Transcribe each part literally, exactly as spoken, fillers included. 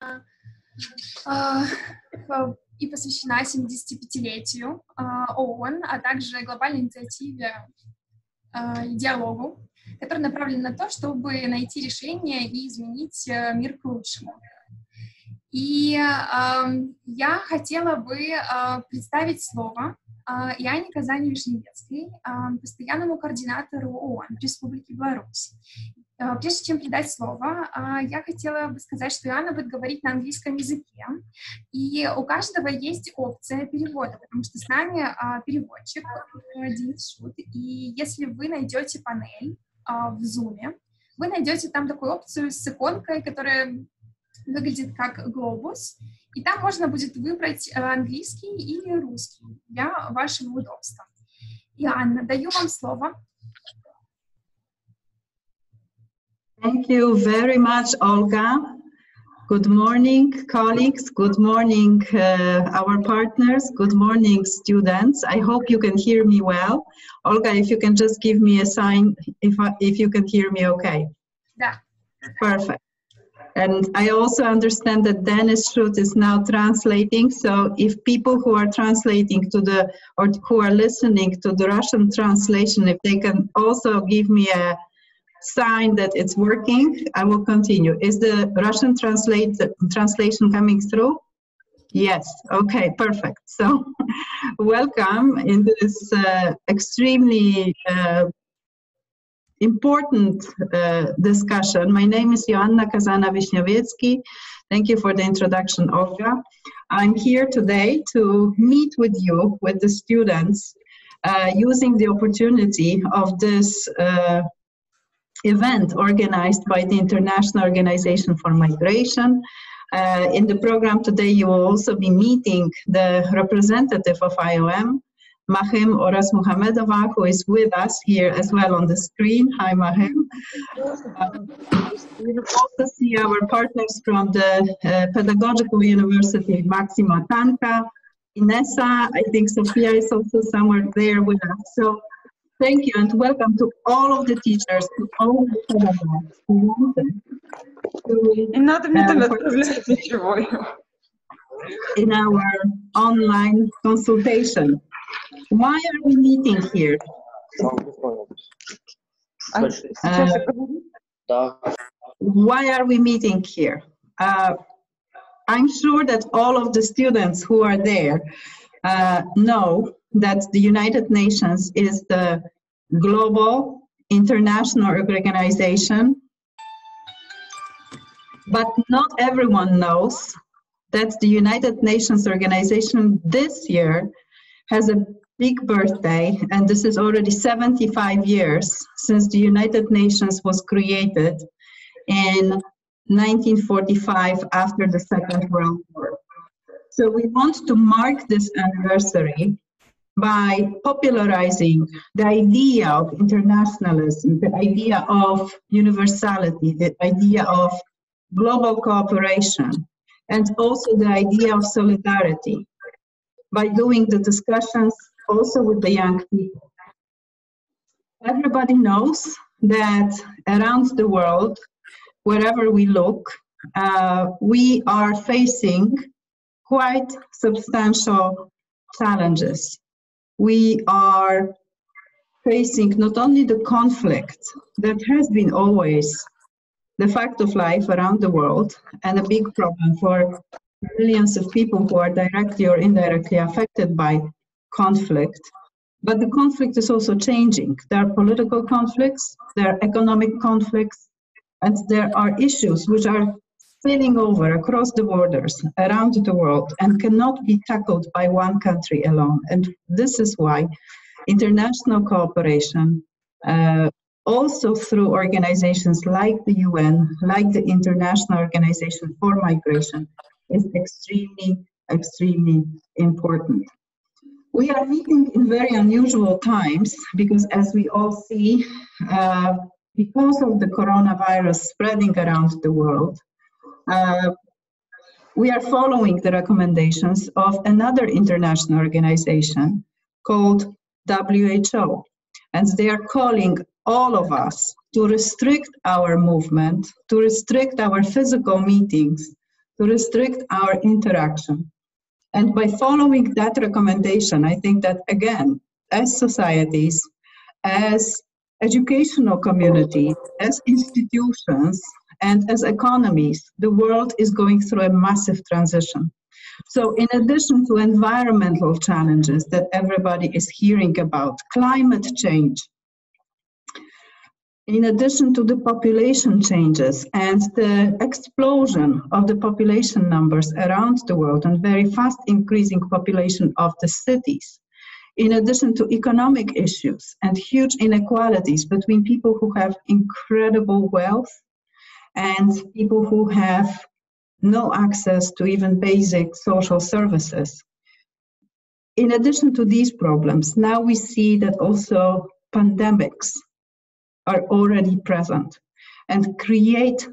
и посвящена семидесятипятилетию ООН, а также глобальной инициативе и диалогу, который направлен на то, чтобы найти решение и изменить мир к лучшему. И я хотела бы представить слово Яне Казани-Вишневецкой, постоянному координатору ООН в Республике Беларусь. Прежде чем передать слово, я хотела бы сказать, что Иоанна будет говорить на английском языке, и у каждого есть опция перевода, потому что с нами переводчик Денис Шут, и если вы найдете панель в Zoom, вы найдете там такую опцию с иконкой, которая выглядит как глобус, и там можно будет выбрать английский или русский для вашего удобства. Иоанна, даю вам слово. Thank you very much, Olga. Good morning, colleagues. Good morning, uh, our partners. Good morning, students. I hope you can hear me well. Olga, if you can just give me a sign if, I, if you can hear me okay. Yeah. Perfect. And I also understand that Dennis Schut is now translating. So if people who are translating to the, or who are listening to the Russian translation, if they can also give me a sign that it's working, I will continue. Is the Russian translate, translation coming through? Yes, okay, perfect. So welcome in this uh, extremely uh, important uh, discussion. My name is Joanna Kazana-Wiśniowiecki. Thank you for the introduction, Olga. I'm here today to meet with you, with the students, uh, using the opportunity of this uh, event organized by the International Organization for Migration. Uh, in the program today, you will also be meeting the representative of I O M, Mahim Oras Muhamedova, who is with us here as well on the screen. Hi, Mahim. Uh, we will also see our partners from the uh, Pedagogical University, Maxima Tanka, Inessa. I think Sophia is also somewhere there with us. So thank you and welcome to all of the teachers, to all the pedagogues who wanted to uh, in our online consultation. Why are we meeting here? Uh, why are we meeting here? Uh, I'm sure that all of the students who are there uh, know that the United Nations is the global international organization, but not everyone knows that the United Nations organization this year has a big birthday, and this is already seventy-five years since the United Nations was created in nineteen forty-five after the Second World War. So we want to mark this anniversary by popularizing the idea of internationalism, the idea of universality, the idea of global cooperation, and also the idea of solidarity, by doing the discussions also with the young people. Everybody knows that around the world, wherever we look, uh, we are facing quite substantial challenges. We are facing not only the conflict that has been always the fact of life around the world and a big problem for millions of people who are directly or indirectly affected by conflict, but the conflict is also changing. There are political conflicts, there are economic conflicts, and there are issues which are spilling over across the borders around the world and cannot be tackled by one country alone. And this is why international cooperation, uh, also through organizations like the U N, like the International Organization for Migration, is extremely, extremely important. We are meeting in very unusual times because, as we all see, uh, because of the coronavirus spreading around the world, uh, we are following the recommendations of another international organization called W H O. And they are calling all of us to restrict our movement, to restrict our physical meetings to restrict our interaction. And by following that recommendation, I think that, again, as societies, as educational communities, as institutions, and as economies, the world is going through a massive transition. So in addition to environmental challenges that everybody is hearing about, climate change, in addition to the population changes and the explosion of the population numbers around the world and very fast increasing population of the cities, in addition to economic issues and huge inequalities between people who have incredible wealth and people who have no access to even basic social services. In addition to these problems, now we see that also pandemics are already present and create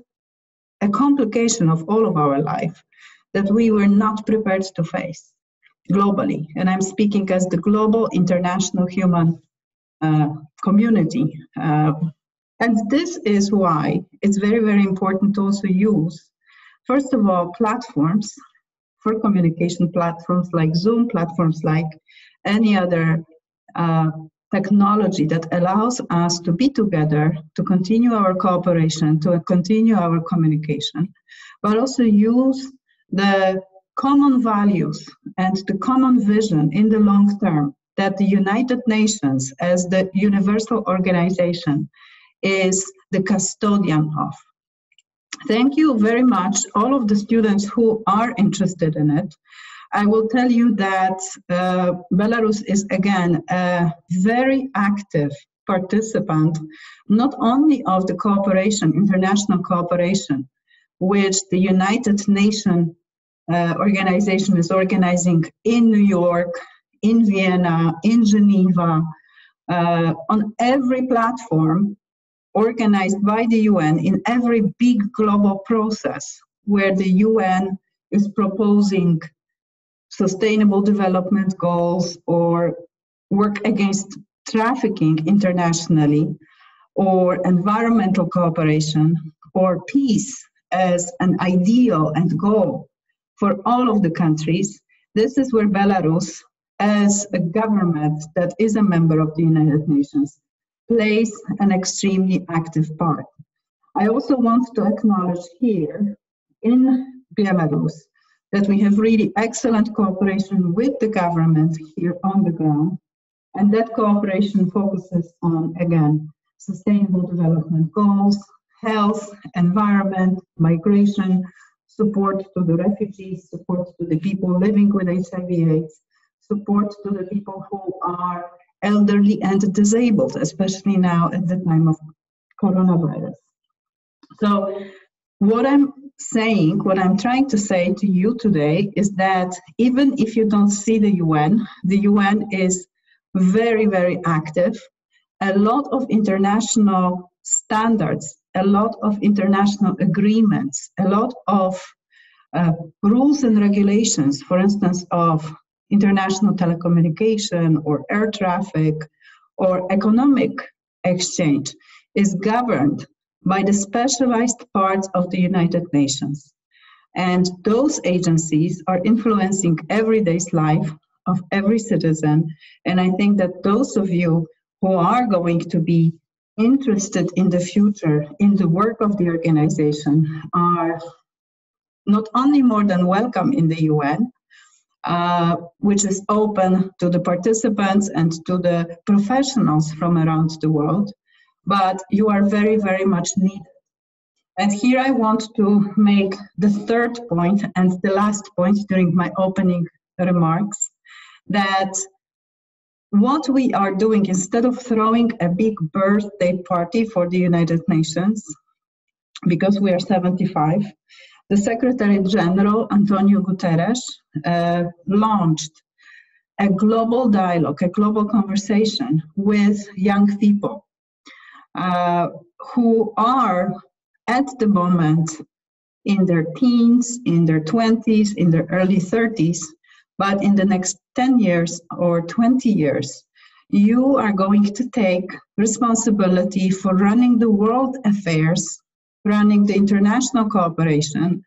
a complication of all of our life that we were not prepared to face globally. And I'm speaking as the global international human uh, community. Uh, and this is why it's very, very important to also use, first of all, platforms for communication, platforms like Zoom, platforms like any other uh, technology that allows us to be together, to continue our cooperation, to continue our communication, but also use the common values and the common vision in the long term that the United Nations as the universal organization is the custodian of. Thank you very much, all of the students who are interested in it. I will tell you that uh, Belarus is again a very active participant, not only of the cooperation, international cooperation, which the United Nations uh, organization is organizing in New York, in Vienna, in Geneva, uh, on every platform organized by the U N, in every big global process where the U N is proposing sustainable development goals or work against trafficking internationally, or environmental cooperation, or peace as an ideal and goal for all of the countries. This is where Belarus, as a government that is a member of the United Nations, plays an extremely active part. I also want to acknowledge here in Belarus that we have really excellent cooperation with the government here on the ground. And that cooperation focuses on, again, sustainable development goals, health, environment, migration, support to the refugees, support to the people living with H I V AIDS, support to the people who are elderly and disabled, especially now at the time of coronavirus. So what I'm saying, what I'm trying to say to you today is that even if you don't see the U N, the U N is very, very active. A lot of international standards, a lot of international agreements, a lot of uh, rules and regulations, for instance, of international telecommunication or air traffic or economic exchange is governed by the specialized parts of the United Nations. And those agencies are influencing everyday's life of every citizen. And I think that those of you who are going to be interested in the future in the work of the organization are not only more than welcome in the U N, uh, which is open to the participants and to the professionals from around the world, but you are very, very much needed. And here I want to make the third point and the last point during my opening remarks, that what we are doing, instead of throwing a big birthday party for the United Nations, because we are seventy-five, the Secretary General, Antonio Guterres, uh, launched a global dialogue, a global conversation with young people uh, who are at the moment in their teens, in their twenties, in their early thirties, but in the next ten years or twenty years, you are going to take responsibility for running the world affairs, running the international cooperation,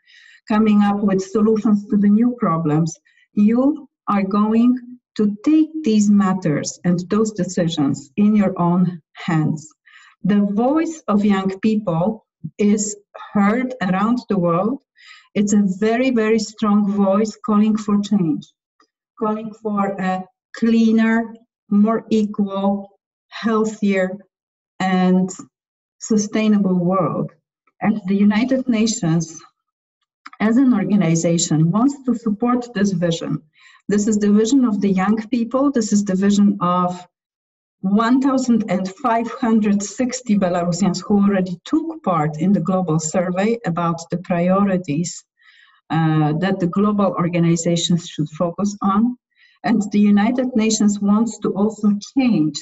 coming up with solutions to the new problems. You are going to take these matters and those decisions in your own hands. The voice of young people is heard around the world. It's a very, very strong voice calling for change, calling for a cleaner, more equal, healthier, and sustainable world. And the United Nations, as an organization, wants to support this vision. This is the vision of the young people. This is the vision of one thousand five hundred sixty Belarusians who already took part in the global survey about the priorities uh, that the global organizations should focus on. And the United Nations wants to also change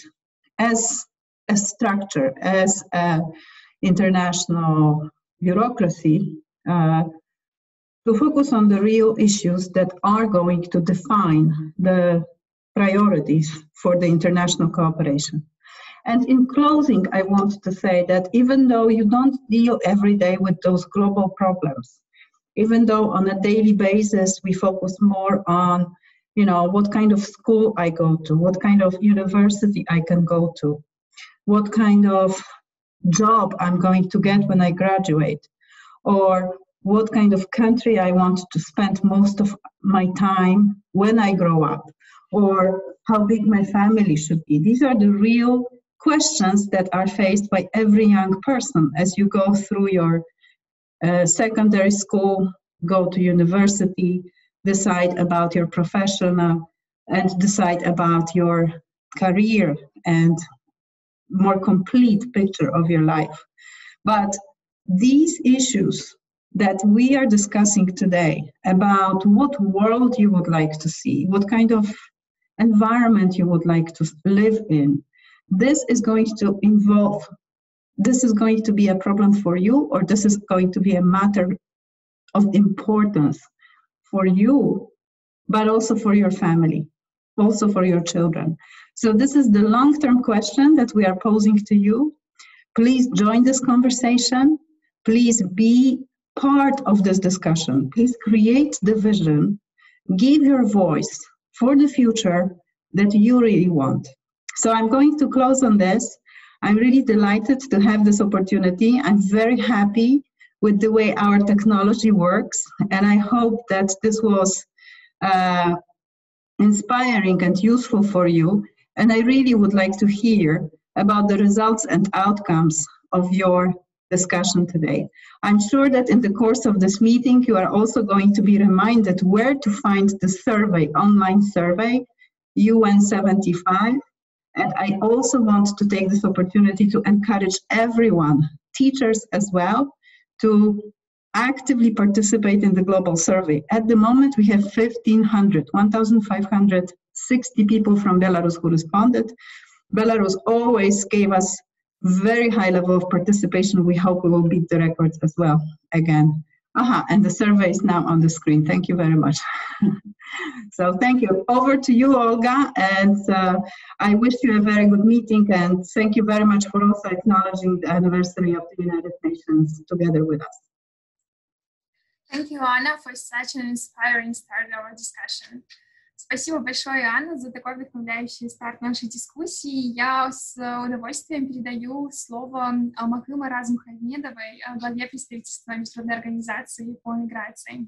as a structure, as an international bureaucracy, uh, to focus on the real issues that are going to define the priorities for the international cooperation. And in closing, I want to say that even though you don't deal every day with those global problems, even though on a daily basis we focus more on, you know, what kind of school I go to, what kind of university I can go to, what kind of job I'm going to get when I graduate, or what kind of country I want to spend most of my time when I grow up, or how big my family should be. These are the real questions that are faced by every young person as you go through your uh, secondary school, go to university, decide about your professional, and decide about your career and more complete picture of your life. But these issues that we are discussing today about what world you would like to see, what kind of environment you would like to live in, this is going to involve, this is going to be a problem for you, or this is going to be a matter of importance for you, but also for your family, also for your children. So this is the long-term question that we are posing to you. Please join this conversation. Please be part of this discussion. Please create the vision, give your voice for the future that you really want. So I'm going to close on this. I'm really delighted to have this opportunity. I'm very happy with the way our technology works, and I hope that this was uh, inspiring and useful for you. And I really would like to hear about the results and outcomes of your discussion today. I'm sure that in the course of this meeting, you are also going to be reminded where to find the survey, online survey, U N seventy-five. And I also want to take this opportunity to encourage everyone, teachers as well, to actively participate in the global survey. At the moment, we have fifteen hundred, one thousand five hundred sixty people from Belarus who responded. Belarus always gave us very high level of participation. We hope we will beat the records as well again. Aha, and the survey is now on the screen. Thank you very much. So thank you. Over to you, Olga, and uh, I wish you a very good meeting, and thank you very much for also acknowledging the anniversary of the United Nations together with us. Thank you, Anna, for such an inspiring start of our discussion. Спасибо большое, Анна, за такой вдохновляющий старт нашей дискуссии. Я с удовольствием передаю слово Махым Араз Мухамедовой, главе представительства Международной организации по миграции.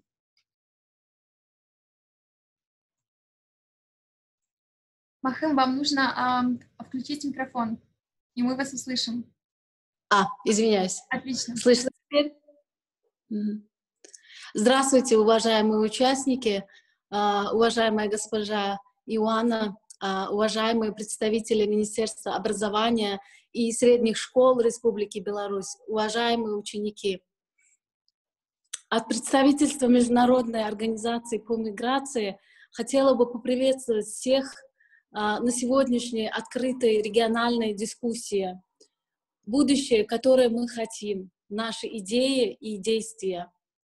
Махым, вам нужно э, включить микрофон, и мы вас услышим. А, извиняюсь. Отлично. Слышно теперь? Здравствуйте, уважаемые участники, уважаемая госпожа Иоанна, уважаемые представители Министерства образования и средних школ Республики Беларусь, уважаемые ученики. От представительства Международной организации по миграции хотела бы поприветствовать всех на сегодняшней открытой региональной дискуссии. Будущее, которое мы хотим, наши идеи и действия.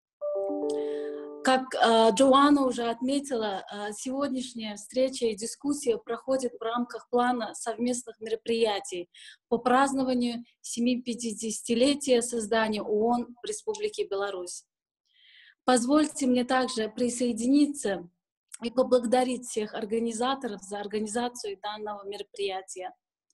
Как э, Джоанна уже отметила, э, сегодняшняя встреча и дискуссия проходит в рамках плана совместных мероприятий по празднованию семидесятипятилетия создания ООН в Республике Беларусь. Позвольте мне также присоединиться и поблагодарить всех организаторов за организацию данного мероприятия.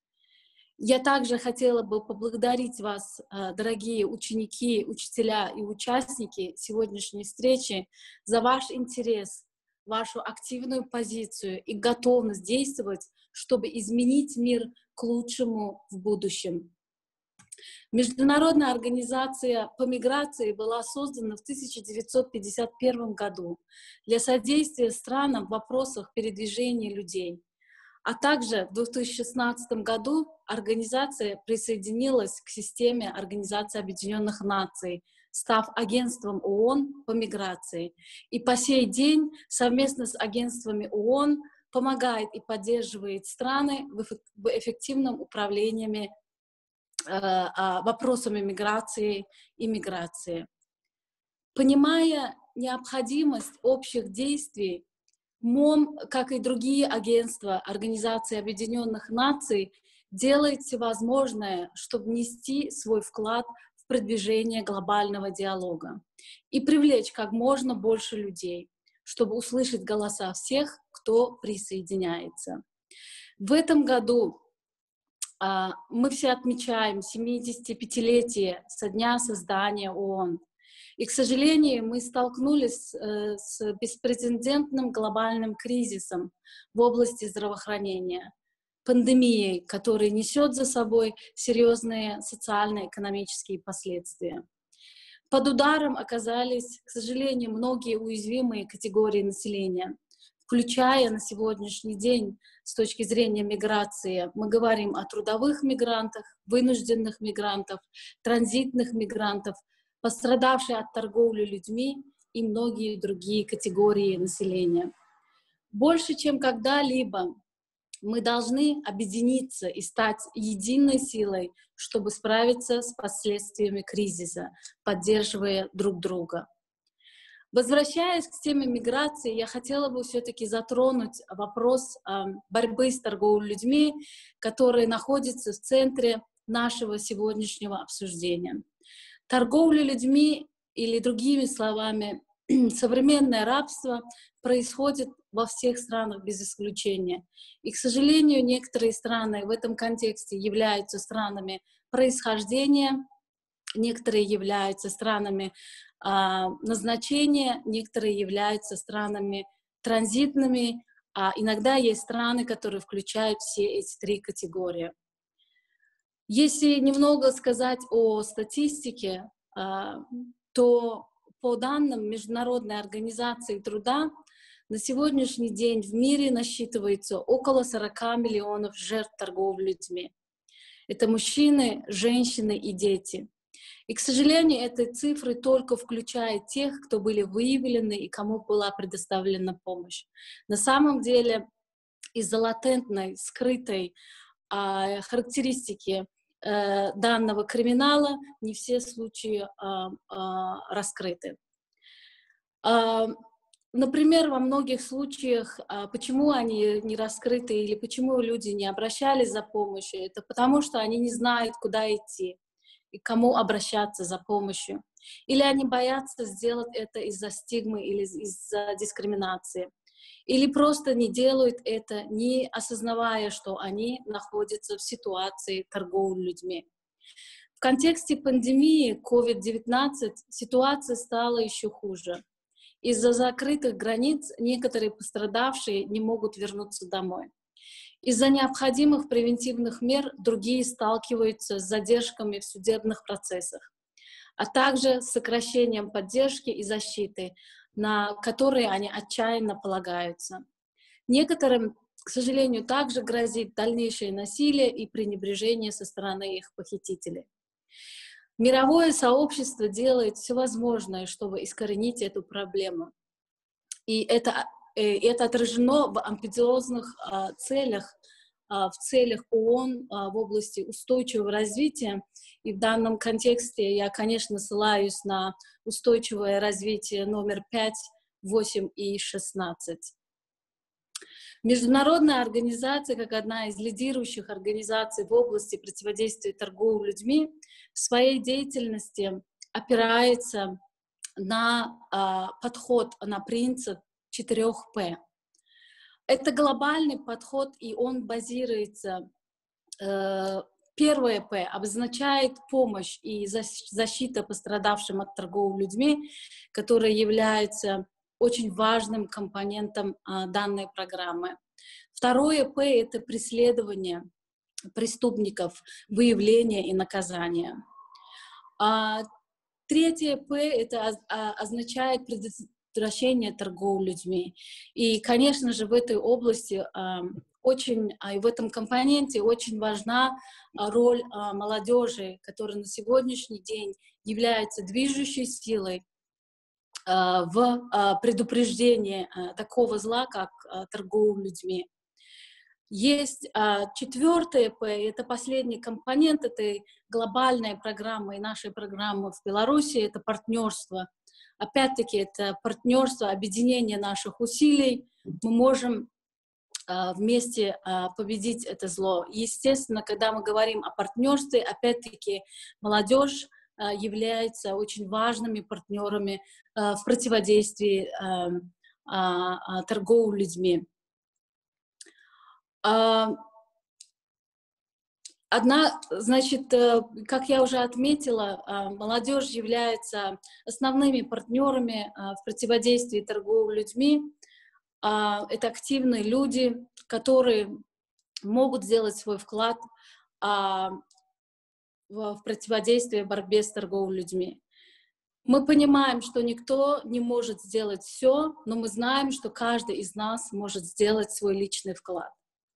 Я также хотела бы поблагодарить вас, дорогие ученики, учителя и участники сегодняшней встречи, за ваш интерес, вашу активную позицию и готовность действовать, чтобы изменить мир к лучшему в будущем. Международная организация по миграции была создана в тысяча девятьсот пятьдесят первом году для содействия странам в вопросах передвижения людей. А также в две тысячи шестнадцатом году организация присоединилась к системе Организации Объединенных Наций, став агентством ООН по миграции. И по сей день совместно с агентствами ООН помогает и поддерживает страны в эффективном управлении вопросами миграции и миграции. Понимая необходимость общих действий, МОМ, как и другие агентства Организации Объединенных Наций, делает все возможное, чтобы внести свой вклад в продвижение глобального диалога и привлечь как можно больше людей, чтобы услышать голоса всех, кто присоединяется. В этом году а, мы все отмечаем семидесятипятилетие со дня создания ООН. И, к сожалению, мы столкнулись э, с беспрецедентным глобальным кризисом в области здравоохранения, пандемией, которая несет за собой серьезные социально-экономические последствия. Под ударом оказались, к сожалению, многие уязвимые категории населения, включая на сегодняшний день с точки зрения миграции. Мы говорим о трудовых мигрантах, вынужденных мигрантов, транзитных мигрантов, пострадавшие от торговли людьми и многие другие категории населения. Больше, чем когда-либо, мы должны объединиться и стать единой силой, чтобы справиться с последствиями кризиса, поддерживая друг друга. Возвращаясь к теме миграции, я хотела бы все-таки затронуть вопрос э, борьбы с торговлей людьми, который находится в центре нашего сегодняшнего обсуждения. Торговля людьми, или другими словами, современное рабство происходит во всех странах без исключения. И, к сожалению, некоторые страны в этом контексте являются странами происхождения, некоторые являются странами а, назначения, некоторые являются странами транзитными, а иногда есть страны, которые включают все эти три категории. Если немного сказать о статистике, то по данным Международной организации труда на сегодняшний день в мире насчитывается около сорока миллионов жертв торговли людьми. Это мужчины, женщины и дети. И, к сожалению, эти цифры только включают тех, кто были выявлены и кому была предоставлена помощь. На самом деле, из-за латентной, скрытой а, характеристики а, данного криминала не все случаи а, а, раскрыты. А, например, во многих случаях, а, почему они не раскрыты или почему люди не обращались за помощью, это потому, что они не знают, куда идти и к кому обращаться за помощью. Или они боятся сделать это из-за стигмы или из-за дискриминации. Или просто не делают это, не осознавая, что они находятся в ситуации торговли людьми. В контексте пандемии ковид девятнадцать ситуация стала еще хуже. Из-за закрытых границ некоторые пострадавшие не могут вернуться домой. Из-за необходимых превентивных мер другие сталкиваются с задержками в судебных процессах, а также с сокращением поддержки и защиты, на которые они отчаянно полагаются. Некоторым, к сожалению, также грозит дальнейшее насилие и пренебрежение со стороны их похитителей. Мировое сообщество делает все возможное, чтобы искоренить эту проблему. И это Это отражено в амбициозных а, целях, а, в целях ООН а, в области устойчивого развития. И в данном контексте я, конечно, ссылаюсь на устойчивое развитие номер пять, восемь и шестнадцать. Международная организация, как одна из лидирующих организаций в области противодействия торговли людьми, в своей деятельности опирается на а, подход, на принцип четырех П. Это глобальный подход, и он базируется, э, первое П обозначает помощь и защита пострадавшим от торговли людьми, которая является очень важным компонентом а, данной программы. Второе П — это преследование преступников, выявление и наказание. А третье П — это означает предотвращение торговли людьми. И, конечно же, в этой области очень, и в этом компоненте очень важна роль молодежи, которая на сегодняшний день является движущей силой в предупреждении такого зла, как торговля людьми. Есть а, четвертое П, это последний компонент этой глобальной программы и нашей программы в Беларуси, это партнерство. Опять-таки, это партнерство, объединение наших усилий. Мы можем а, вместе а, победить это зло. Естественно, когда мы говорим о партнерстве, опять-таки, молодежь а, является очень важными партнерами а, в противодействии а, а, а, торговли людьми. Одна, значит, как я уже отметила, молодежь является основными партнерами в противодействии торговли людьми. Это активные люди, которые могут сделать свой вклад в противодействие борьбе с торговлей людьми. Мы понимаем, что никто не может сделать все, но мы знаем, что каждый из нас может сделать свой личный вклад.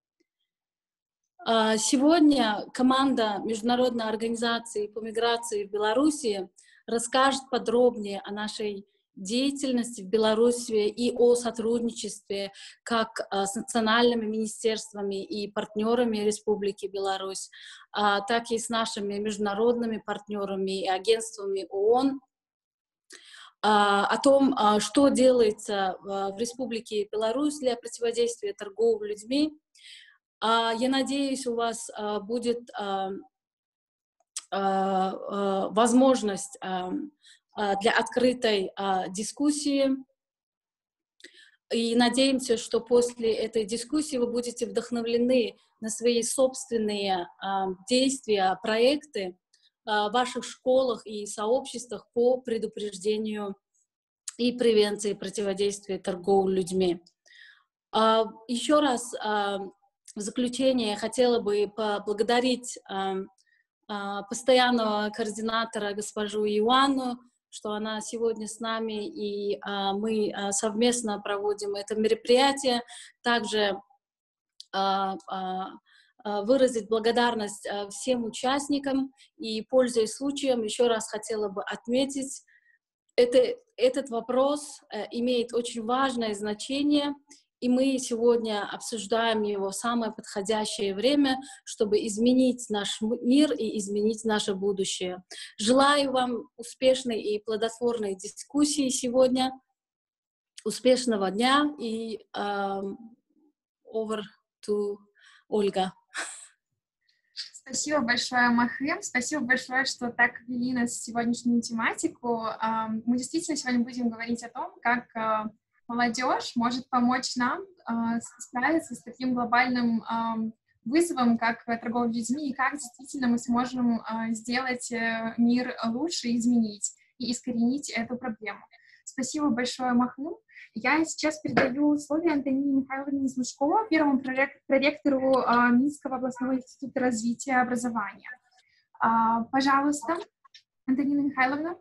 Сегодня команда Международной организации по миграции в Беларуси расскажет подробнее о нашей деятельности в Беларуси и о сотрудничестве как с национальными министерствами и партнерами Республики Беларусь, так и с нашими международными партнерами и агентствами ООН, о том, что делается в Республике Беларусь для противодействия торговли людьми. Я надеюсь, у вас будет возможность для открытой дискуссии. И надеемся, что после этой дискуссии вы будете вдохновлены на свои собственные действия, проекты в ваших школах и сообществах по предупреждению и превенции противодействия торговли людьми. Еще раз в заключение я хотела бы поблагодарить э, э, постоянного координатора госпожу Иоанну, что она сегодня с нами, и э, мы э, совместно проводим это мероприятие. Также э, э, выразить благодарность э, всем участникам и, пользуясь случаем, еще раз хотела бы отметить, это, этот вопрос э, имеет очень важное значение. И мы сегодня обсуждаем его в самое подходящее время, чтобы изменить наш мир и изменить наше будущее. Желаю вам успешной и плодотворной дискуссии сегодня, успешного дня и um, over to Ольга. Спасибо большое, Махрем. Спасибо большое, что так ввели нас в сегодняшнюю тематику. Мы действительно сегодня будем говорить о том, как молодежь может помочь нам э, справиться с таким глобальным э, вызовом, как торговля людьми, и как действительно мы сможем э, сделать э, мир лучше, изменить и искоренить эту проблему. Спасибо большое, Махрем. Я сейчас передаю слово Антонине Михайловне Звушко, первому проректору э, Минского областного института развития и образования. Э, пожалуйста, Антонина Михайловна.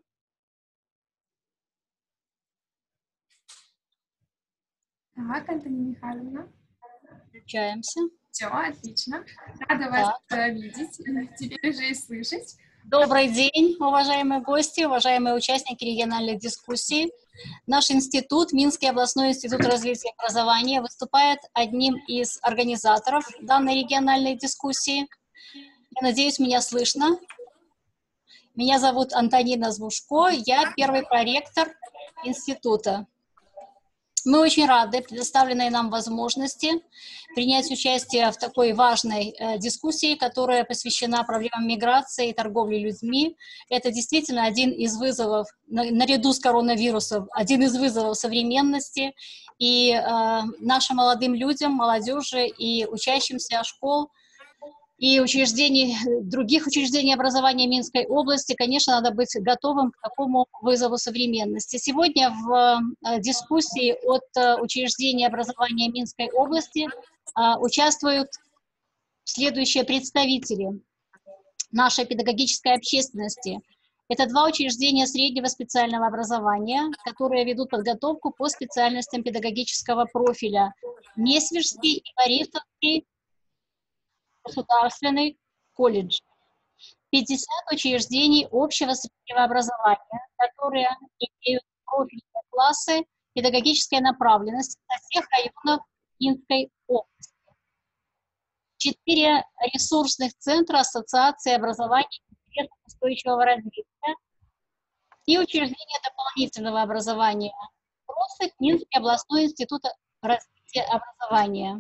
Так, Антонина Михайловна. Включаемся. Все, отлично. Рада вас да. видеть, теперь уже и слышать. Добрый день, уважаемые гости, уважаемые участники региональной дискуссии. Наш институт, Минский областной институт развития и образования, выступает одним из организаторов данной региональной дискуссии. Я надеюсь, меня слышно. Меня зовут Антонина Звушко, я первый проректор института. Мы очень рады предоставленной нам возможности принять участие в такой важной э, дискуссии, которая посвящена проблемам миграции и торговли людьми. Это действительно один из вызовов, на, наряду с коронавирусом, один из вызовов современности. И э, нашим молодым людям, молодежи и учащимся школ и учреждений, других учреждений образования Минской области, конечно, надо быть готовым к такому вызову современности. Сегодня в э, дискуссии от э, учреждений образования Минской области э, участвуют следующие представители нашей педагогической общественности. Это два учреждения среднего специального образования, которые ведут подготовку по специальностям педагогического профиля. Несвежский и Борисовский государственный колледж. пятьдесят учреждений общего среднего образования, которые имеют профильные классы педагогической направленности со всех районов Минской области. Четыре ресурсных центра Ассоциации образования и интересов устойчивого развития и учреждения дополнительного образования. РОСЭК, Минский областной институт развития образования.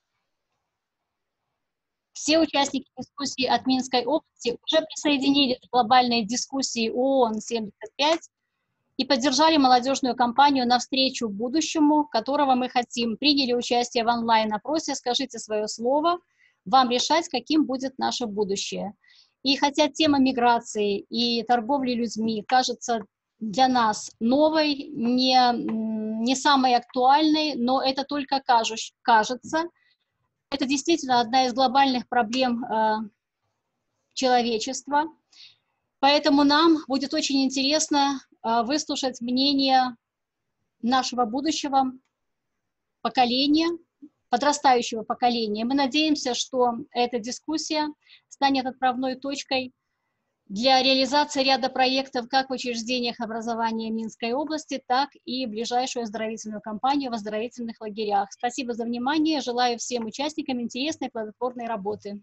Все участники дискуссии от Минской области уже присоединились к глобальной дискуссии ООН семьдесят пять и поддержали молодежную кампанию «Навстречу будущему», которого мы хотим. Приняли участие в онлайн-опросе «Скажите свое слово», вам решать, каким будет наше будущее. И хотя тема миграции и торговли людьми кажется для нас новой, не, не самой актуальной, но это только кажущ, кажется. Это действительно одна из глобальных проблем э, человечества. Поэтому нам будет очень интересно э, выслушать мнение нашего будущего поколения, подрастающего поколения. Мы надеемся, что эта дискуссия станет отправной точкой для реализации ряда проектов как в учреждениях образования Минской области, так и ближайшую оздоровительную кампанию в оздоровительных лагерях. Спасибо за внимание. Желаю всем участникам интересной плодотворной работы.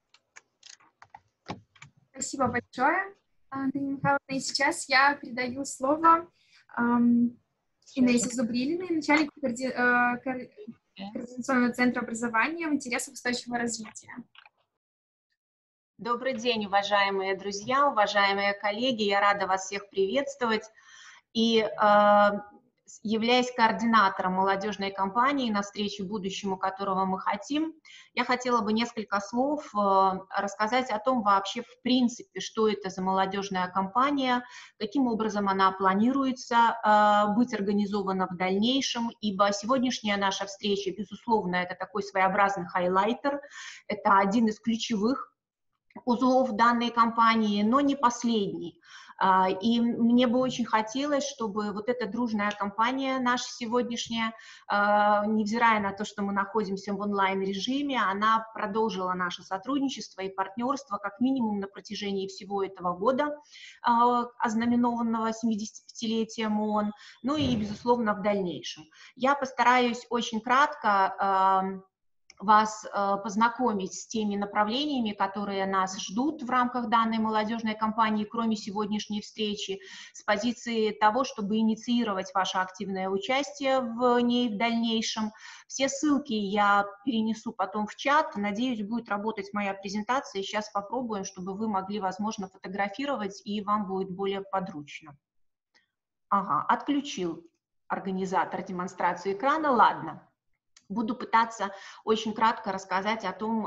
Спасибо большое, Антонина Михайловна. И сейчас я передаю слово эм, Инессе Зубрилиной, начальнику коорди... э, Координационного центра образования в интересах устойчивого развития. Добрый день, уважаемые друзья, уважаемые коллеги. Я рада вас всех приветствовать. И э, являясь координатором молодежной кампании «Навстречу будущему», которого мы хотим, я хотела бы несколько слов э, рассказать о том вообще, в принципе, что это за молодежная кампания, каким образом она планируется э, быть организована в дальнейшем, ибо сегодняшняя наша встреча, безусловно, это такой своеобразный хайлайтер, это один из ключевых узлов данной кампании, но не последний. И мне бы очень хотелось, чтобы вот эта дружная кампания наша сегодняшняя, невзирая на то, что мы находимся в онлайн-режиме, она продолжила наше сотрудничество и партнерство как минимум на протяжении всего этого года, ознаменованного семидесятипятилетием ООН, ну и, безусловно, в дальнейшем. Я постараюсь очень кратко вас э, познакомить с теми направлениями, которые нас ждут в рамках данной молодежной кампании, кроме сегодняшней встречи, с позиции того, чтобы инициировать ваше активное участие в ней в дальнейшем. Все ссылки я перенесу потом в чат. Надеюсь, будет работать моя презентация. Сейчас попробуем, чтобы вы могли, возможно, фотографировать, и вам будет более подручно. Ага, отключил организатор демонстрацию экрана. Ладно. Буду пытаться очень кратко рассказать о том,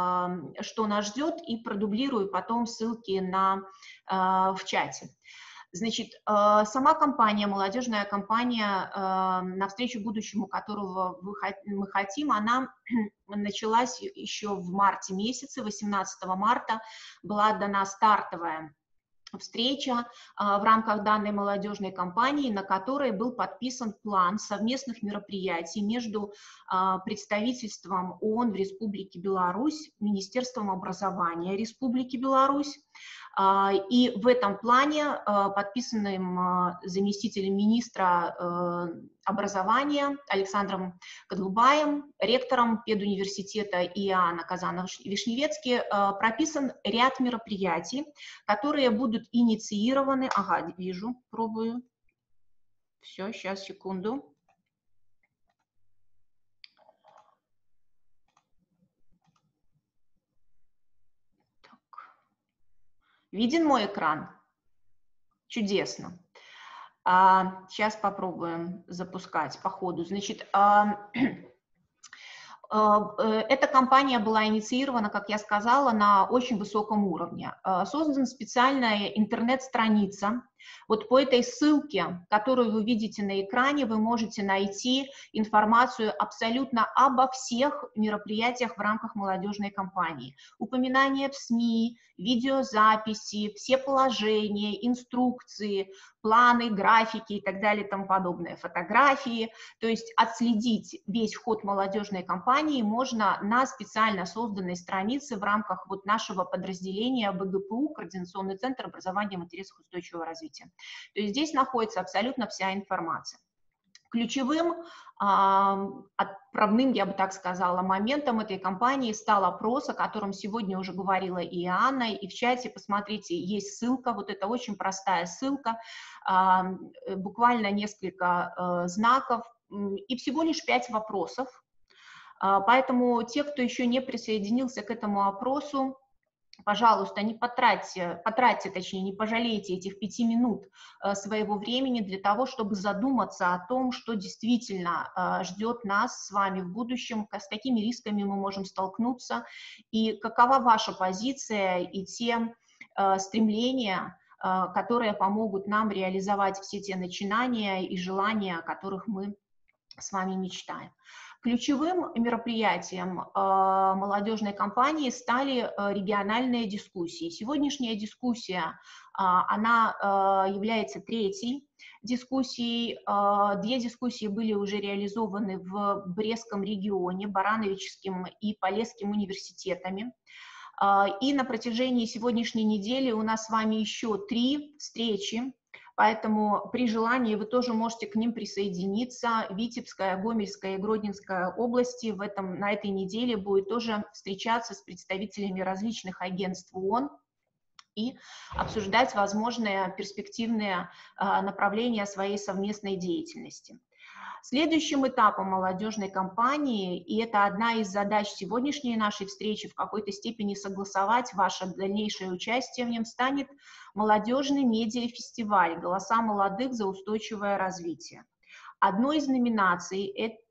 что нас ждет, и продублирую потом ссылки на, в чате. Значит, сама кампания, молодежная кампания «Навстречу будущему», которого мы хотим, она началась еще в марте месяце, восемнадцатого марта была дана стартовая встреча а, в рамках данной молодежной кампании, на которой был подписан план совместных мероприятий между а, представительством ООН в Республике Беларусь, Министерством образования Республики Беларусь. А, и в этом плане, а, подписанным а, заместителем министра а, образования Александром Кадлубаем, ректором педуниверситета Иоанна Казанов-Вишневецкий, а, прописан ряд мероприятий, которые будут инициированы. Ага, вижу, пробую. Все, сейчас, секунду. Виден мой экран? Чудесно. А, сейчас попробуем запускать по ходу. Значит, а, эта кампания была инициирована, как я сказала, на очень высоком уровне. Создана специальная интернет-страница. Вот по этой ссылке, которую вы видите на экране, вы можете найти информацию абсолютно обо всех мероприятиях в рамках молодежной кампании. Упоминания в СМИ, видеозаписи, все положения, инструкции, планы, графики и так далее и тому подобное, фотографии. То есть отследить весь ход молодежной кампании можно на специально созданной странице в рамках вот нашего подразделения бэ гэ пэ у, Координационный центр образования в интересах устойчивого развития. То есть здесь находится абсолютно вся информация. Ключевым, отправным, я бы так сказала, моментом этой кампании стал опрос, о котором сегодня уже говорила и Анна, и в чате, посмотрите, есть ссылка, вот это очень простая ссылка, буквально несколько знаков и всего лишь пять вопросов. Поэтому те, кто еще не присоединился к этому опросу, пожалуйста, не потратьте, потратьте, точнее, не пожалейте этих пяти минут э, своего времени для того, чтобы задуматься о том, что действительно э, ждет нас с вами в будущем, с какими рисками мы можем столкнуться, и какова ваша позиция и те э, стремления, э, которые помогут нам реализовать все те начинания и желания, о которых мы с вами мечтаем. Ключевым мероприятием э, молодежной кампании стали э, региональные дискуссии. Сегодняшняя дискуссия, э, она э, является третьей дискуссией. Э, две дискуссии были уже реализованы в Брестском регионе, Барановичским и Полесским университетами. Э, и на протяжении сегодняшней недели у нас с вами еще три встречи. Поэтому при желании вы тоже можете к ним присоединиться. Витебская, Гомельская и Гродненская области в этом, на этой неделе будет тоже встречаться с представителями различных агентств ООН и обсуждать возможные перспективные а, направления своей совместной деятельности. Следующим этапом молодежной кампании, и это одна из задач сегодняшней нашей встречи, в какой-то степени согласовать ваше дальнейшее участие в нем, станет молодежный медиафестиваль «Голоса молодых за устойчивое развитие». Одной из номинаций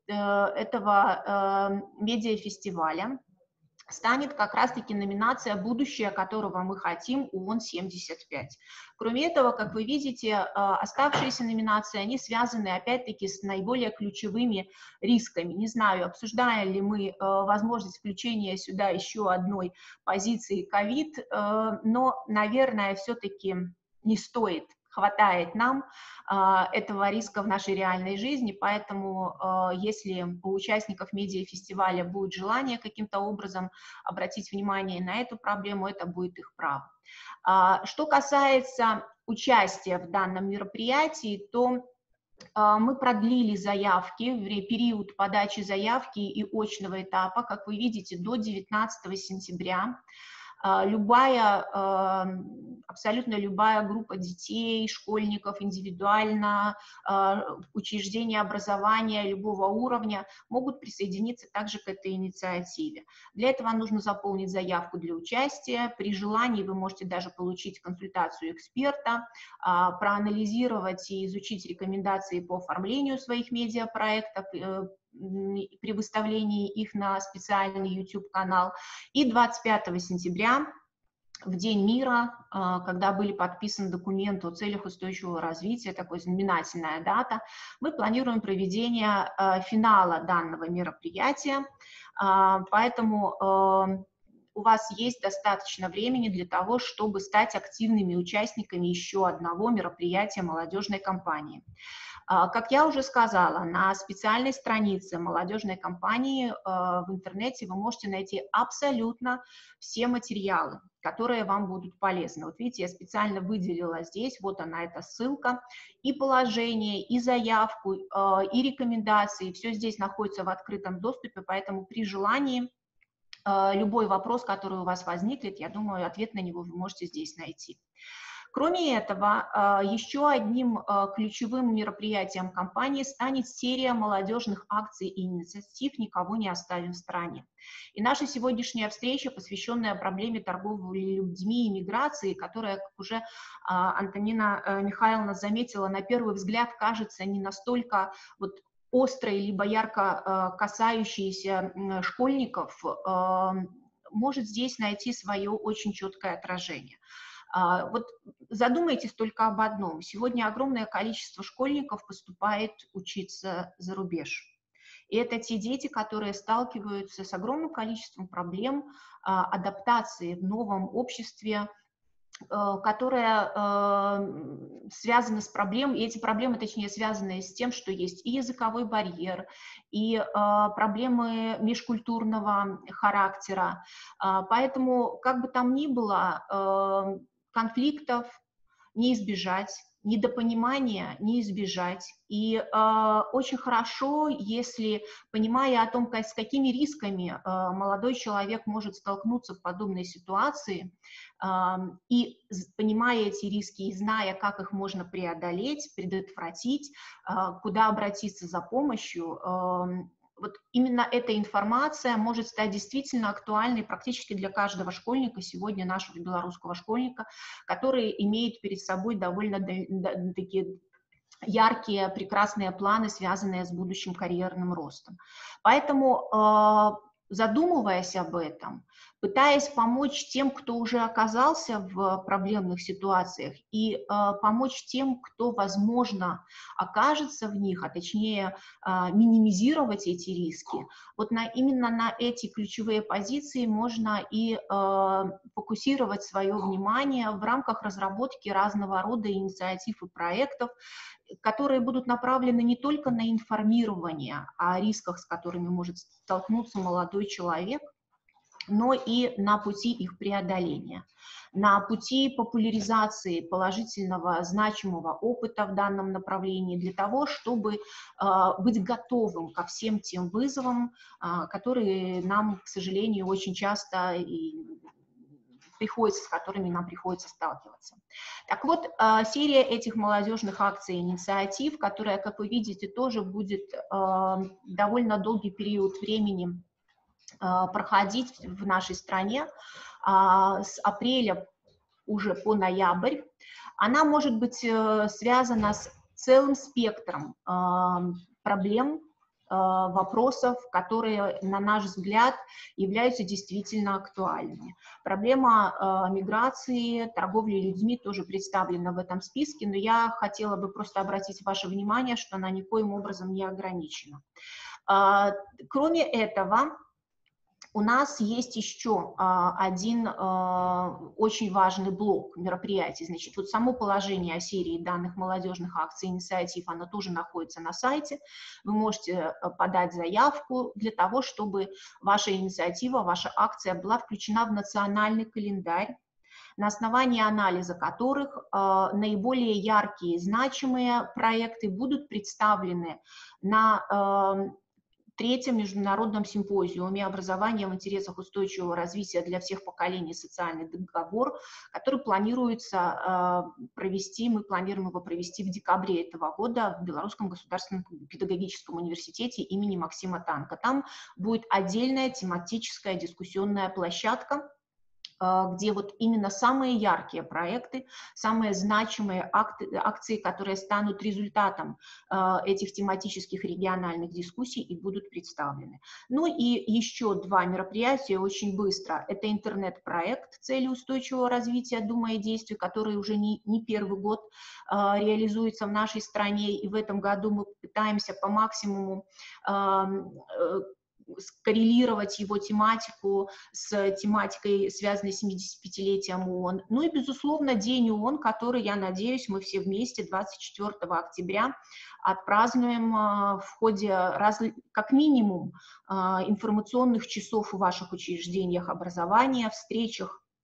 этого медиафестиваля станет как раз-таки номинация «Будущее, которого мы хотим, ООН семьдесят пять». Кроме этого, как вы видите, оставшиеся номинации, они связаны опять-таки с наиболее ключевыми рисками. Не знаю, обсуждаем ли мы возможность включения сюда еще одной позиции ковид, но, наверное, все-таки не стоит. Хватает нам э, этого риска в нашей реальной жизни, поэтому э, если у участников медиафестиваля будет желание каким-то образом обратить внимание на эту проблему, это будет их право. Э, что касается участия в данном мероприятии, то э, мы продлили заявки, в период подачи заявки и очного этапа, как вы видите, до девятнадцатого сентября. Любая, абсолютно любая группа детей, школьников индивидуально, учреждения образования любого уровня могут присоединиться также к этой инициативе. Для этого нужно заполнить заявку для участия. При желании вы можете даже получить консультацию эксперта, проанализировать и изучить рекомендации по оформлению своих медиапроектов, при выставлении их на специальный YouTube-канал. И двадцать пятого сентября, в День мира, когда были подписаны документы о целях устойчивого развития, такой знаменательная дата, мы планируем проведение финала данного мероприятия, поэтому у вас есть достаточно времени для того, чтобы стать активными участниками еще одного мероприятия молодежной кампании. Как я уже сказала, на специальной странице молодежной кампании в интернете вы можете найти абсолютно все материалы, которые вам будут полезны. Вот видите, я специально выделила здесь, вот она, эта ссылка, и положение, и заявку, и рекомендации, все здесь находится в открытом доступе, поэтому при желании любой вопрос, который у вас возникнет, я думаю, ответ на него вы можете здесь найти. Кроме этого, еще одним ключевым мероприятием кампании станет серия молодежных акций и инициатив «Никого не оставим в стране». И наша сегодняшняя встреча, посвященная проблеме торговли людьми и миграции, которая, как уже Антонина Михайловна заметила, на первый взгляд кажется не настолько вот острой либо ярко касающейся школьников, может здесь найти свое очень четкое отражение. Вот задумайтесь только об одном. Сегодня огромное количество школьников поступает учиться за рубеж. И это те дети, которые сталкиваются с огромным количеством проблем адаптации в новом обществе, которая э, связана с проблемой, и эти проблемы, точнее, связаны с тем, что есть и языковой барьер, и э, проблемы межкультурного характера. Э, поэтому, как бы там ни было, э, конфликтов не избежать, недопонимания не избежать. И э, очень хорошо, если, понимая о том, как, с какими рисками э, молодой человек может столкнуться в подобной ситуации, э, и понимая эти риски и зная, как их можно преодолеть, предотвратить, э, куда обратиться за помощью, э, вот именно эта информация может стать действительно актуальной практически для каждого школьника, сегодня нашего белорусского школьника, который имеет перед собой довольно такие яркие, прекрасные планы, связанные с будущим карьерным ростом. Поэтому, задумываясь об этом, пытаясь помочь тем, кто уже оказался в проблемных ситуациях, и э, помочь тем, кто, возможно, окажется в них, а точнее э, минимизировать эти риски, вот на, именно на эти ключевые позиции можно и э, фокусировать свое внимание в рамках разработки разного рода инициатив и проектов, которые будут направлены не только на информирование о рисках, с которыми может столкнуться молодой человек, но и на пути их преодоления, на пути популяризации положительного, значимого опыта в данном направлении для того, чтобы э, быть готовым ко всем тем вызовам, э, которые нам, к сожалению, очень часто и приходится, с которыми нам приходится сталкиваться. Так вот, э, серия этих молодежных акций и инициатив, которая, как вы видите, тоже будет э, довольно долгий период времени проходить в нашей стране с апреля уже по ноябрь, она может быть связана с целым спектром проблем, вопросов, которые, на наш взгляд, являются действительно актуальными. Проблема миграции, торговли людьми тоже представлена в этом списке, но я хотела бы просто обратить ваше внимание, что она никоим образом не ограничена. Кроме этого, у нас есть еще а, один а, очень важный блок мероприятий. Значит, вот само положение о серии данных молодежных акций и инициатив, оно тоже находится на сайте. Вы можете подать заявку для того, чтобы ваша инициатива, ваша акция была включена в национальный календарь, на основании анализа которых э, наиболее яркие, значимые проекты будут представлены на э, третьем международном симпозиуме «Образование в интересах устойчивого развития для всех поколений. Социальный договор», который планируется э, провести, мы планируем его провести в декабре этого года в Белорусском государственном педагогическом университете имени Максима Танка. Там будет отдельная тематическая дискуссионная площадка, где вот именно самые яркие проекты, самые значимые акты, акции, которые станут результатом э, этих тематических региональных дискуссий и будут представлены. Ну и еще два мероприятия очень быстро. Это интернет-проект «Цели устойчивого развития. Дума и действия», который уже не, не первый год э, реализуется в нашей стране, и в этом году мы пытаемся по максимуму э, э, скоррелировать его тематику с тематикой, связанной с семидесятипятилетием ООН. Ну и, безусловно, День ООН, который, я надеюсь, мы все вместе двадцать четвёртого октября отпразднуем в ходе, раз, как минимум, информационных часов в ваших учреждениях образования, встречах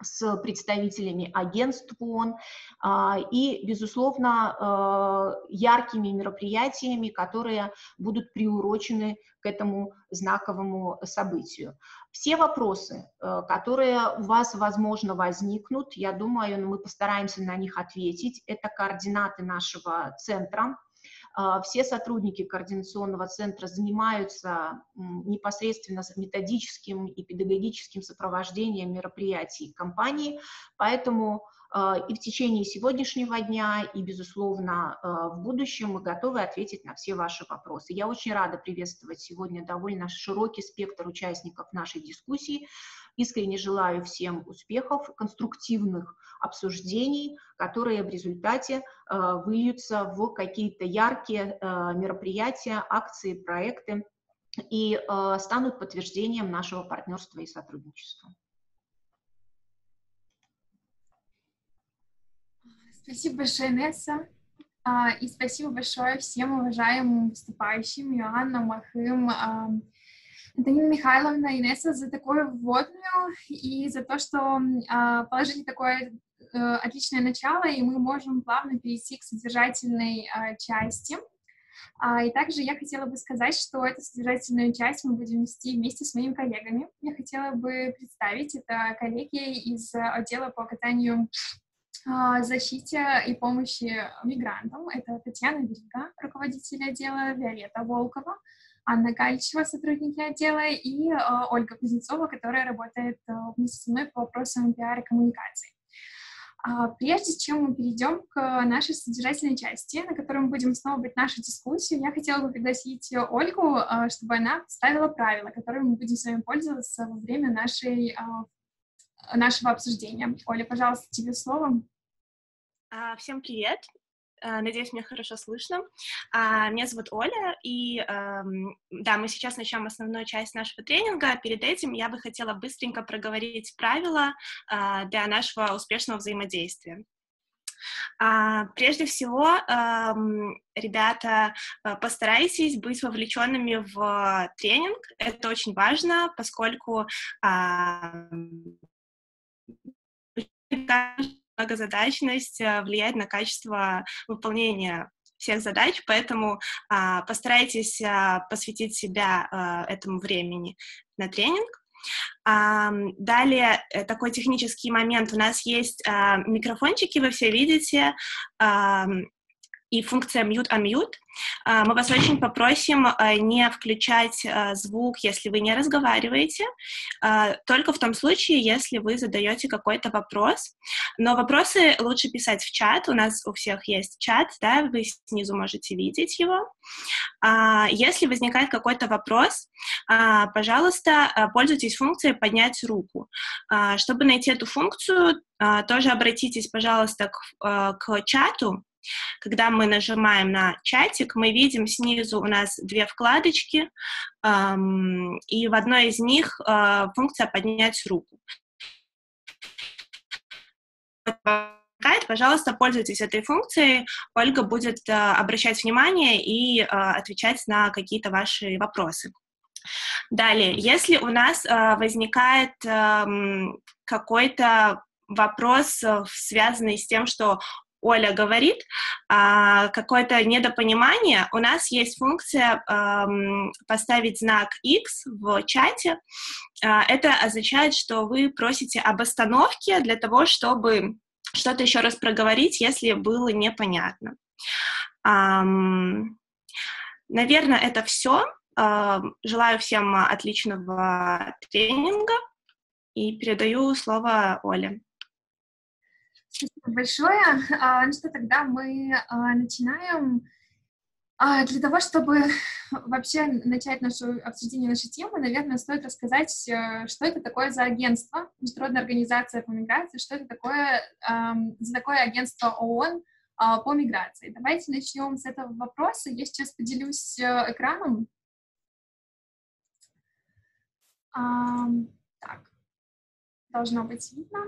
с представителями агентств ООН и, безусловно, яркими мероприятиями, которые будут приурочены к этому знаковому событию. Все вопросы, которые у вас, возможно, возникнут, я думаю, мы постараемся на них ответить. Это координаты нашего центра. Все сотрудники координационного центра занимаются непосредственно методическим и педагогическим сопровождением мероприятий компании, поэтому и в течение сегодняшнего дня, и, безусловно, в будущем мы готовы ответить на все ваши вопросы. Я очень рада приветствовать сегодня довольно широкий спектр участников нашей дискуссии. Искренне желаю всем успехов, конструктивных обсуждений, которые в результате э, выльются в какие-то яркие э, мероприятия, акции, проекты и э, станут подтверждением нашего партнерства и сотрудничества. Спасибо большое, Инесса. И спасибо большое всем уважаемым выступающим, Иоанна, Махым, Антонина Михайловна, Инесса, за такую вводную и за то, что положили такое отличное начало, и мы можем плавно перейти к содержательной части. И также я хотела бы сказать, что эту содержательную часть мы будем вести вместе с моими коллегами. Я хотела бы представить, это коллеги из отдела по оказанию защите и помощи мигрантам. Это Татьяна Вильга, руководитель отдела, Виолетта Волкова, Анна Кальчева, сотрудники отдела, и э, Ольга Кузнецова, которая работает э, вместе со мной по вопросам пиар и коммуникации. А, прежде чем мы перейдем к нашей содержательной части, на которой мы будем основывать нашу дискуссию, я хотела бы пригласить Ольгу, э, чтобы она представила правила, которыми мы будем с вами пользоваться во время нашей, э, нашего обсуждения. Оля, пожалуйста, тебе слово. Всем привет! Надеюсь, меня хорошо слышно. Меня зовут Оля, и да, мы сейчас начнем основную часть нашего тренинга. Перед этим я бы хотела быстренько проговорить правила для нашего успешного взаимодействия. Прежде всего, ребята, постарайтесь быть вовлеченными в тренинг. Это очень важно, поскольку многозадачность влияет на качество выполнения всех задач, поэтому а, постарайтесь а, посвятить себя а, этому времени на тренинг. А, далее, такой технический момент. У нас есть а, микрофончики, вы все видите, а, и функция mute-unmute. Мы вас очень попросим не включать звук, если вы не разговариваете, только в том случае, если вы задаете какой-то вопрос. Но вопросы лучше писать в чат, у нас у всех есть чат, да, вы снизу можете видеть его. Если возникает какой-то вопрос, пожалуйста, пользуйтесь функцией «поднять руку». Чтобы найти эту функцию, тоже обратитесь, пожалуйста, к, к чату. Когда мы нажимаем на чатик, мы видим снизу у нас две вкладочки, эм, и в одной из них э, функция «поднять руку». Пожалуйста, пользуйтесь этой функцией, Ольга будет э, обращать внимание и э, отвечать на какие-то ваши вопросы. Далее, если у нас э, возникает э, какой-то вопрос, э, связанный с тем, что Оля говорит, а, какое-то недопонимание, у нас есть функция а, поставить знак X в чате. А, это означает, что вы просите об остановке для того, чтобы что-то еще раз проговорить, если было непонятно. А, наверное, это все. А, желаю всем отличного тренинга и передаю слово Оле. Спасибо большое. А, ну что, тогда мы а, начинаем. А, для того, чтобы вообще начать наше обсуждение нашей темы, наверное, стоит рассказать, что это такое за агентство, Международная организация по миграции, что это такое а, за такое агентство ООН а, по миграции. Давайте начнем с этого вопроса. Я сейчас поделюсь экраном. А, так, должно быть видно.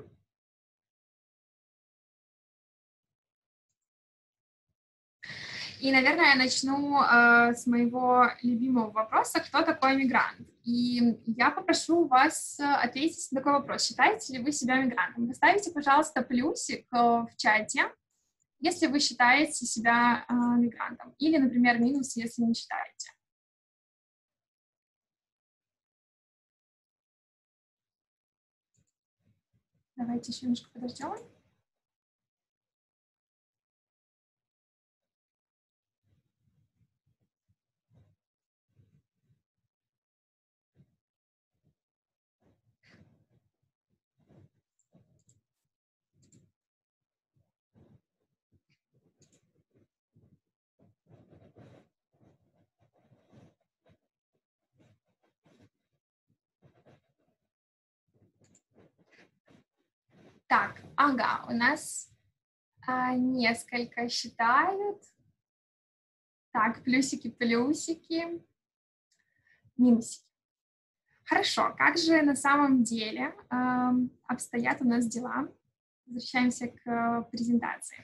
И, наверное, я начну э, с моего любимого вопроса, кто такой мигрант? И я попрошу вас ответить на такой вопрос. Считаете ли вы себя мигрантом? Поставите, пожалуйста, плюсик э, в чате, если вы считаете себя э, мигрантом. Или, например, минус, если не считаете. Давайте еще немножко подождем. Так, ага, у нас а, несколько считают. Так, плюсики, плюсики, минусики. Хорошо, как же на самом деле э, обстоят у нас дела? Возвращаемся к э, презентации.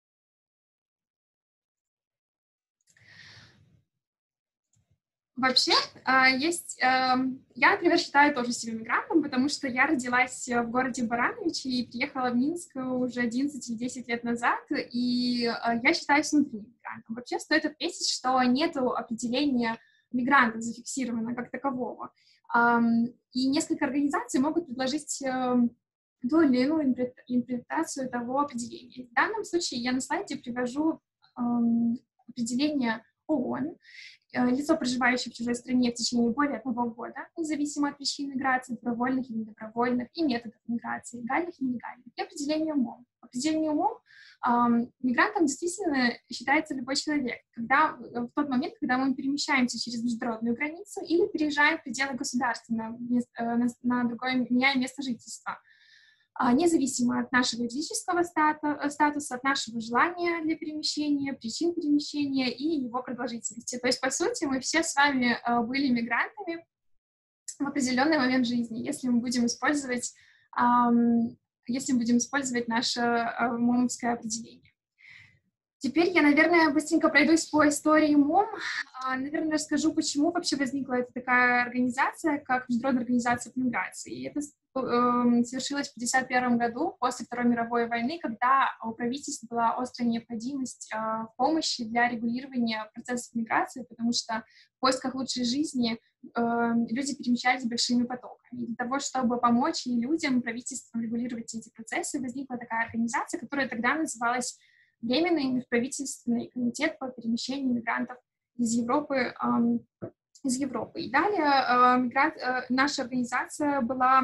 Вообще, э, есть... Э, я, например, считаю тоже себя мигрантом, потому что я родилась в городе Барановичи и приехала в Минск уже одиннадцать или десять лет назад, и э, я считаюсь внутренним мигрантом. Вообще, стоит отметить, что нет определения мигранта зафиксировано как такового. Um, и несколько организаций могут предложить uh, ту или иную интерпретацию того определения. В данном случае я на слайде привожу um, определение ООН. Uh, лицо, проживающее в чужой стране в течение более одного года, независимо от причин миграции, добровольных или недобровольных, и методов миграции, легальных и нелегальных, и определение МОМ. Определение МОМ Um, мигрантом действительно считается любой человек, когда, в тот момент, когда мы перемещаемся через международную границу или переезжаем в пределы государства на, на, на другое, меняя место жительства, uh, независимо от нашего юридического стату, статуса, от нашего желания для перемещения, причин перемещения и его продолжительности. То есть, по сути, мы все с вами uh, были мигрантами в определенный момент жизни, если мы будем использовать um, если будем использовать наше э, момовское определение. Теперь я, наверное, быстренько пройдусь по истории МОМ. Э, наверное, расскажу, почему вообще возникла эта такая организация, как Международная организация по миграции. И это э, совершилось в пятьдесят первом году, после Второй мировой войны, когда у правительства была острая необходимость э, в помощи для регулирования процессов миграции, потому что в поисках лучшей жизни люди перемещались большими потоками. И для того, чтобы помочь и людям, правительствам регулировать эти процессы, возникла такая организация, которая тогда называлась Временный межправительственный комитет по перемещению мигрантов из Европы, эм, из Европы. И далее э, мигрант, э, наша организация была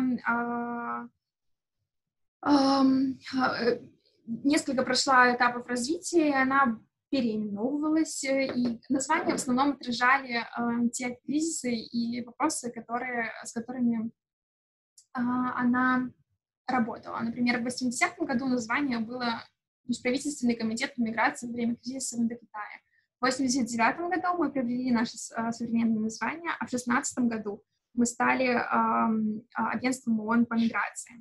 э, э, несколько прошла этапов развития, и она переименовывалась, и названия в основном отражали э, те кризисы и вопросы, которые, с которыми э, она работала. Например, в восьмидесятом году название было Межправительственный комитет по миграции во время кризиса в Индокитае. В восемьдесят девятом году мы приобрели наше э, современное название, а в шестнадцатом году мы стали э, агентством ООН по миграции.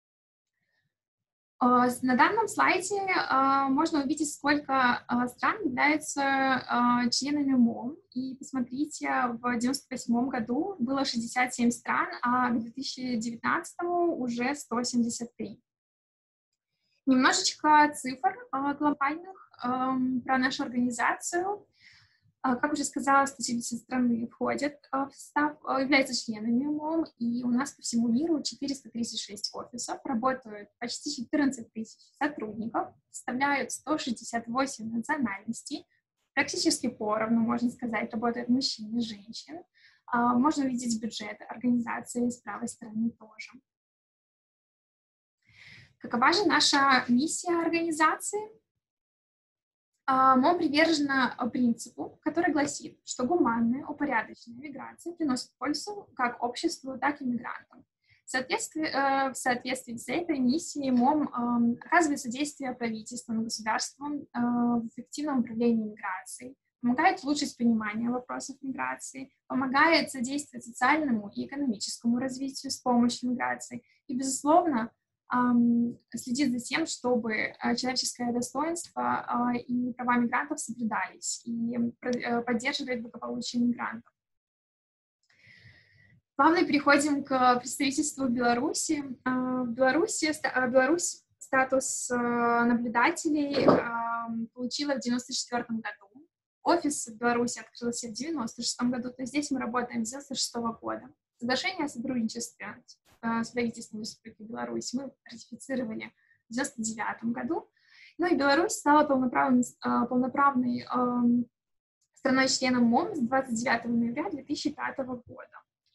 На данном слайде uh, можно увидеть, сколько uh, стран являются uh, членами МОМ. И посмотрите, в девяносто восьмом году было шестьдесят семь стран, а к две тысячи девятнадцатому уже сто семьдесят три. Немножечко цифр uh, глобальных um, про нашу организацию. Uh, как уже сказала, сто семьдесят страны входят uh, в состав, uh, являются членами МОМ, и у нас по всему миру четыреста тридцать шесть офисов, работают почти четырнадцать тысяч сотрудников, составляют сто шестьдесят восемь национальностей, практически поровну, можно сказать, работают мужчин и женщин. Uh, можно увидеть бюджет организации с правой стороны тоже. Какова же наша миссия организации? МОМ привержена принципу, который гласит, что гуманная, упорядоченная миграция приносит пользу как обществу, так и мигрантам. В соответствии, в соответствии с этой миссией МОМ оказывает содействие правительствам и государствам в эффективном управлении миграцией, помогает улучшить понимание вопросов миграции, помогает содействовать социальному и экономическому развитию с помощью миграции и, безусловно, следит за тем, чтобы человеческое достоинство и права мигрантов соблюдались, и поддерживает благополучие мигрантов. Плавно переходим к представительству Беларуси. В Беларуси, Беларусь статус наблюдателей получила в девяносто четвёртом году. Офис в Беларуси открылся в девяносто шестом году, то есть здесь мы работаем с девяносто шестого года. Соглашение о сотрудничестве с правительством Республики Беларусь мы ратифицировали в девяносто девятом году. Ну и Беларусь стала полноправной, полноправной страной-членом МОМ с двадцать девятого ноября две тысячи пятого года.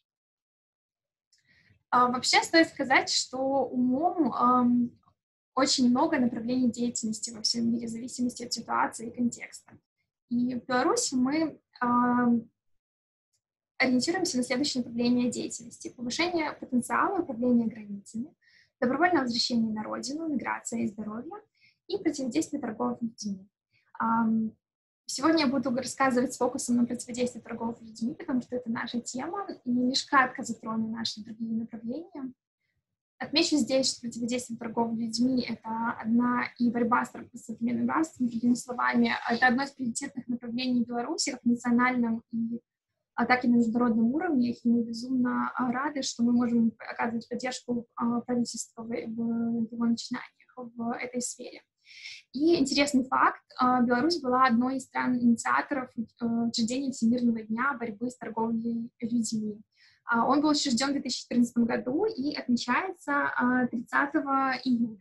Вообще стоит сказать, что у МОМ очень много направлений деятельности во всем мире, в зависимости от ситуации и контекста. И в Беларуси мы ориентируемся на следующее направление деятельности: повышение потенциала управления границами, добровольное возвращение на родину, миграция и здоровье, и противодействие торговли людьми. Сегодня я буду рассказывать с фокусом на противодействие торговли людьми, потому что это наша тема, и лишь кратко затрону наши другие направления. Отмечу здесь, что противодействие торговли людьми — это одна и борьба с современным рабством, другими словами, это одно из приоритетных направлений Беларуси как в национальном и а так и на международном уровне, и мы безумно рады, что мы можем оказывать поддержку правительству в его начинаниях в этой сфере. И интересный факт: Беларусь была одной из стран-инициаторов учреждения Всемирного дня борьбы с торговлей людьми. Он был учрежден в две тысячи четырнадцатом году и отмечается тридцатого июля.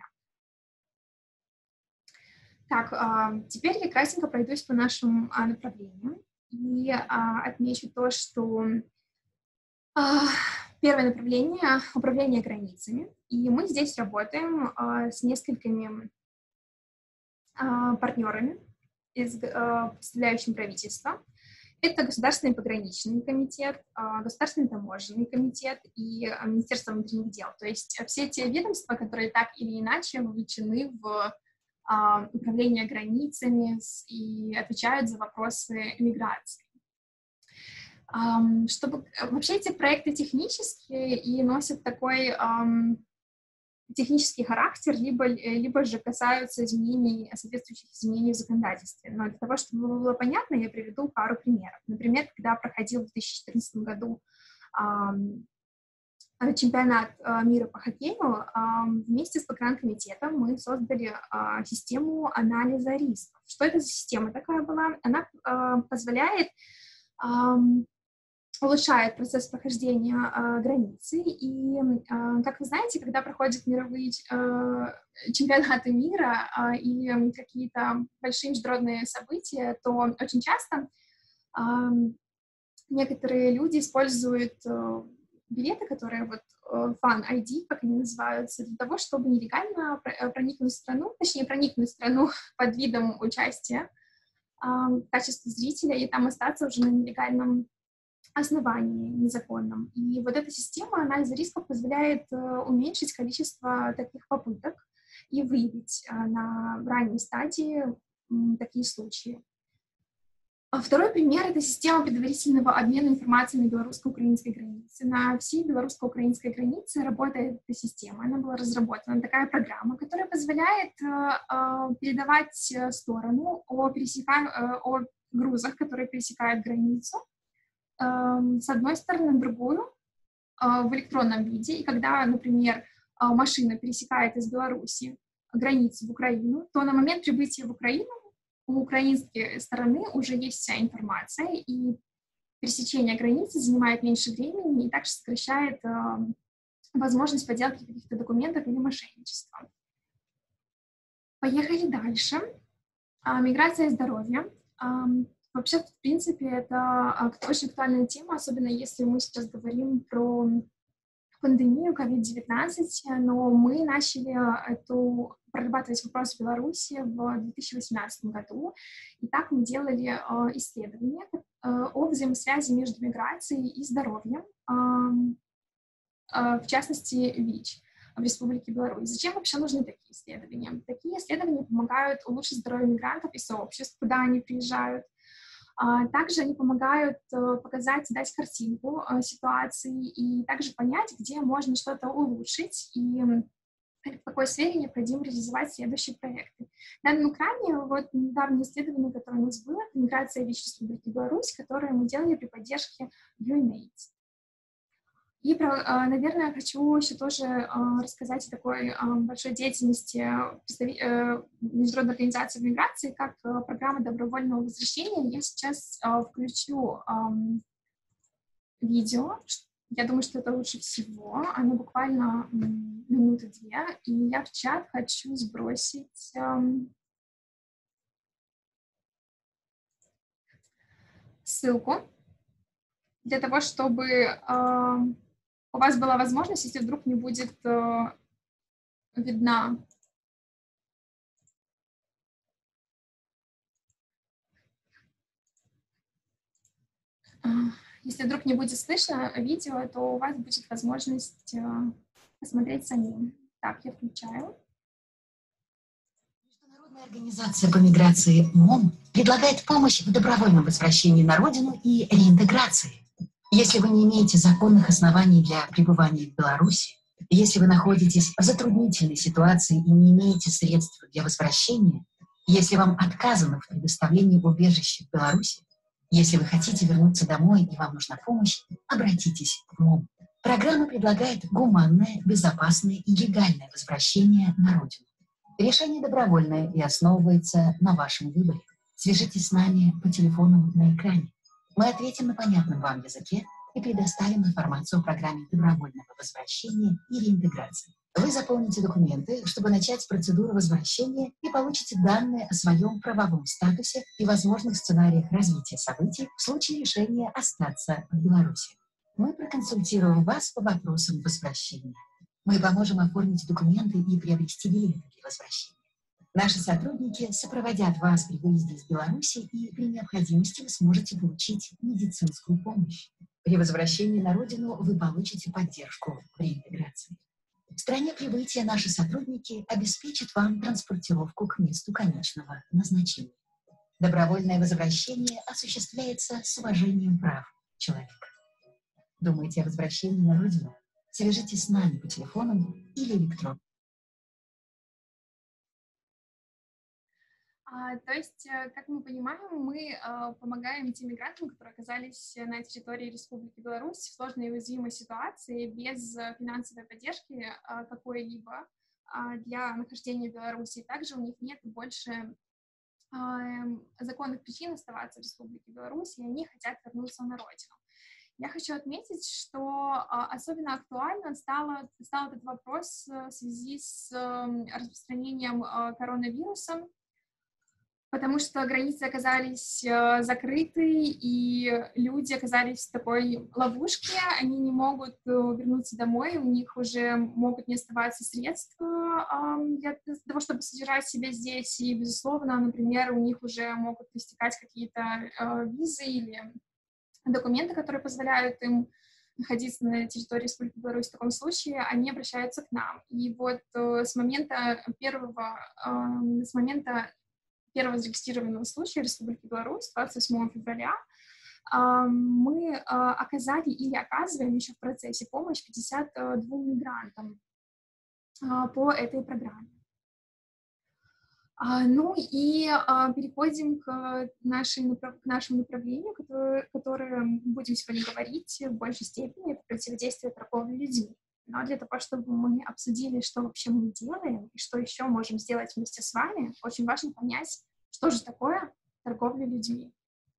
Так, теперь я кратенько пройдусь по нашим направлениям. И а, отмечу то, что а, первое направление — управление границами. И мы здесь работаем а, с несколькими а, партнерами, из, а, представляющими правительство. Это Государственный пограничный комитет, а, Государственный таможенный комитет и а, Министерство внутренних дел. То есть все те ведомства, которые так или иначе вовлечены в управление границами и отвечают за вопросы миграции. Чтобы вообще эти проекты технические и носят такой um, технический характер, либо, либо же касаются изменений, соответствующих изменений в законодательстве. Но для того, чтобы было понятно, я приведу пару примеров. Например, когда проходил в две тысячи четырнадцатом году um, чемпионат мира по хоккею, вместе с погранкомитетом мы создали систему анализа рисков. Что это за система такая была? Она позволяет, улучшает процесс прохождения границы. И, как вы знаете, когда проходят мировые чемпионаты мира или какие-то большие международные события, то очень часто некоторые люди используют билеты, которые вот Fan ай ди, как они называются, для того, чтобы нелегально проникнуть в страну, точнее, проникнуть в страну под видом участия э, в качестве зрителя и там остаться уже на нелегальном основании, незаконном. И вот эта система анализа рисков позволяет э, уменьшить количество таких попыток и выявить э, на ранней стадии э, такие случаи. Второй пример — это система предварительного обмена информацией на белорусско-украинской границе. На всей белорусско-украинской границе работает эта система. Она была разработана, такая программа, которая позволяет э, э, передавать сторону о, пересека... о грузах, которые пересекают границу, э, с одной стороны на другую э, в электронном виде. И когда, например, машина пересекает из Беларуси границу в Украину, то на момент прибытия в Украину у украинской стороны уже есть вся информация, и пересечение границы занимает меньше времени и также сокращает э, возможность подделки каких-то документов или мошенничества. Поехали дальше. А, миграция и здоровье. А, вообще, в принципе, это очень актуальная тема, особенно если мы сейчас говорим про пандемию ковид девятнадцать, но мы начали эту прорабатывать вопрос в Беларуси в две тысячи восемнадцатом году. И так мы делали э, исследования э, о взаимосвязи между миграцией и здоровьем, э, э, в частности, ВИЧ в Республике Беларусь. Зачем вообще нужны такие исследования? Такие исследования помогают улучшить здоровье мигрантов и сообществ, куда они приезжают. Также они помогают показать, дать картинку ситуации и также понять, где можно что-то улучшить и в какой сфере необходимо реализовать следующие проекты. На данном экране вот недавнее исследование, которое у нас было, это миграция в Республики Беларусь, которое мы делали при поддержке ю эн эйдс. И, наверное, хочу еще тоже рассказать о такой большой деятельности Международной организации миграции, как программа добровольного возвращения. Я сейчас включу видео. Я думаю, что это лучше всего. Оно буквально минуты две. И я в чат хочу сбросить ссылку для того, чтобы у вас была возможность, если вдруг не будет э, видна э, если вдруг не будет слышно видео, то у вас будет возможность э, посмотреть самим. Так, я включаю. Международная организация по миграции МОМ предлагает помощь в добровольном возвращении на родину и реинтеграции. Если вы не имеете законных оснований для пребывания в Беларуси, если вы находитесь в затруднительной ситуации и не имеете средств для возвращения, если вам отказано в предоставлении убежища в Беларуси, если вы хотите вернуться домой и вам нужна помощь, обратитесь в МОМ. Программа предлагает гуманное, безопасное и легальное возвращение на родину. Решение добровольное и основывается на вашем выборе. Свяжитесь с нами по телефону на экране. Мы ответим на понятном вам языке и предоставим информацию о программе добровольного возвращения и реинтеграции. Вы заполните документы, чтобы начать процедуру возвращения, и получите данные о своем правовом статусе и возможных сценариях развития событий в случае решения остаться в Беларуси. Мы проконсультируем вас по вопросам возвращения. Мы поможем оформить документы и приобрести билеты для возвращения. Наши сотрудники сопроводят вас при выезде из Беларуси, и при необходимости вы сможете получить медицинскую помощь. При возвращении на родину вы получите поддержку в реинтеграции. В стране прибытия наши сотрудники обеспечат вам транспортировку к месту конечного назначения. Добровольное возвращение осуществляется с уважением прав человека. Думаете о возвращении на родину? Свяжитесь с нами по телефону или электронно. А, то есть, как мы понимаем, мы а, помогаем тем мигрантам, которые оказались на территории Республики Беларусь в сложной и уязвимой ситуации без финансовой поддержки а, какой-либо а, для нахождения в Беларуси. Также у них нет больше а, законных причин оставаться в Республике Беларусь, и они хотят вернуться на родину. Я хочу отметить, что а, особенно актуально стало, стал этот вопрос в связи с а, распространением а, коронавируса, потому что границы оказались э, закрыты, и люди оказались в такой ловушке, они не могут э, вернуться домой, у них уже могут не оставаться средства э, для того, чтобы содержать себя здесь, и, безусловно, например, у них уже могут истекать какие-то э, визы или документы, которые позволяют им находиться на территории Республики Беларусь. В таком случае они обращаются к нам. И вот э, с момента первого, э, с момента первого зарегистрированного случая в Республике Беларусь двадцать восьмого февраля мы оказали или оказываем еще в процессе помощь пятидесяти двум мигрантам по этой программе. Ну и переходим к, нашей, к нашему направлению, которое, которое будем сегодня говорить в большей степени, это противодействие торговле людьми. Но для того, чтобы мы обсудили, что вообще мы делаем и что еще можем сделать вместе с вами, очень важно понять, что же такое торговля людьми.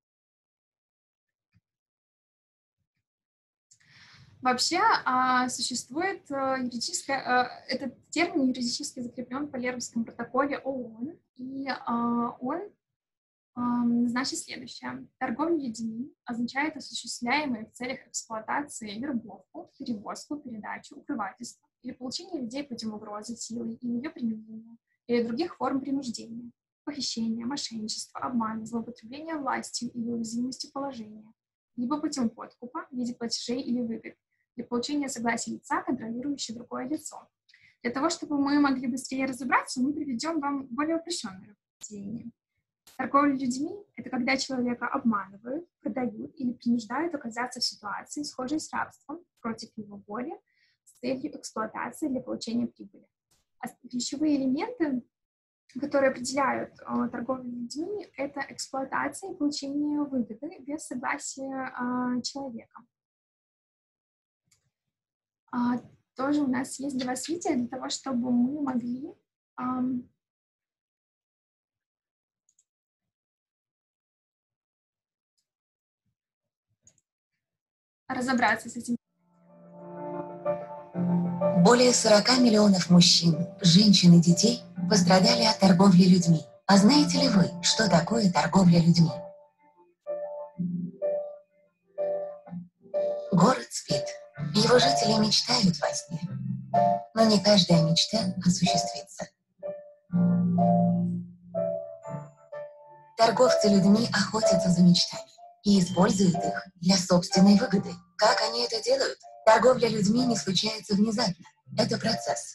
Вообще существует юридическое, этот термин юридически закреплен в Палермском протоколе ООН, и он значит следующее. Торговля людьми означает осуществляемые в целях эксплуатации вербовку, перевозку, передачу, укрывательство или получение людей путем угрозы, силы или ее применения, или других форм принуждения, похищения, мошенничества, обмана, злоупотребления властью или уязвимостью положения, либо путем подкупа в виде платежей или выгод, для получения согласия лица, контролирующего другое лицо. Для того, чтобы мы могли быстрее разобраться, мы приведем вам более упрощенное определение. Торговля людьми – это когда человека обманывают, продают или принуждают оказаться в ситуации, схожей с рабством, против его воли, с целью эксплуатации для получения прибыли. А ключевые элементы, которые определяют э, торговлю людьми, это эксплуатация и получение выгоды без согласия э, человека. А, тоже у нас есть два видео для того, чтобы мы могли эм, разобраться с этим. Более сорока миллионов мужчин, женщин и детей пострадали от торговли людьми. А знаете ли вы, что такое торговля людьми? Город спит. Его жители мечтают во сне. Но не каждая мечта осуществится. Торговцы людьми охотятся за мечтами и используют их для собственной выгоды. Как они это делают? Торговля людьми не случается внезапно. Это процесс.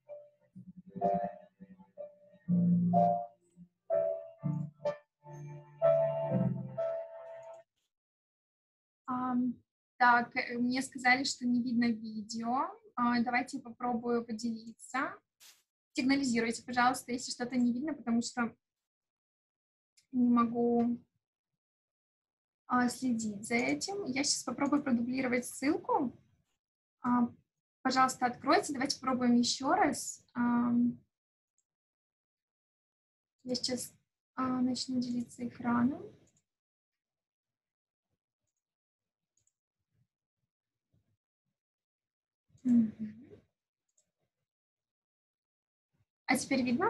Um, так, мне сказали, что не видно видео. Uh, давайте я попробую поделиться. Сигнализируйте, пожалуйста, если что-то не видно, потому что не могу uh, следить за этим. Я сейчас попробую продублировать ссылку. Uh, пожалуйста, откройте. Давайте попробуем еще раз. Um, я сейчас uh, начну делиться экраном. Mm-hmm. А теперь видно?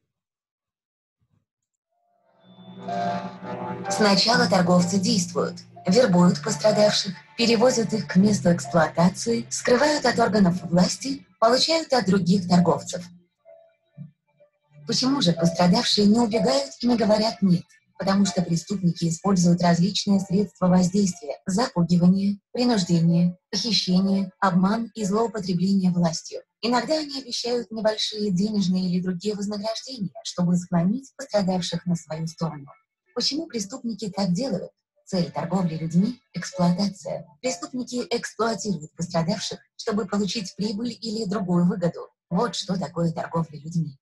Сначала торговцы действуют, вербуют пострадавших, перевозят их к месту эксплуатации, скрывают от органов власти, получают от других торговцев. Почему же пострадавшие не убегают и не говорят «нет»? Потому что преступники используют различные средства воздействия: запугивание, принуждение, похищение, обман и злоупотребление властью. Иногда они обещают небольшие денежные или другие вознаграждения, чтобы склонить пострадавших на свою сторону. Почему преступники так делают? Цель торговли людьми – эксплуатация. Преступники эксплуатируют пострадавших, чтобы получить прибыль или другую выгоду. Вот что такое торговля людьми.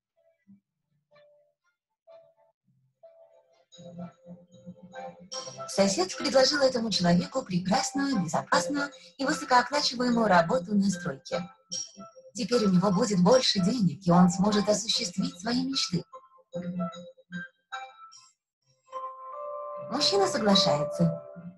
Сосед предложил этому человеку прекрасную, безопасную и высокооплачиваемую работу на стройке. Теперь у него будет больше денег, и он сможет осуществить свои мечты. Мужчина соглашается.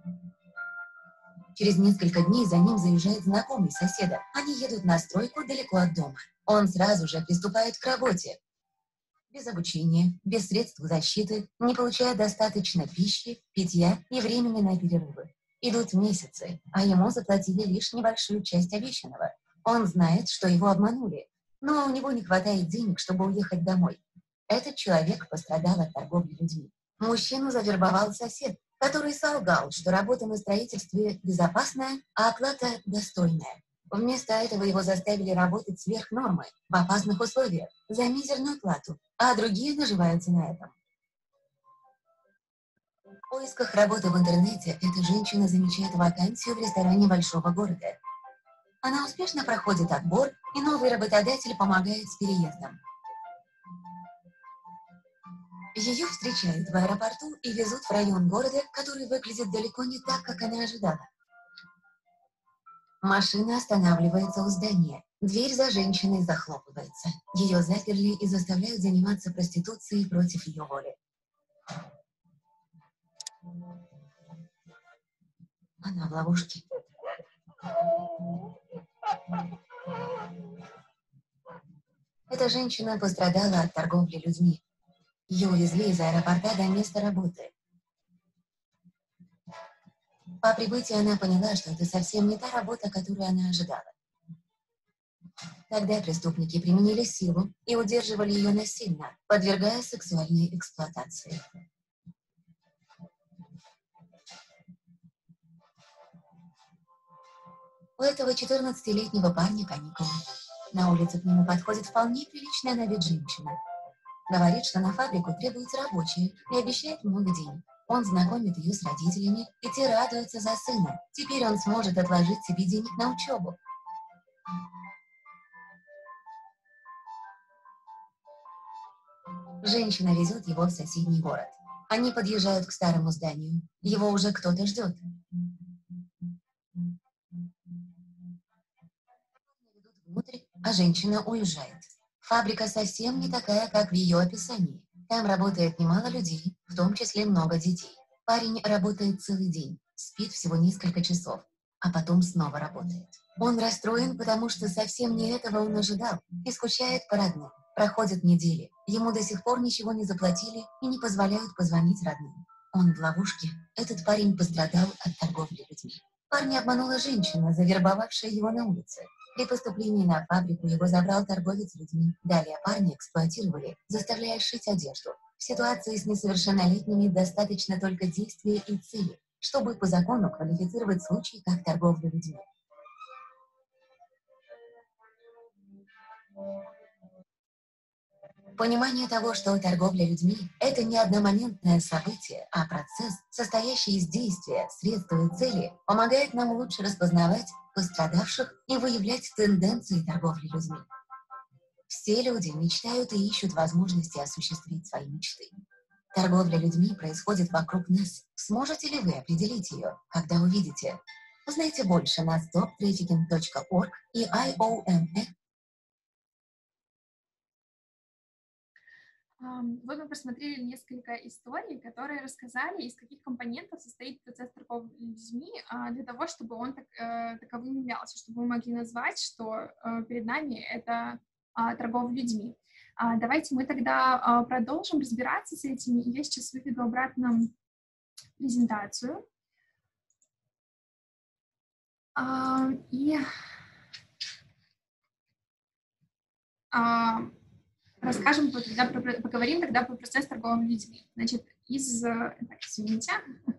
Через несколько дней за ним заезжает знакомый соседа. Они едут на стройку далеко от дома. Он сразу же приступает к работе. Без обучения, без средств защиты, не получая достаточно пищи, питья и времени на перерывы. Идут месяцы, а ему заплатили лишь небольшую часть обещанного. Он знает, что его обманули, но у него не хватает денег, чтобы уехать домой. Этот человек пострадал от торговли людьми. Мужчину завербовал сосед, который солгал, что работа на строительстве безопасная, а оплата достойная. Вместо этого его заставили работать сверх нормы, в опасных условиях, за мизерную плату, а другие наживаются на этом. В поисках работы в интернете эта женщина замечает вакансию в ресторане большого города. Она успешно проходит отбор, и новый работодатель помогает с переездом. Ее встречают в аэропорту и везут в район города, который выглядит далеко не так, как она ожидала. Машина останавливается у здания. Дверь за женщиной захлопывается. Ее заперли и заставляют заниматься проституцией против ее воли. Она в ловушке. Эта женщина пострадала от торговли людьми. Ее увезли из аэропорта до места работы. По прибытии она поняла, что это совсем не та работа, которую она ожидала. Тогда преступники применили силу и удерживали ее насильно, подвергая сексуальной эксплуатации. У этого четырнадцатилетнего парня каникулы. На улице к нему подходит вполне приличная на вид женщина. Говорит, что на фабрику требуются рабочие и обещает много денег. Он знакомит ее с родителями, и те радуются за сына. Теперь он сможет отложить себе денег на учебу. Женщина везет его в соседний город. Они подъезжают к старому зданию. Его уже кто-то ждет. Ведут внутрь, а женщина уезжает. Фабрика совсем не такая, как в ее описании. Там работает немало людей, в том числе много детей. Парень работает целый день, спит всего несколько часов, а потом снова работает. Он расстроен, потому что совсем не этого он ожидал и скучает по родным. Проходят недели, ему до сих пор ничего не заплатили и не позволяют позвонить родным. Он в ловушке. Этот парень пострадал от торговли людьми. Парня обманула женщина, завербовавшая его на улице. При поступлении на фабрику его забрал торговец людьми. Далее парня эксплуатировали, заставляя шить одежду. В ситуации с несовершеннолетними достаточно только действия и цели, чтобы по закону квалифицировать случай как торговлю людьми. Понимание того, что торговля людьми – это не одномоментное событие, а процесс, состоящий из действия, средства и цели, помогает нам лучше распознавать пострадавших и выявлять тенденции торговли людьми. Все люди мечтают и ищут возможности осуществить свои мечты. Торговля людьми происходит вокруг нас. Сможете ли вы определить ее, когда увидите? Узнайте больше на стоп трафикинг точка орг и ай о эм эй. Вот мы просмотрели несколько историй, которые рассказали, из каких компонентов состоит процесс торговли людьми, для того, чтобы он так, таковым являлся, чтобы мы могли назвать, что перед нами это торговля людьми. Давайте мы тогда продолжим разбираться с этими, и я сейчас выведу обратно презентацию. И расскажем, тогда, поговорим тогда про процесс торговли людьми. Значит, из, так, извините,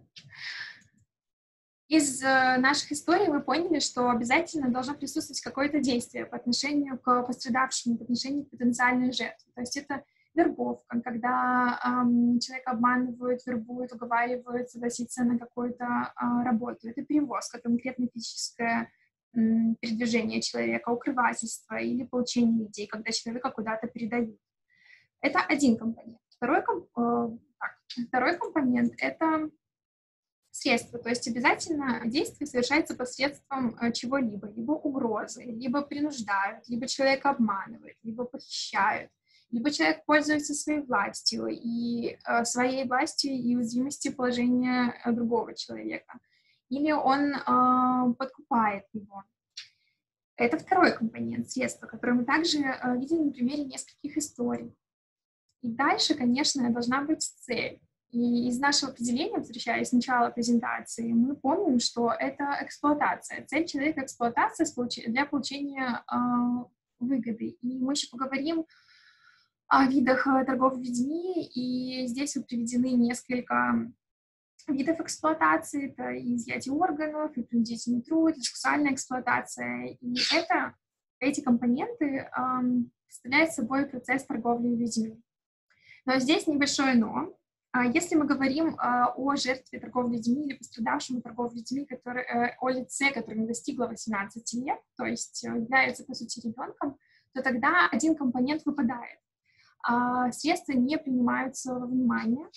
из наших историй мы поняли, что обязательно должно присутствовать какое-то действие по отношению к пострадавшему, по отношению к потенциальной жертве. То есть это вербовка, когда эм, человека обманывают, вербуют, уговаривают согласиться на какую-то э, работу. Это перевозка, конкретно физическое передвижение человека, укрывательство или получение людей, когда человека куда-то передают. Это один компонент. Второй, э, так, второй компонент — это средства, то есть обязательно действие совершается посредством э, чего-либо, либо угрозы, либо принуждают, либо человека обманывают, либо похищают, либо человек пользуется своей властью и э, своей властью и уязвимостью положения э, другого человека. Или он э, подкупает его. Это второй компонент средства, который мы также э, видим на примере нескольких историй. И дальше, конечно, должна быть цель. И из нашего определения, возвращаясь к началу презентации, мы помним, что это эксплуатация. Цель человека — эксплуатация для получения э, выгоды. И мы еще поговорим о видах торговли людьми, и здесь вот приведены несколько видов эксплуатации. Это и изъятие органов, и принудительный труд, и сексуальная эксплуатация. И это, эти компоненты эм, представляют собой процесс торговли людьми. Но здесь небольшое «но». Если мы говорим э, о жертве торговли людьми или пострадавшем торговли людьми, который, э, о лице, которое не достигло восемнадцати лет, то есть является, по сути, ребенком, то тогда один компонент выпадает. Э, средства не принимаются во внимание.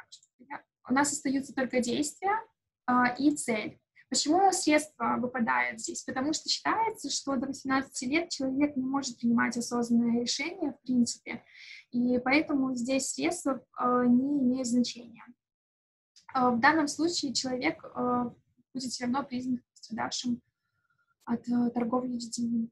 У нас остаются только действия э, и цель. Почему средства выпадают здесь? Потому что считается, что до восемнадцати лет человек не может принимать осознанное решение, в принципе, и поэтому здесь средства э, не имеют значения. Э, в данном случае человек э, будет все равно признан пострадавшим от э, торговли людьми.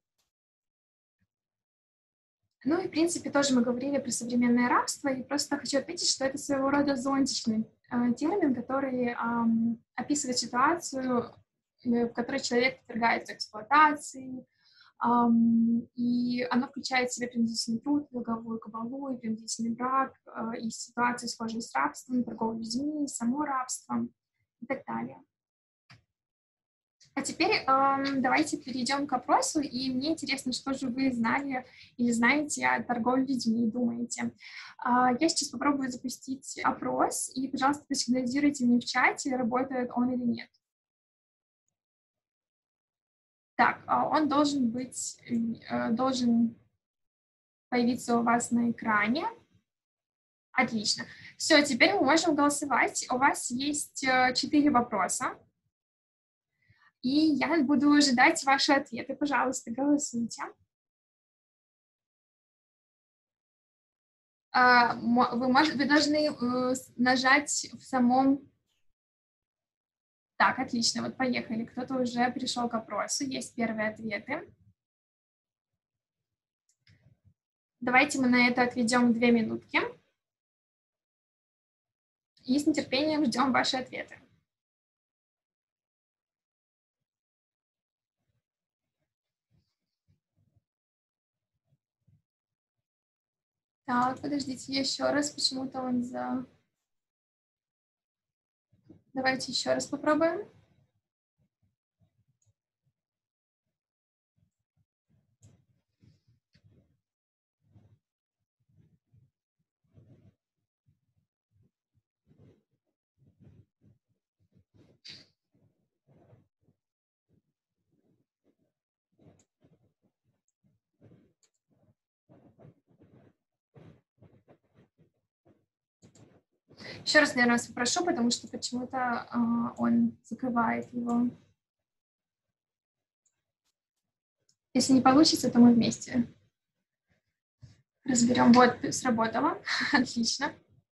Ну и, в принципе, тоже мы говорили про современное рабство, и просто хочу отметить, что это своего рода зонтичный э, термин, который э, описывает ситуацию, в которой человек подвергается эксплуатации, э, и оно включает в себя принудительный труд, долговую кабалу, и принудительный брак, э, и ситуации, схожие с рабством, торговлей людьми, само рабство и так далее. А теперь э, давайте перейдем к опросу, и мне интересно, что же вы знали или знаете о торговле людьми, думаете. Э, я сейчас попробую запустить опрос, и, пожалуйста, просигнализируйте мне в чате, работает он или нет. Так, э, он должен быть, э, должен появиться у вас на экране. Отлично. Все, теперь мы можем голосовать. У вас есть четыре вопроса. И я буду ожидать ваши ответы. Пожалуйста, голосуйте. Вы, можете, вы должны нажать в самом... Так, отлично, вот поехали. Кто-то уже пришел к вопросу. Есть первые ответы. Давайте мы на это отведем две минутки. И с нетерпением ждем ваши ответы. Так, подождите еще раз, почему-то он за... Давайте еще раз попробуем. Еще раз, наверное, вас попрошу, потому что почему-то э, он закрывает его. Если не получится, то мы вместе разберем. Вот, сработало. Отлично.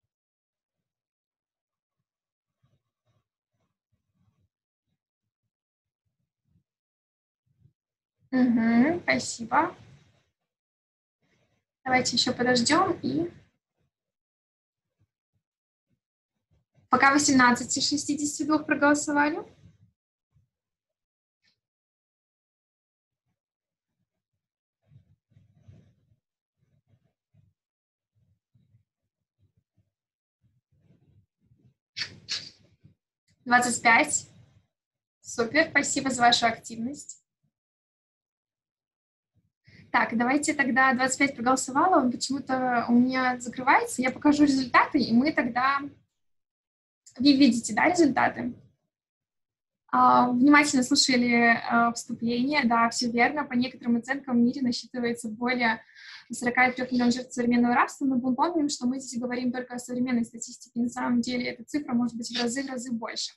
Угу, спасибо. Давайте еще подождем и... Пока восемнадцать из шестидесяти двух проголосовали. двадцать пять. Супер, спасибо за вашу активность. Так, давайте тогда двадцать пять проголосовало, он почему-то у меня закрывается. Я покажу результаты, и мы тогда... Вы видите, да, результаты? А, внимательно слушали а, вступление, да, все верно. По некоторым оценкам в мире насчитывается более сорока трёх миллионов жертв современного рабства, но мы помним, что мы здесь говорим только о современной статистике. На самом деле эта цифра может быть в разы, в разы больше.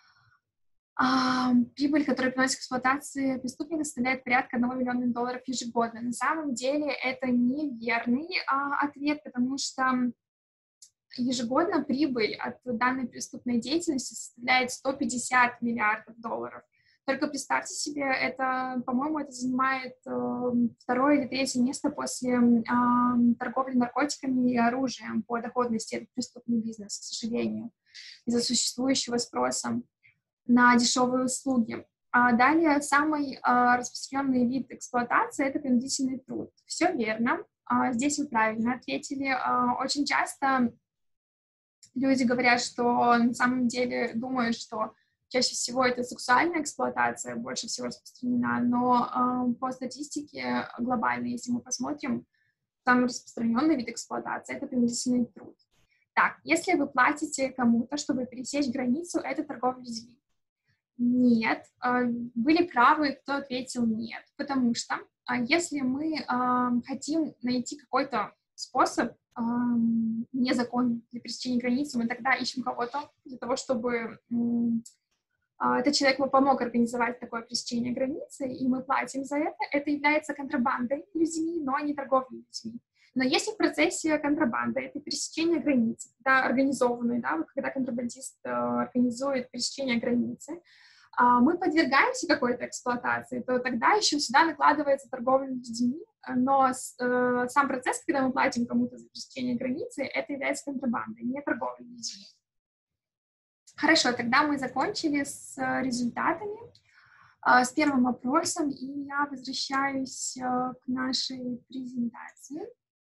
А, прибыль, которая приносит к эксплуатации преступника, составляет порядка одного миллиона долларов ежегодно. На самом деле это неверный а, ответ, потому что ежегодно прибыль от данной преступной деятельности составляет сто пятьдесят миллиардов долларов. Только представьте себе, это, по-моему, это занимает э, второе или третье место после э, торговли наркотиками и оружием по доходности. Это преступный бизнес, к сожалению, из-за существующего спроса на дешевые услуги. А далее, самый э, распространенный вид эксплуатации – это принудительный труд. Все верно. А здесь вы правильно ответили. А, очень часто люди говорят, что на самом деле думают, что чаще всего это сексуальная эксплуатация больше всего распространена, но э, по статистике глобальной, если мы посмотрим, самый распространенный вид эксплуатации – это принудительный труд. Так, если вы платите кому-то, чтобы пересечь границу, это торговля людьми. Нет. Э, были правы, кто ответил нет, потому что э, если мы э, хотим найти какой-то способ э, незаконный для пересечения границы, мы тогда ищем кого-то для того, чтобы этот человек помог организовать такое пересечение границы, и мы платим за это. Это является контрабандой людьми, но не торговлей людьми. Но если в процессе контрабанды, это пересечение границы, когда организованный, да, вот когда контрабандист э, организует пересечение границы, э, мы подвергаемся какой-то эксплуатации, то тогда еще сюда накладывается торговля людьми, но э, сам процесс, когда мы платим кому-то за пересечение границы, это является контрабандой, не торговлей людьми. Хорошо, тогда мы закончили с результатами, с первым вопросом, и я возвращаюсь к нашей презентации.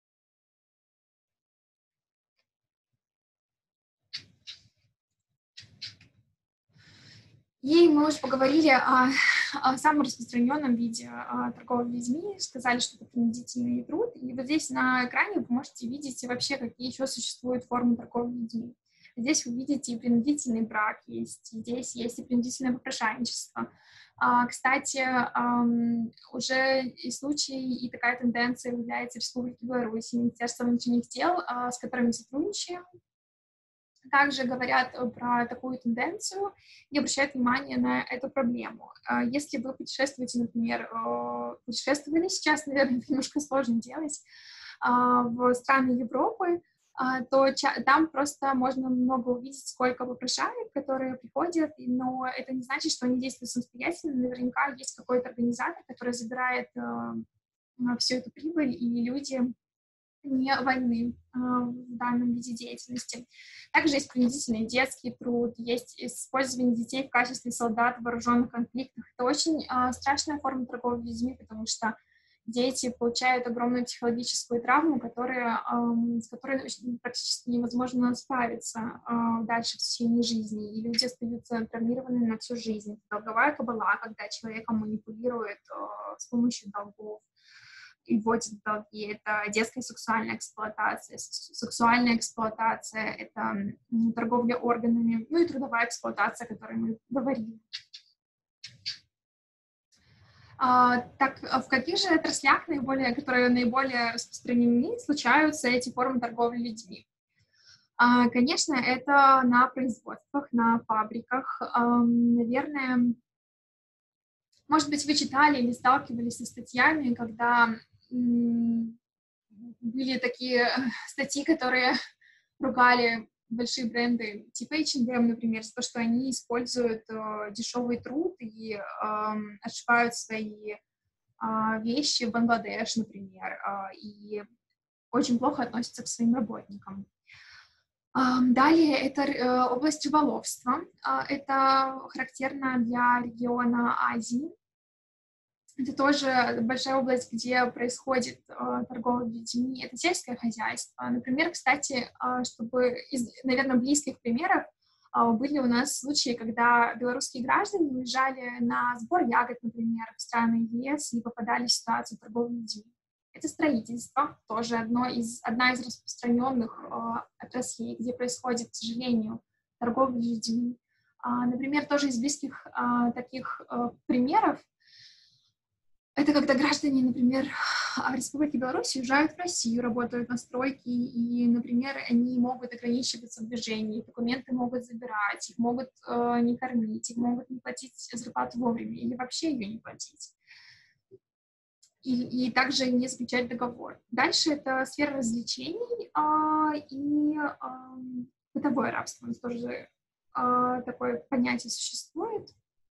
И мы уже поговорили о, о самом распространенном виде торговли людьми, сказали, что это принудительный труд, и вот здесь на экране вы можете видеть вообще, какие еще существуют формы торговли людьми. Здесь вы видите и принудительный брак есть, и здесь есть и принудительное попрошайничество. Кстати, уже и случай, и такая тенденция является в Республике Беларусь, Министерство внутренних дел, с которым мы сотрудничаем. Также говорят про такую тенденцию и обращают внимание на эту проблему. Если вы путешествуете, например, путешествовали сейчас, наверное, это немножко сложно делать, в страны Европы, то там просто можно много увидеть, сколько попрошаек, которые приходят, но это не значит, что они действуют самостоятельно. Наверняка есть какой-то организатор, который забирает всю эту прибыль, и люди не войны э, в данном виде деятельности. Также есть принудительный детский труд, есть использование детей в качестве солдат в вооруженных конфликтах. Это очень э, страшная форма торговли людьми, потому что дети получают огромную психологическую травму, которая, э, с которой практически невозможно справиться э, дальше в течение жизни, и люди остаются травмированы на всю жизнь. Долговая кабала, когда человеком манипулирует э, с помощью долгов и вводит в долги, это детская сексуальная эксплуатация, сексуальная эксплуатация, это торговля органами, ну и трудовая эксплуатация, о которой мы говорили. А, так, в каких же отраслях, наиболее, которые наиболее распространены, случаются эти формы торговли людьми? А, конечно, это на производствах, на фабриках. А, наверное, может быть, вы читали или сталкивались со статьями, когда были такие статьи, которые ругали большие бренды типа эйч энд эм, например, за то, что они используют э, дешевый труд и э, отшивают свои э, вещи в Бангладеш, например, э, и очень плохо относятся к своим работникам. Э, далее это э, область рыболовства. Э, это характерно для региона Азии. Это тоже большая область, где происходит э, торговля людьми. Это сельское хозяйство. Например, кстати, э, чтобы из, наверное, близких примеров, э, были у нас случаи, когда белорусские граждане уезжали на сбор ягод, например, в страны ЕС и попадали в ситуацию торговли людьми. Это строительство, тоже одно из, одна из распространенных э, отраслей, где происходит, к сожалению, торговля людьми. Э, например, тоже из близких э, таких э, примеров, это когда граждане, например, Республики Беларусь уезжают в Россию, работают на стройке, и, например, они могут ограничиваться в движении, документы могут забирать, их могут э, не кормить, их могут не платить зарплату вовремя или вообще ее не платить. И, и также не заключать договор. Дальше это сфера развлечений э, и э, бытовое рабство. У нас тоже э, такое понятие существует.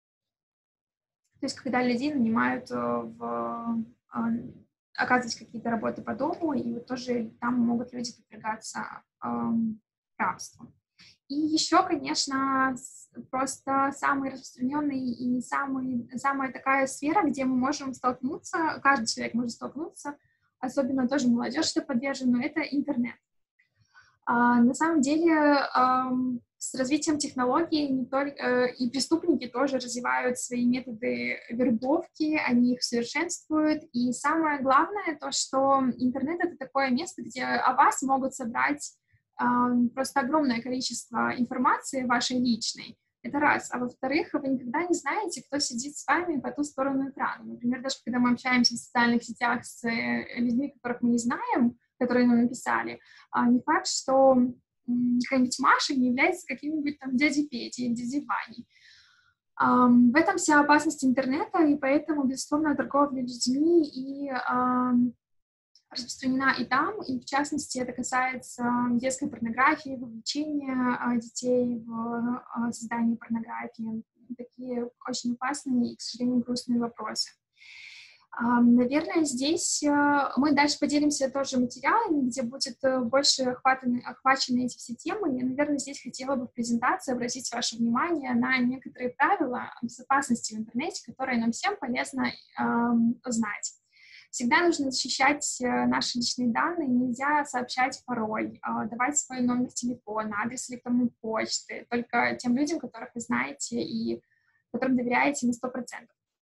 То есть, когда людей нанимают в, оказывать какие-то работы по дому, и вот тоже там могут люди подвергаться э, рабству. И еще, конечно, просто самый распространенный и самый, самая такая сфера, где мы можем столкнуться, каждый человек может столкнуться, особенно тоже молодежь, что подвержена, это интернет. А, на самом деле, э, с развитием технологий не только, э, и преступники тоже развивают свои методы вербовки, они их совершенствуют. И самое главное то, что интернет — это такое место, где о вас могут собрать э, просто огромное количество информации вашей личной. Это раз. А во-вторых, вы никогда не знаете, кто сидит с вами по ту сторону экрана. Например, даже когда мы общаемся в социальных сетях с людьми, которых мы не знаем, которые нам написали, не факт, что какая-нибудь Маша не является каким-нибудь там дядей Петей или дядей Ваней. Um, в этом вся опасность интернета, и поэтому, безусловно, торговля людьми и um, распространена и там, и в частности это касается детской порнографии, вовлечения uh, детей в uh, создание порнографии. Такие очень опасные и, к сожалению, грустные вопросы. Наверное, здесь мы дальше поделимся тоже материалами, где будет больше охватаны, охвачены эти все темы. Я, наверное, здесь хотела бы в презентации обратить ваше внимание на некоторые правила безопасности в интернете, которые нам всем полезно эм, знать. Всегда нужно защищать наши личные данные, нельзя сообщать пароль, э, давать свой номер телефона, адрес электронной почты, только тем людям, которых вы знаете и которым доверяете на сто процентов.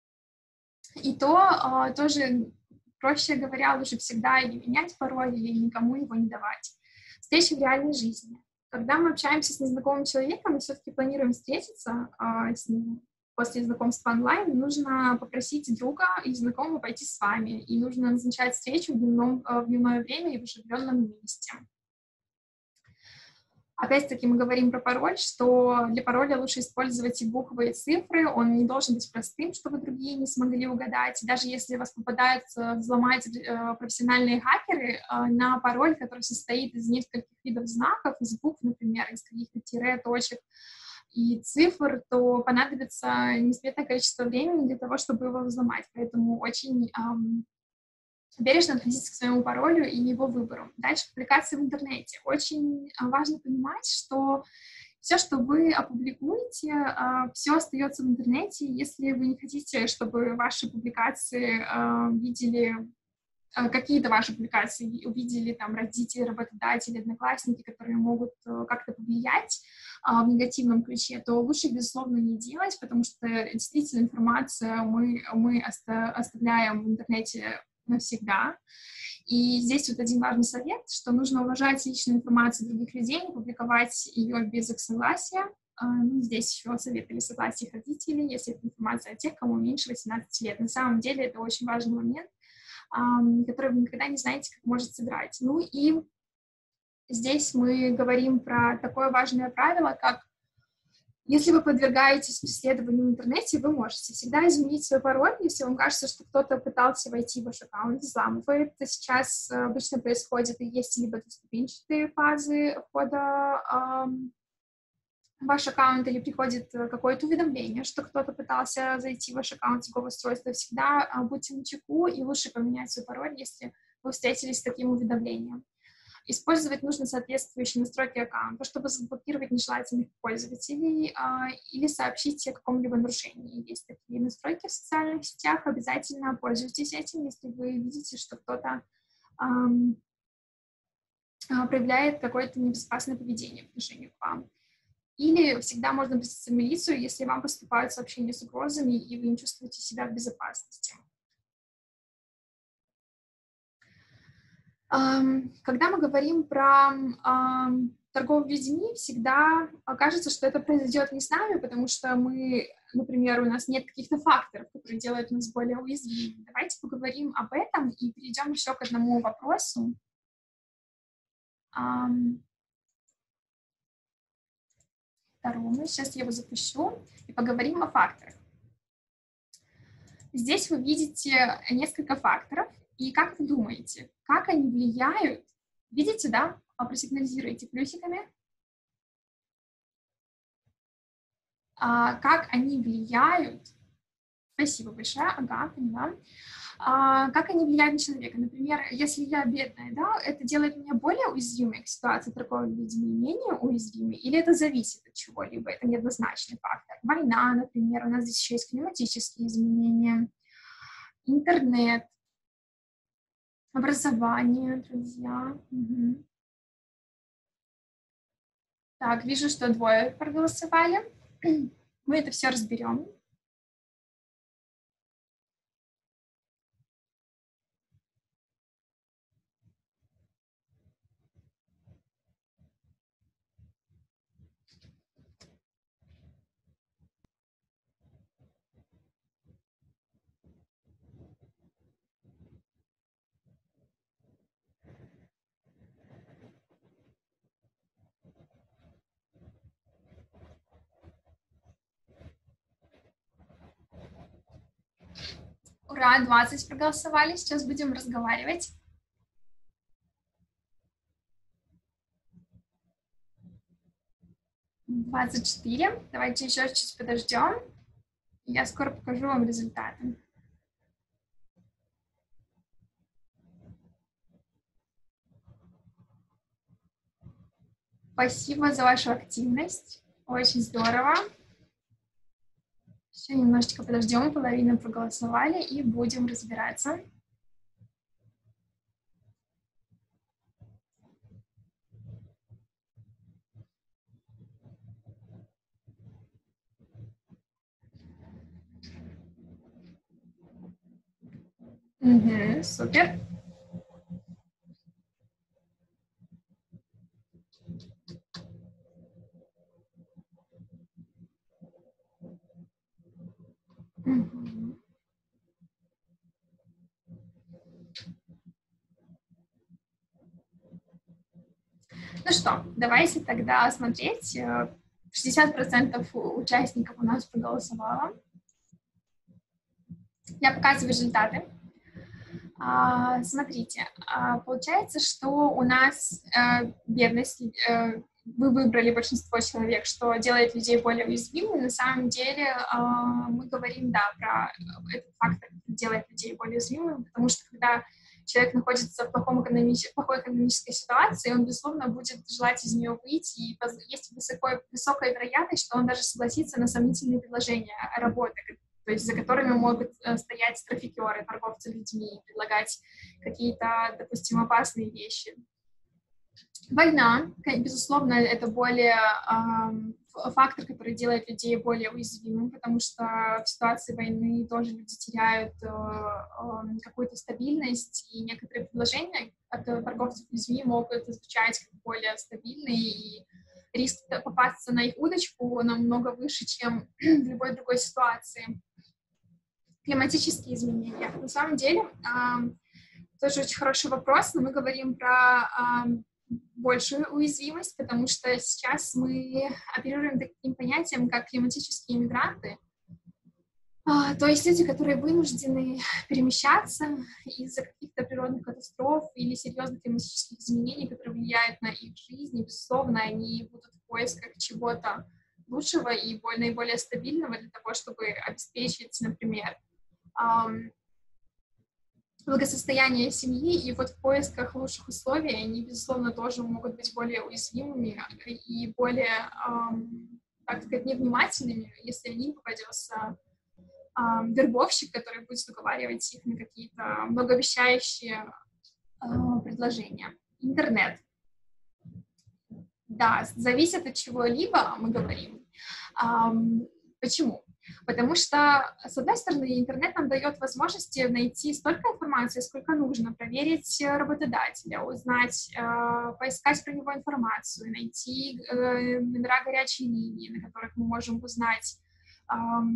И то тоже, проще говоря, лучше всегда или менять пароль, или никому его не давать. Встречи в реальной жизни. Когда мы общаемся с незнакомым человеком, мы все-таки планируем встретиться а, с ним, после знакомства онлайн, нужно попросить друга и знакомого пойти с вами, и нужно назначать встречу в, дневном, в дневное время и в оживленном месте. Опять-таки мы говорим про пароль, что для пароля лучше использовать и буквы, и цифры, он не должен быть простым, чтобы другие не смогли угадать. Даже если у вас попадаются взломать э, профессиональные хакеры э, на пароль, который состоит из нескольких видов знаков, из букв, например, из каких-то тире, точек и цифр, то понадобится несметное количество времени для того, чтобы его взломать. Поэтому очень... Эм, бережно относиться к своему паролю и его выбору. Дальше публикации в интернете. Очень важно понимать, что все, что вы опубликуете, все остается в интернете. Если вы не хотите, чтобы ваши публикации видели, какие-то ваши публикации увидели там родители, работодатели, одноклассники, которые могут как-то повлиять в негативном ключе, то лучше, безусловно, не делать, потому что действительно информацию мы, мы оставляем в интернете навсегда. И здесь вот один важный совет, что нужно уважать личную информацию других людей, не публиковать ее без их согласия. Ну, здесь еще совет или согласие их родителей, если это информация о тех, кому меньше восемнадцати лет. На самом деле это очень важный момент, который вы никогда не знаете, как может сыграть. Ну и здесь мы говорим про такое важное правило, как если вы подвергаетесь преследованию в интернете, вы можете всегда изменить свой пароль, если вам кажется, что кто-то пытался войти в ваш аккаунт, взламывает. Это сейчас обычно происходит, и есть либо двуступенчатые фазы входа эм, в ваш аккаунт, или приходит какое-то уведомление, что кто-то пытался зайти в ваш аккаунт с другого устройства. Всегда будьте начеку, и лучше поменять свой пароль, если вы встретились с таким уведомлением. Использовать нужно соответствующие настройки аккаунта, чтобы заблокировать нежелательных пользователей а, или сообщить о каком-либо нарушении. Есть такие настройки в социальных сетях, обязательно пользуйтесь этим, если вы видите, что кто-то ам, а, проявляет какое-то небезопасное поведение в отношении к вам. Или всегда можно обратиться в милицию, если вам поступают сообщения с угрозами, и вы не чувствуете себя в безопасности. Когда мы говорим про um, торговлю людьми, всегда кажется, что это произойдет не с нами, потому что мы, например, у нас нет каких-то факторов, которые делают нас более уязвимыми. Давайте поговорим об этом и перейдем еще к одному вопросу. Um, второму. Сейчас я его запущу и поговорим о факторах. Здесь вы видите несколько факторов. И как вы думаете, как они влияют? Видите, да? Просигнализируйте плюсиками. А, как они влияют? Спасибо большое. Ага, поняла. А, как они влияют на человека? Например, если я бедная, да, это делает меня более уязвимой к ситуации торговли людьми, менее уязвимой? Или это зависит от чего-либо? Это неоднозначный фактор. Война, например, у нас здесь еще есть климатические изменения, интернет, образование, друзья. Угу. Так, вижу, что двое проголосовали. Мы это все разберем. Ура, двадцать проголосовали. Сейчас будем разговаривать. двадцать четыре. Давайте еще чуть подождем. Я скоро покажу вам результаты. Спасибо за вашу активность. Очень здорово. Еще немножечко подождем, половину проголосовали, и будем разбираться. Угу, супер. Ну что, давайте тогда смотреть. шестьдесят процентов участников у нас проголосовало. Я показываю результаты. А, смотрите, а, получается, что у нас а, бедность, а, вы выбрали большинство человек, что делает людей более уязвимыми. На самом деле а, мы говорим, да, про этот фактор, который делает людей более уязвимыми, потому что когда человек находится в плохом экономич... плохой экономической ситуации, он, безусловно, будет желать из нее выйти, и есть высокой, высокая вероятность, что он даже согласится на сомнительные предложения работы, то есть за которыми могут стоять трафикеры, торговцы людьми, предлагать какие-то, допустим, опасные вещи. Война, безусловно, это более э, фактор, который делает людей более уязвимыми, потому что в ситуации войны тоже люди теряют э, э, какую-то стабильность, и некоторые предложения от торговцев людьми могут звучать как более стабильные, и риск попасться на их удочку намного выше, чем в любой другой ситуации. Климатические изменения. На самом деле, э, тоже очень хороший вопрос, но мы говорим про э, большую уязвимость, потому что сейчас мы оперируем таким понятием, как климатические мигранты, э, то есть люди, которые вынуждены перемещаться из-за каких-то природных катастроф или серьезных климатических изменений, которые влияют на их жизнь, и, безусловно, они будут в поисках чего-то лучшего и наиболее стабильного для того, чтобы обеспечить, например, благосостояние семьи, и вот в поисках лучших условий они, безусловно, тоже могут быть более уязвимыми и более, эм, так сказать, невнимательными, если им попадется эм, вербовщик, который будет уговаривать их на какие-то многообещающие э, предложения. Интернет. Да, зависит от чего-либо, мы говорим. Эм, почему? Потому что, с одной стороны, интернет нам дает возможности найти столько информации, сколько нужно, проверить работодателя, узнать, э, поискать про него информацию, найти э, номера горячей линии, на которых мы можем узнать, э,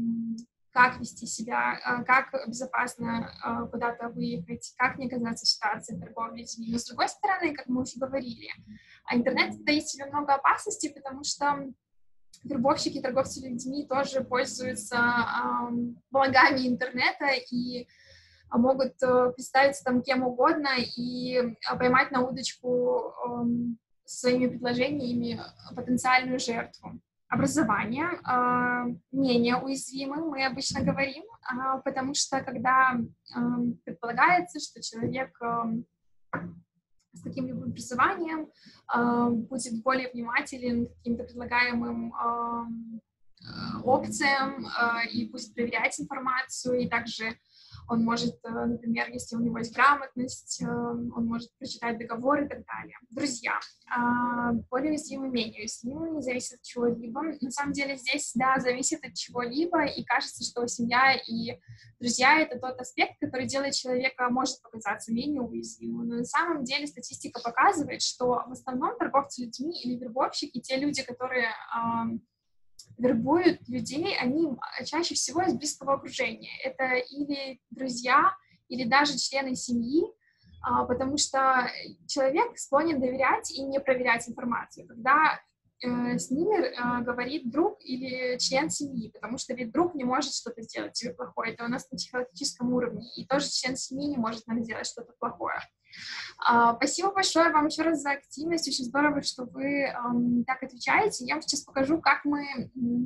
как вести себя, э, как безопасно э, куда-то выехать, как не оказаться в ситуации торговли людьми. Но, с другой стороны, как мы уже говорили, интернет дает себе много опасностей, потому что вербовщики и торговцы людьми тоже пользуются э, благами интернета и э, могут э, представиться там кем угодно и э, поймать на удочку э, своими предложениями потенциальную жертву. Образование э, менее уязвимы, мы обычно говорим, э, потому что когда э, предполагается, что человек э, с каким-либо образованием э, будет более внимателен к каким-то предлагаемым э, опциям э, и будет проверять информацию, и также он может, э, например, если у него есть грамотность, э, он может прочитать договор и так далее. Друзья. Э, более уязвимы, менее уязвимы, не зависит от чего-либо. На самом деле здесь, да, зависит от чего-либо, и кажется, что семья и друзья — это тот аспект, который делает человека, может показаться менее уязвимым. Но на самом деле статистика показывает, что в основном торговцы людьми или вербовщики, те люди, которые э, вербуют людей, они чаще всего из близкого окружения. Это или друзья, или даже члены семьи, э, потому что человек склонен доверять и не проверять информацию, когда э, с ними э, говорит друг или член семьи, потому что ведь друг не может что-то сделать тебе плохое, это у нас на психологическом уровне, и тоже член семьи не может нам сделать что-то плохое. Uh, спасибо большое вам еще раз за активность, очень здорово, что вы um, так отвечаете. Я вам сейчас покажу, как мы,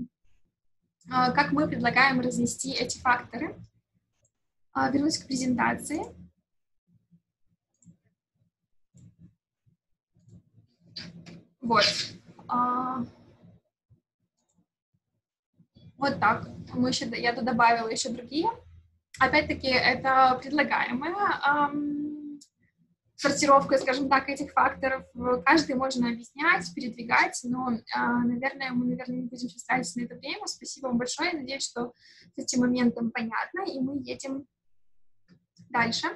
uh, как мы предлагаем разнести эти факторы. Uh, вернусь к презентации. Вот. Uh, вот так. Мы еще, я тут добавила еще другие. Опять-таки, это предлагаемые um, сортировкой, скажем так, этих факторов. Каждый можно объяснять, передвигать, но, наверное, мы, наверное, не будем сейчас тратить на это время. Спасибо вам большое. Я надеюсь, что с этим моментом понятно, и мы едем дальше.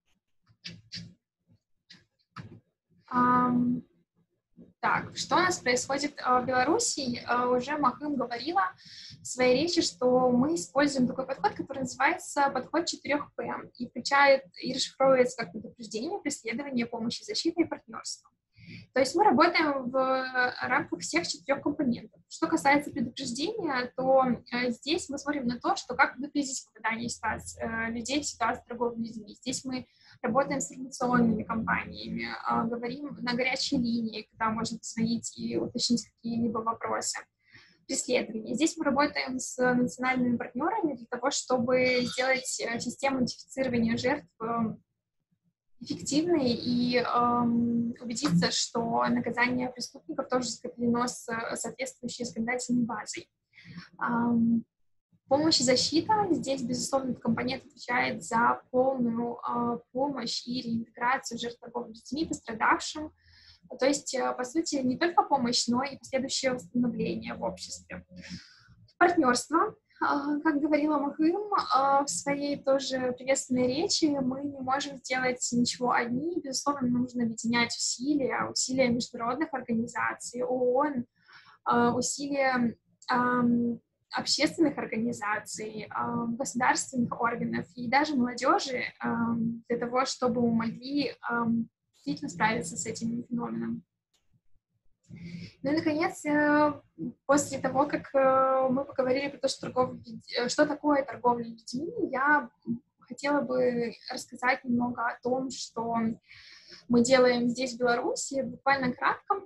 Так, что у нас происходит в Беларуси? Уже Махым говорила в своей речи, что мы используем такой подход, который называется подход четырех П, и включает и расшифровывается как предупреждение, преследование, помощь, защита и партнерство. То есть мы работаем в рамках всех четырех компонентов. Что касается предупреждения, то э, здесь мы смотрим на то, что как предупредить попадание ситуации, э, людей в ситуации торговли людьми. Здесь мы работаем с информационными компаниями, э, говорим на горячей линии, куда можно позвонить и уточнить какие-либо вопросы. Преследование. Здесь мы работаем с национальными партнерами для того, чтобы сделать систему идентифицирования жертв эффективной и эм, убедиться, что наказание преступников тоже скреплено с соответствующей законодательной базой. Эм, помощь и защита. Здесь, безусловно, этот компонент отвечает за полную э, помощь и реинтеграцию жертв торговли людьми, пострадавшим. То есть, по сути, не только помощь, но и последующее восстановление в обществе. Партнерство. Как говорила Махым в своей тоже приветственной речи, мы не можем сделать ничего одни. Безусловно, нужно объединять усилия, усилия международных организаций, ООН, усилия общественных организаций, государственных органов и даже молодежи для того, чтобы мы могли действительно справиться с этим феноменом. Ну и, наконец, после того, как мы поговорили про то, что, торговля, что такое торговля людьми, я хотела бы рассказать немного о том, что мы делаем здесь, в Беларуси, буквально кратко.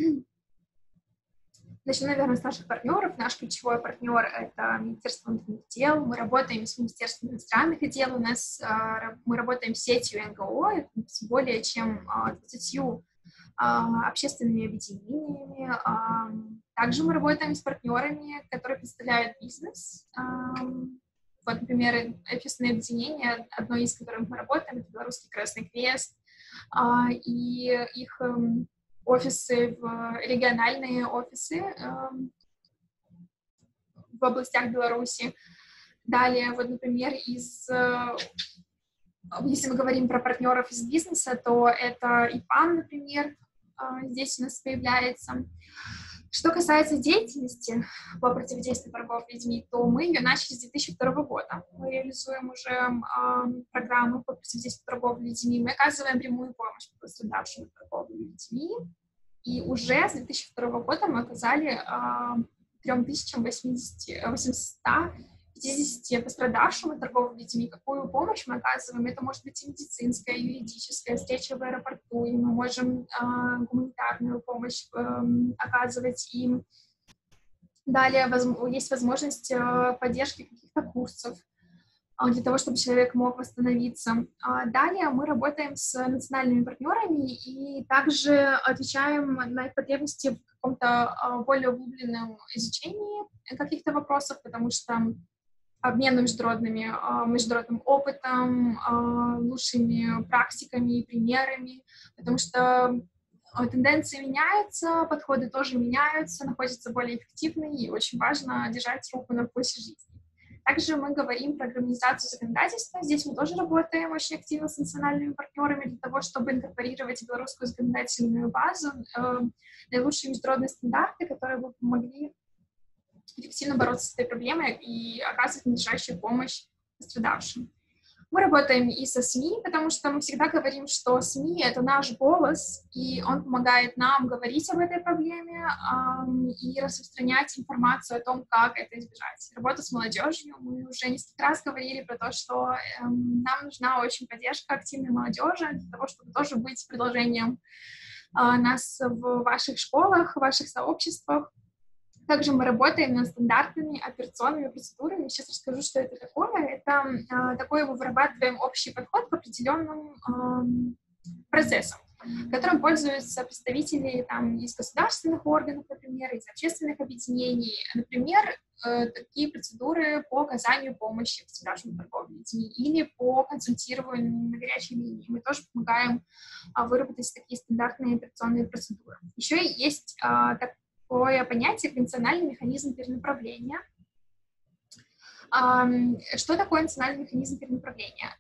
Начну, наверное, с наших партнеров. Наш ключевой партнер — это Министерство внутренних дел. Мы работаем с Министерством иностранных дел. У нас, мы работаем с сетью эн гэ о, с более чем двадцатью общественными объединениями. Также мы работаем с партнерами, которые представляют бизнес. Вот, например, общественное объединение, одно из которых мы работаем, это Белорусский Красный Крест, и их офисы, в, региональные офисы в областях Беларуси. Далее, вот, например, из... Если мы говорим про партнеров из бизнеса, то это ИПАН, например, здесь у нас появляется. Что касается деятельности по противодействию торговли людьми, то мы ее начали с две тысячи второго года. Мы реализуем уже э, программу по противодействию торговли людьми. Мы оказываем прямую помощь пострадавшим от торговли людьми. И уже с две тысячи второго года мы оказали э, три тысячи восемьсот пятидесяти пострадавшим от торговли людьми. Какую помощь мы оказываем? Это может быть и медицинская, и юридическая, встреча в аэропорту, и мы можем э, гуманитарную помощь э, оказывать им. Далее воз, есть возможность э, поддержки каких-то курсов э, для того, чтобы человек мог восстановиться. А далее мы работаем с национальными партнерами и также отвечаем на их потребности в каком-то э, более углубленном изучении каких-то вопросов, потому что обмену международными, международным опытом, лучшими практиками и примерами, потому что тенденции меняются, подходы тоже меняются, находятся более эффективные, и очень важно держать руку на пульсе жизни. Также мы говорим про гармонизацию законодательства. Здесь мы тоже работаем очень активно с национальными партнерами для того, чтобы инкорпорировать в белорусскую законодательную базу э, наилучшие международные стандарты, которые бы помогли эффективно бороться с этой проблемой и оказывать надлежащую помощь пострадавшим. Мы работаем и со СМИ, потому что мы всегда говорим, что СМИ — это наш голос, и он помогает нам говорить об этой проблеме эм, и распространять информацию о том, как это избежать. Работа с молодежью. Мы уже несколько раз говорили про то, что эм, нам нужна очень поддержка активной молодежи для того, чтобы тоже быть продолжением э, нас в ваших школах, в ваших сообществах. Также мы работаем над стандартными операционными процедурами. Сейчас расскажу, что это такое. Это э, такой, мы вырабатываем общий подход к определенным э, процессам, которым пользуются представители там, из государственных органов, например, из общественных объединений. Например, э, такие процедуры по оказанию помощи пострадавшим торговле людьми или по консультированию на горячей линии. Мы тоже помогаем э, выработать такие стандартные операционные процедуры. Еще есть э, так, такое понятие как национальный механизм перенаправления. Что такое национальный механизм перенаправления?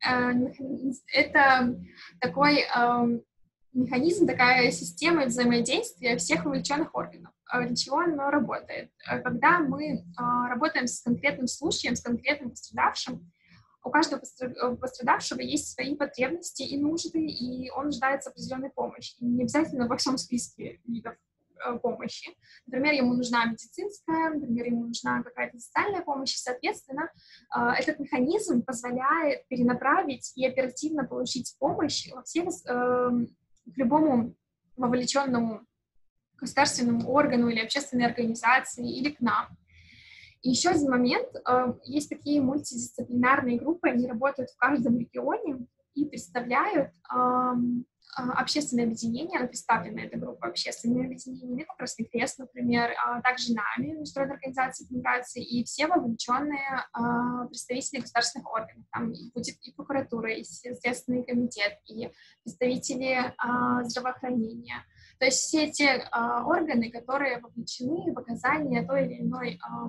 Это такой механизм, такая система взаимодействия всех вовлеченных органов. Для чего оно работает? Когда мы работаем с конкретным случаем, с конкретным пострадавшим, у каждого пострадавшего есть свои потребности и нужды, и он нуждается в определенной помощи. И не обязательно во всем списке видов помощи. Например, ему нужна медицинская, например, ему нужна какая-то социальная помощь, и, соответственно, этот механизм позволяет перенаправить и оперативно получить помощь во все, к любому вовлеченному государственному органу или общественной организации или к нам. И еще один момент, есть такие мультидисциплинарные группы, они работают в каждом регионе и представляют общественные объединения, она представлена, эта группа общественных объединений, как Красный Крест, например, а также нами, Международной организации по миграции, и все вовлеченные а, представители государственных органов. Там будет и прокуратура, и Следственный комитет, и представители а, здравоохранения. То есть все те а, органы, которые вовлечены в оказание той или иной а,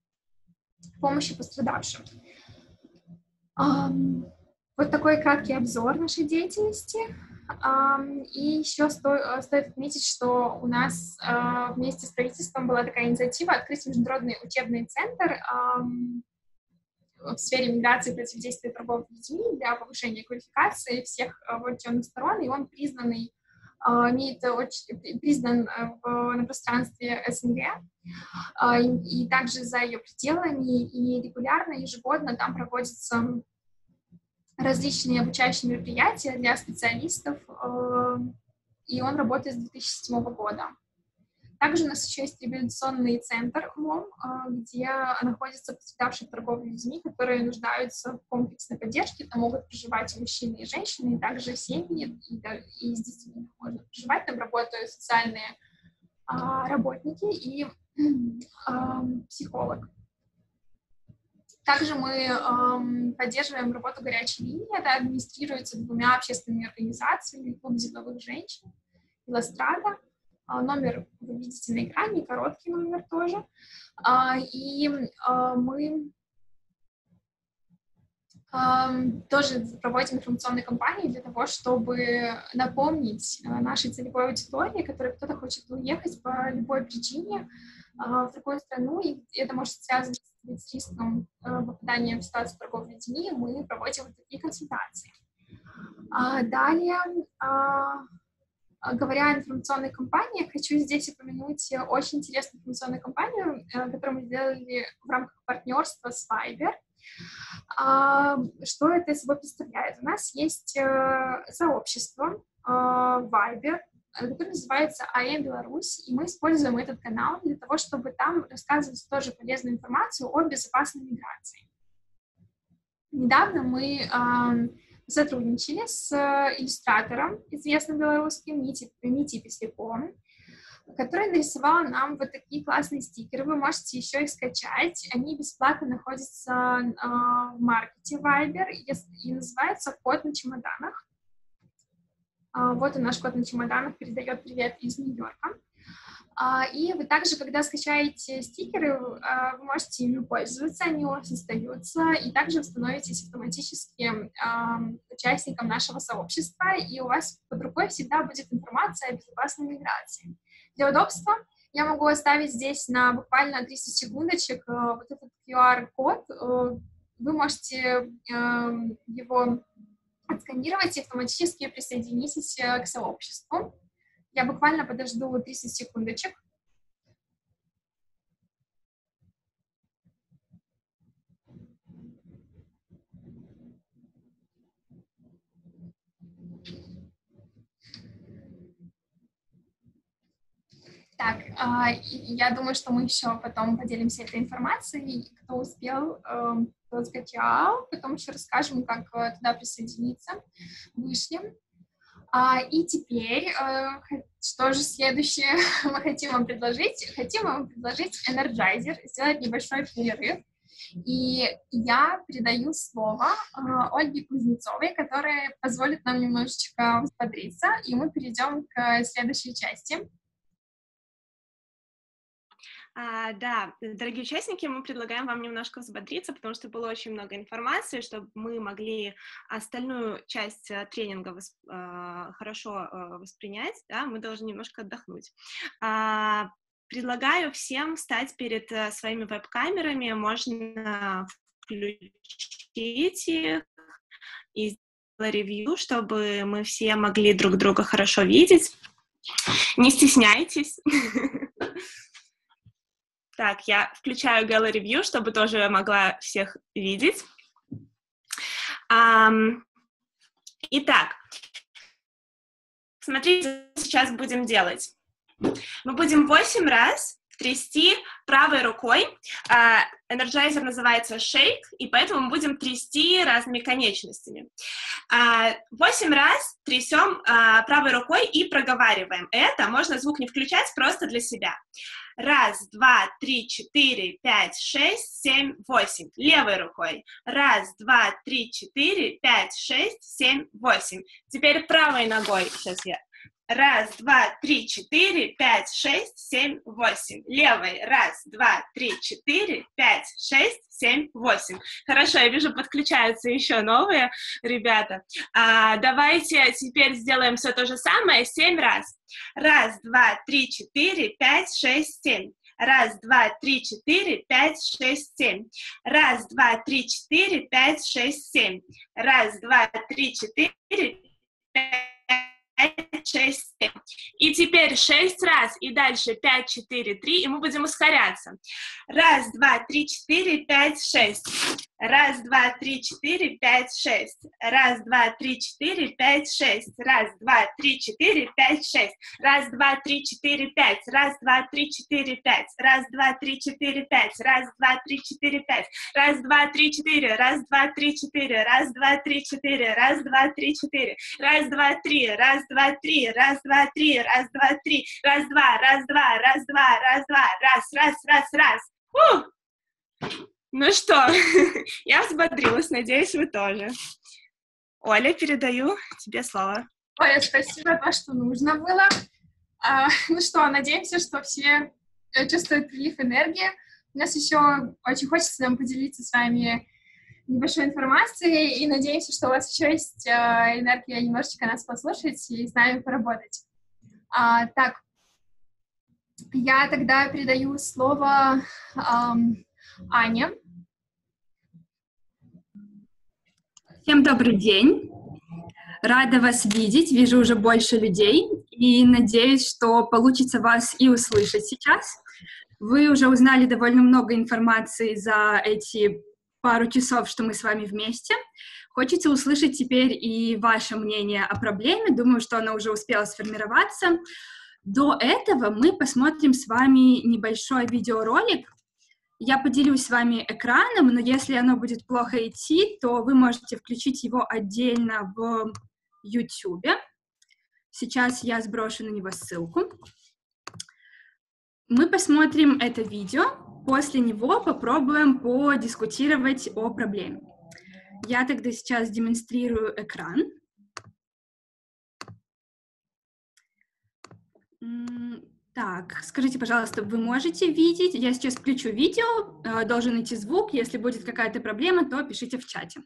помощи пострадавшим. А, вот такой краткий обзор нашей деятельности. Um, и еще сто, стоит отметить, что у нас uh, вместе с правительством была такая инициатива открыть международный учебный центр um, в сфере миграции и противодействия торговли людьми для повышения квалификации всех uh, вовлеченных сторон, и он признанный, uh, имеет очень, признан uh, на пространстве СНГ, uh, и, и также за ее пределами, и регулярно, ежегодно там проводятся различные обучающие мероприятия для специалистов, э, и он работает с две тысячи седьмого года. Также у нас еще есть реабилитационный центр МОМ, э, где находятся пострадавшие в торговле людьми, которые нуждаются в комплексной поддержке. Там могут проживать и мужчины, и женщины, и также семьи, и, и с детьми можно проживать. Там работают социальные э, работники и э, психолог. Также мы эм, поддерживаем работу горячей линии, это администрируется двумя общественными организациями, Клуб деловых женщин и Ластрада. Э, номер вы видите на экране, короткий номер тоже. Э, и э, мы э, тоже проводим информационные кампании для того, чтобы напомнить э, нашей целевой аудитории, которой кто-то хочет уехать по любой причине э, в другую страну, и это может связано с риском э, попадания в ситуацию торговли людьми, мы проводим вот такие консультации. А далее, а, говоря о информационной кампании, хочу здесь упомянуть очень интересную информационную кампанию, э, которую мы сделали в рамках партнерства с Viber. А, что это собой представляет? У нас есть э, сообщество э, Viber, который называется ай эм Беларусь, и мы используем этот канал для того, чтобы там рассказывать тоже полезную информацию о безопасной миграции. Недавно мы э, сотрудничали с иллюстратором, известным белорусским, Нити, Нити Песляковым, который нарисовал нам вот такие классные стикеры. Вы можете еще их скачать. Они бесплатно находятся э, в маркете Viber и, и называются «Кот на чемоданах». Вот и наш кот на чемоданах передает привет из Нью-Йорка. И вы также, когда скачаете стикеры, вы можете ими пользоваться, они у вас остаются, и также вы становитесь автоматически участником нашего сообщества, и у вас под рукой всегда будет информация о безопасной миграции. Для удобства я могу оставить здесь на буквально тридцать секундочек вот этот ку ар-код. Вы можете его отсканировать и автоматически присоединитесь к сообществу. Я буквально подожду тридцать секундочек. Так, я думаю, что мы еще потом поделимся этой информацией. Кто успел, кто скачал, потом еще расскажем, как туда присоединиться. Вышлем. А, и теперь, э, что же следующее мы хотим вам предложить? Хотим вам предложить Energizer, сделать небольшой перерыв. И я передаю слово э, Ольге Кузнецовой, которая позволит нам немножечко взбодриться, и мы перейдем к следующей части. А, да, дорогие участники, мы предлагаем вам немножко взбодриться, потому что было очень много информации, чтобы мы могли остальную часть тренинга восп... хорошо воспринять, да, мы должны немножко отдохнуть. А, предлагаю всем встать перед своими веб-камерами, можно включить изучить их и сделать ревью, чтобы мы все могли друг друга хорошо видеть. Не стесняйтесь. Так, я включаю Gallery View, чтобы тоже могла всех видеть. Итак, смотрите, что сейчас будем делать. Мы будем восемь раз трясти правой рукой. Energizer называется shake, и поэтому мы будем трясти разными конечностями. Восемь раз трясем правой рукой и проговариваем. Это можно звук не включать, просто для себя. Раз, два, три, четыре, пять, шесть, семь, восемь. Левой рукой. Раз, два, три, четыре, пять, шесть, семь, восемь. Теперь правой ногой. Сейчас я... Раз, два, три, четыре, пять, шесть, семь, восемь. Левой. Раз, два, три, четыре, пять, шесть, семь, восемь. Хорошо, я вижу, подключаются еще новые ребята. А, давайте теперь сделаем все то же самое семь раз. Раз, два, три, четыре, пять, шесть, семь. Раз, два, три, четыре, пять, шесть, семь. Раз, два, три, четыре, пять, шесть, семь. Раз, два, три, четыре, пять, шесть, семь. И теперь шесть раз, и дальше пять, четыре, три, и мы будем ускоряться. Раз, два, три, четыре, пять, шесть. Раз, два, три, четыре, пять, шесть. Раз, два, три, четыре, пять, шесть. Раз, два, три, четыре, пять, шесть. Раз, два, три, четыре, пять. Раз, два, три, четыре, пять. Раз, два, три, четыре, пять. Раз, два, три, четыре, пять. Раз, два, три, четыре. Раз, два, три, четыре. Раз, два, три, четыре. Раз, два, три, четыре. Раз, два, три. Раз, два, три. Раз, два, три. Раз, два, три. Раз, два. Раз, два. Раз, два. Раз, два. Раз, раз, раз, раз. Фу! Ну что, я взбодрилась, надеюсь, вы тоже. Оля, передаю тебе слово. Оля, спасибо, то, что нужно было. А, ну что, надеемся, что все чувствуют прилив энергии. У нас еще очень хочется нам поделиться с вами небольшой информацией, и надеемся, что у вас еще есть энергия немножечко нас послушать и с нами поработать. А, так, я тогда передаю слово... Ам, Аня. Всем добрый день. Рада вас видеть. Вижу уже больше людей. И надеюсь, что получится вас и услышать сейчас. Вы уже узнали довольно много информации за эти пару часов, что мы с вами вместе. Хочется услышать теперь и ваше мнение о проблеме. Думаю, что оно уже успело сформироваться. До этого мы посмотрим с вами небольшой видеоролик. Я поделюсь с вами экраном, но если оно будет плохо идти, то вы можете включить его отдельно в YouTube. Сейчас я сброшу на него ссылку. Мы посмотрим это видео, после него попробуем подискутировать о проблеме. Я тогда сейчас демонстрирую экран. Так, скажите, пожалуйста, вы можете видеть? Я сейчас включу видео, должен идти звук. Если будет какая-то проблема, то пишите в чате.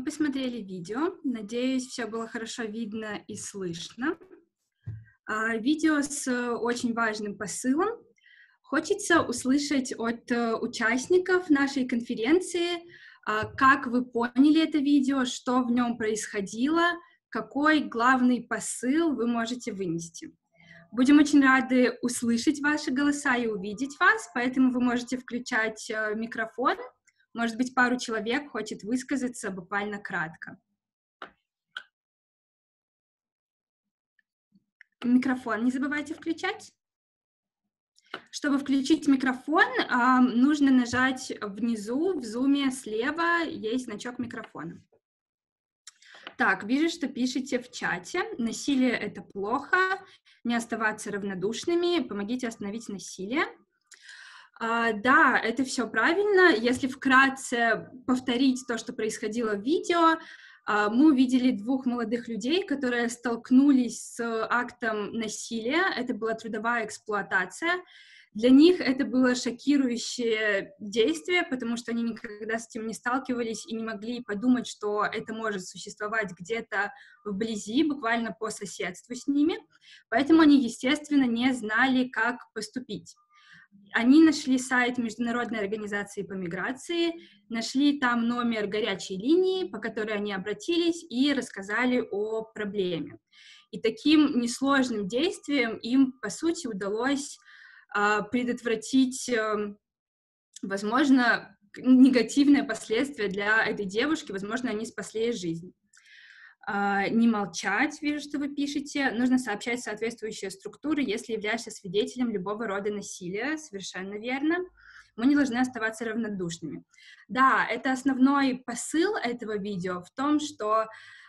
посмотрели видео. Надеюсь, все было хорошо видно и слышно. А, видео с очень важным посылом. Хочется услышать от участников нашей конференции, как вы поняли это видео, что в нем происходило, какой главный посыл вы можете вынести. Будем очень рады услышать ваши голоса и увидеть вас, поэтому вы можете включать микрофон. Может быть, пару человек хочет высказаться буквально кратко. Микрофон не забывайте включать. Чтобы включить микрофон, нужно нажать внизу, в зуме слева есть значок микрофона. Так, вижу, что пишете в чате. Насилие — это плохо, не оставаться равнодушными, помогите остановить насилие. А, да, это все правильно. Если вкратце повторить то, что происходило в видео, а, мы увидели двух молодых людей, которые столкнулись с актом насилия. Это была трудовая эксплуатация. Для них это было шокирующее действие, потому что они никогда с этим не сталкивались и не могли подумать, что это может существовать где-то вблизи, буквально по соседству с ними. Поэтому они, естественно, не знали, как поступить. Они нашли сайт Международной организации по миграции, нашли там номер горячей линии, по которой они обратились и рассказали о проблеме. И таким несложным действием им, по сути, удалось предотвратить, возможно, негативные последствия для этой девушки, возможно, они спасли ей жизнь. Не молчать, вижу, что вы пишете, нужно сообщать соответствующие структуры, если являешься свидетелем любого рода насилия, совершенно верно. Мы не должны оставаться равнодушными. Да, это основной посыл этого видео в том, что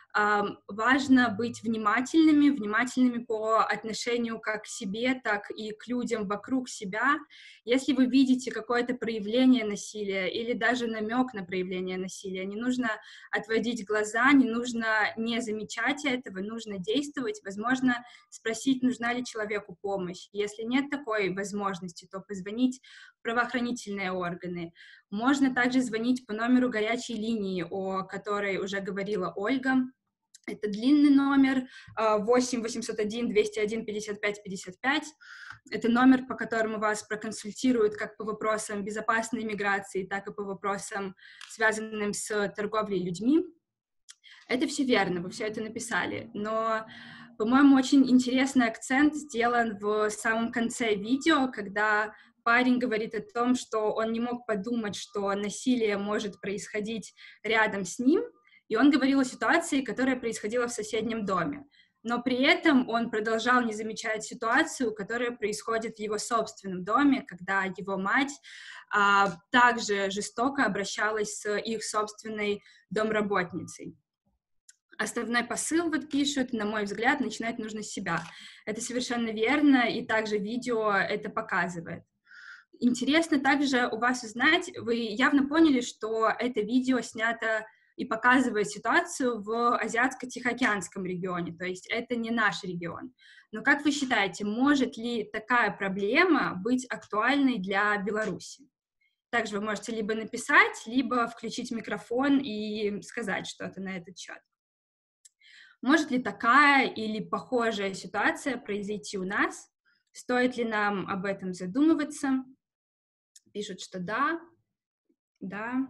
важно быть внимательными, внимательными по отношению как к себе, так и к людям вокруг себя. Если вы видите какое-то проявление насилия или даже намек на проявление насилия, не нужно отводить глаза, не нужно не замечать этого, нужно действовать, возможно, спросить, нужна ли человеку помощь. Если нет такой возможности, то позвонить в правоохранительные органы. Можно также звонить по номеру горячей линии, о которой уже говорила Ольга. Это длинный номер восемь восемьсот один двести один пятьдесят пять пятьдесят пять. Это номер, по которому вас проконсультируют как по вопросам безопасной миграции, так и по вопросам, связанным с торговлей людьми. Это все верно, вы все это написали, но, по-моему, очень интересный акцент сделан в самом конце видео, когда парень говорит о том, что он не мог подумать, что насилие может происходить рядом с ним, и он говорил о ситуации, которая происходила в соседнем доме. Но при этом он продолжал не замечать ситуацию, которая происходит в его собственном доме, когда его мать а, также жестоко обращалась с их собственной домработницей. Основной посыл, вот пишут, на мой взгляд, начинать нужно с себя. Это совершенно верно, и также видео это показывает. Интересно также у вас узнать, вы явно поняли, что это видео снято и показывает ситуацию в Азиатско-Тихоокеанском регионе, то есть это не наш регион. Но как вы считаете, может ли такая проблема быть актуальной для Беларуси? Также вы можете либо написать, либо включить микрофон и сказать что-то на этот счет. Может ли такая или похожая ситуация произойти у нас? Стоит ли нам об этом задумываться? Пишут, что да, да.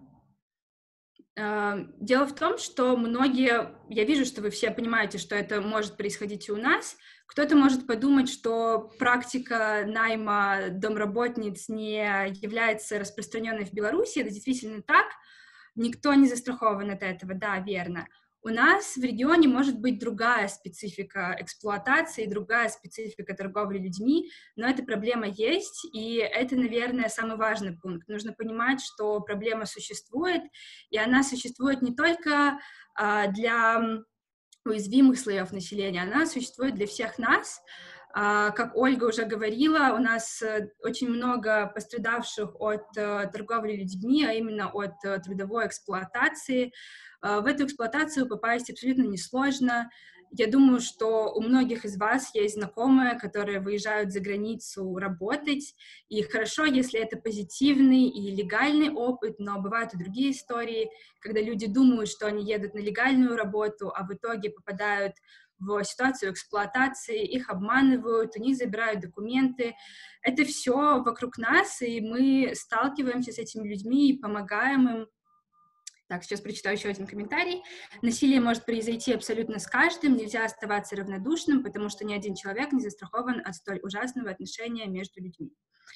Дело в том, что многие, я вижу, что вы все понимаете, что это может происходить и у нас. Кто-то может подумать, что практика найма домработниц не является распространенной в Беларуси. Это действительно так. Никто не застрахован от этого, да, верно. У нас в регионе может быть другая специфика эксплуатации, другая специфика торговли людьми, но эта проблема есть, и это, наверное, самый важный пункт. Нужно понимать, что проблема существует, и она существует не только а, для уязвимых слоев населения, она существует для всех нас. А, как Ольга уже говорила, у нас очень много пострадавших от а, торговли людьми, а именно от а, трудовой эксплуатации. В эту эксплуатацию попасть абсолютно несложно. Я думаю, что у многих из вас есть знакомые, которые выезжают за границу работать, и хорошо, если это позитивный и легальный опыт, но бывают и другие истории, когда люди думают, что они едут на легальную работу, а в итоге попадают в ситуацию эксплуатации, их обманывают, у них забирают документы. Это все вокруг нас, и мы сталкиваемся с этими людьми и помогаем им. Так, сейчас прочитаю еще один комментарий. Насилие может произойти абсолютно с каждым, нельзя оставаться равнодушным, потому что ни один человек не застрахован от столь ужасного отношения между людьми.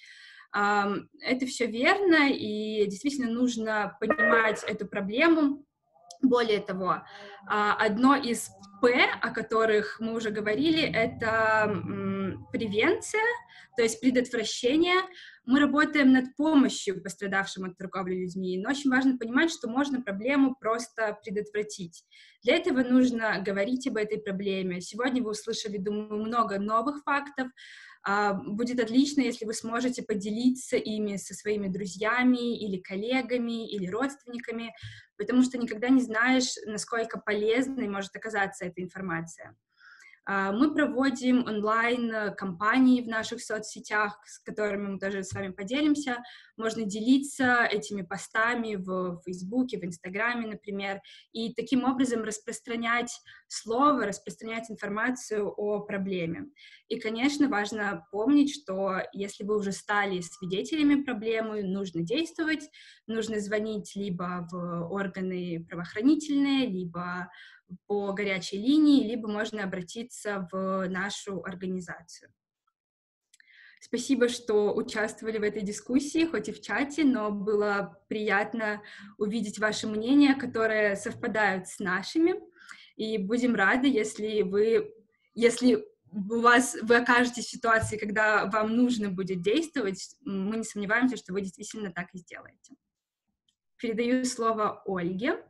Это все верно, и действительно нужно понимать эту проблему. Более того, одно из П, о которых мы уже говорили, это превенция, то есть предотвращение. Мы работаем над помощью пострадавшим от торговли людьми, но очень важно понимать, что можно проблему просто предотвратить. Для этого нужно говорить об этой проблеме. Сегодня вы услышали, думаю, много новых фактов. Будет отлично, если вы сможете поделиться ими со своими друзьями или коллегами, или родственниками, потому что никогда не знаешь, насколько полезной может оказаться эта информация. Мы проводим онлайн-кампании в наших соцсетях, с которыми мы тоже с вами поделимся. Можно делиться этими постами в Фейсбуке, в Инстаграме, например, и таким образом распространять слово, распространять информацию о проблеме. И, конечно, важно помнить, что если вы уже стали свидетелями проблемы, нужно действовать, нужно звонить либо в органы правоохранительные, либо по горячей линии, либо можно обратиться в нашу организацию. Спасибо, что участвовали в этой дискуссии, хоть и в чате, но было приятно увидеть ваши мнения, которые совпадают с нашими, и будем рады, если вы, если у вас, вы окажетесь в ситуации, когда вам нужно будет действовать, мы не сомневаемся, что вы действительно так и сделаете. Передаю слово Ольге.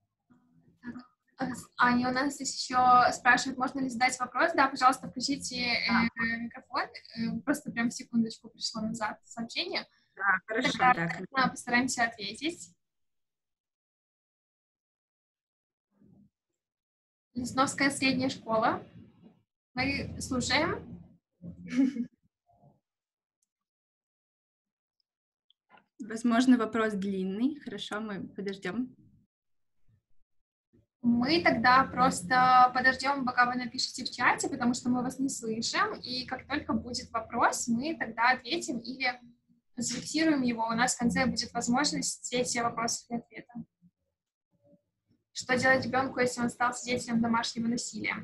Аня, у нас здесь еще спрашивают, можно ли задать вопрос. Да, пожалуйста, включите э, микрофон. Э, просто прям секундочку пришло назад сообщение. Да, хорошо. Тогда да. постараемся ответить. Лесновская средняя школа. Мы слушаем. Возможно, вопрос длинный. Хорошо, мы подождем. Мы тогда просто подождем, пока вы напишите в чате, потому что мы вас не слышим, и как только будет вопрос, мы тогда ответим или зафиксируем его. У нас в конце будет возможность все эти вопросы и ответы. Что делать ребенку, если он стал свидетелем домашнего насилия?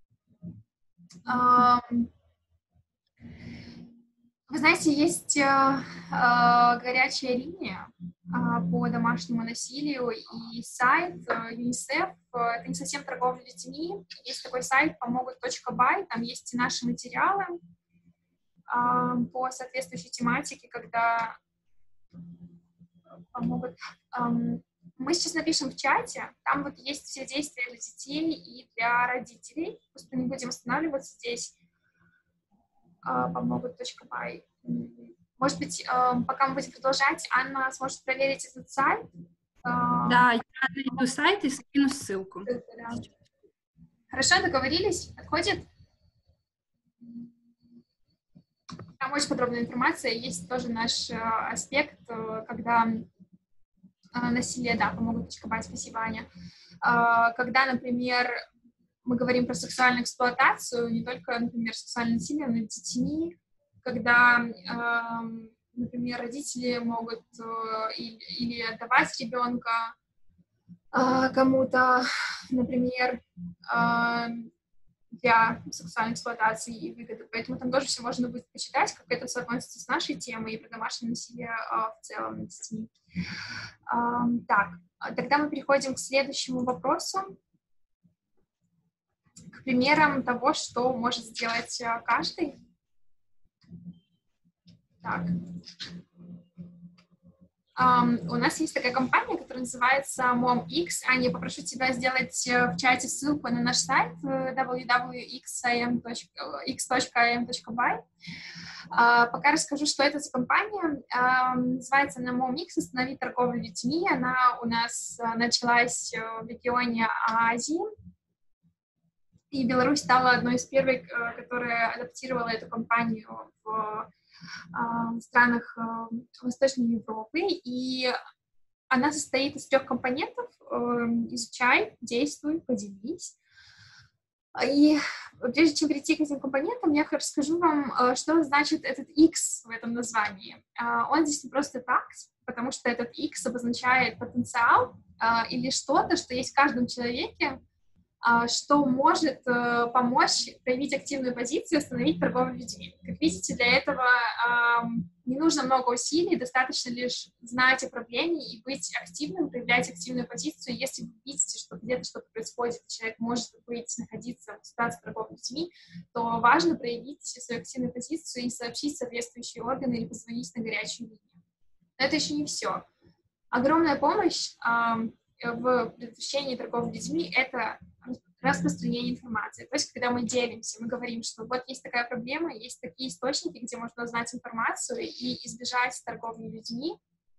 Вы знаете, есть э, э, горячая линия э, по домашнему насилию и сайт э, ЮНИСЕФ. Э, это не совсем торговля людьми. Есть такой сайт помогут точка бай, там есть и наши материалы э, по соответствующей тематике, когда помогут. Э, мы сейчас напишем в чате, там вот есть все действия для детей и для родителей. Просто не будем останавливаться здесь. помогут точка бай. Может быть, пока мы будем продолжать, Анна сможет проверить этот сайт? Да, я найду сайт и скину ссылку. Да. Хорошо, договорились? Отходит? Там очень подробная информация. Есть тоже наш аспект, когда насилие, да, помогут точка бай, спасибо, Аня. Когда, например, мы говорим про сексуальную эксплуатацию, не только, например, сексуальное насилие над детьми, когда, э, например, родители могут э, или, или отдавать ребенка э, кому-то, например, э, для сексуальной эксплуатации и выгоды. Поэтому там тоже все можно будет почитать, как это соотносится с нашей темой и про домашнее насилие э, в целом над детьми. Э, так, тогда мы переходим к следующему вопросу. К примерам того, что может сделать каждый. Так. Um, у нас есть такая компания, которая называется MomX. Аня, я попрошу тебя сделать в чате ссылку на наш сайт дабл ю дабл ю икс точка эй эм точка бай. Uh, пока расскажу, что это за компания. Uh, называется она MomX «Останови торговлю детьми». Она у нас uh, началась в регионе Азии. И Беларусь стала одной из первых, которая адаптировала эту кампанию в странах Восточной Европы. И она состоит из трех компонентов: изучай, действуй, поделись. И прежде чем перейти к этим компонентам, я расскажу вам, что значит этот X в этом названии. Он здесь не просто так, потому что этот X обозначает потенциал или что-то, что есть в каждом человеке, что может помочь проявить активную позицию и остановить торговлю людьми. Как видите, для этого не нужно много усилий, достаточно лишь знать о проблеме и быть активным, проявлять активную позицию. Если вы видите, что где-то что-то происходит, человек может быть, находиться в ситуации торговли людьми, то важно проявить свою активную позицию и сообщить соответствующие органы или позвонить на горячую линию. Но это еще не все. Огромная помощь в предотвращении торговли людьми — это распространение информации. То есть, когда мы делимся, мы говорим, что вот есть такая проблема, есть такие источники, где можно узнать информацию и избежать торговли людьми.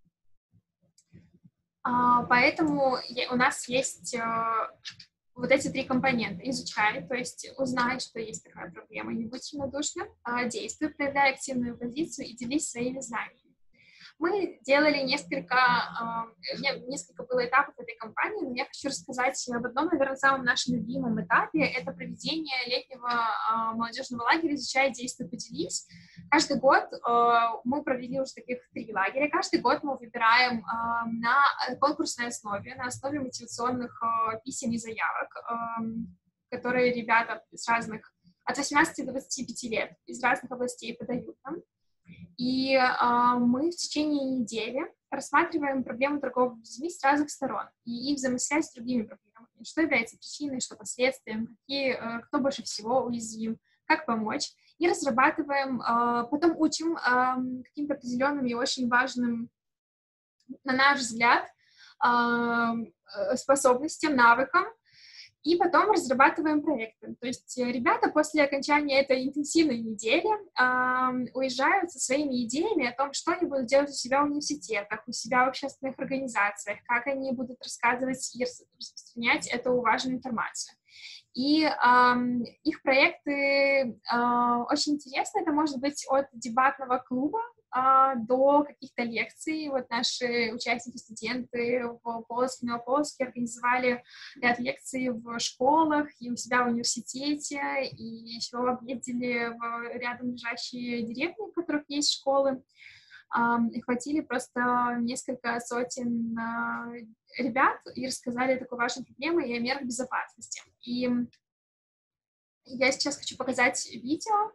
Поэтому у нас есть вот эти три компонента. Изучай, то есть узнай, что есть такая проблема, не будь равнодушным, действуй, проявляй активную позицию и делись своими знаниями. Мы делали несколько, э, несколько было этапов этой кампании, но я хочу рассказать об одном, наверное, самом нашем любимом этапе. Это проведение летнего э, молодежного лагеря «Изучай, действуй, поделись». Каждый год э, мы провели уже таких три лагеря. Каждый год мы выбираем э, на конкурсной основе, на основе мотивационных э, писем и заявок, э, которые ребята из разных, от восемнадцати до двадцати пяти лет, из разных областей подают нам. И э, мы в течение недели рассматриваем проблему торговли людьми с разных сторон и их взаимосвязь с другими проблемами. Что является причиной, что последствием, какие, э, кто больше всего уязвим, как помочь. И разрабатываем, э, потом учим э, каким-то определенным и очень важным, на наш взгляд, э, способностям, навыкам. И потом разрабатываем проекты. То есть ребята после окончания этой интенсивной недели э, уезжают со своими идеями о том, что они будут делать у себя в университетах, у себя в общественных организациях, как они будут рассказывать и распространять эту важную информацию. И э, их проекты э, очень интересны. Это может быть от дебатного клуба э, до каких-то лекций. Вот наши участники, студенты в Полоцке, Новополоцке организовали ряд лекций в школах и у себя в университете, и еще объездили в рядом лежащие деревни, в которых есть школы. И хватили просто несколько сотен uh, ребят и рассказали о такой важной проблеме и о мерах безопасности. И я сейчас хочу показать видео.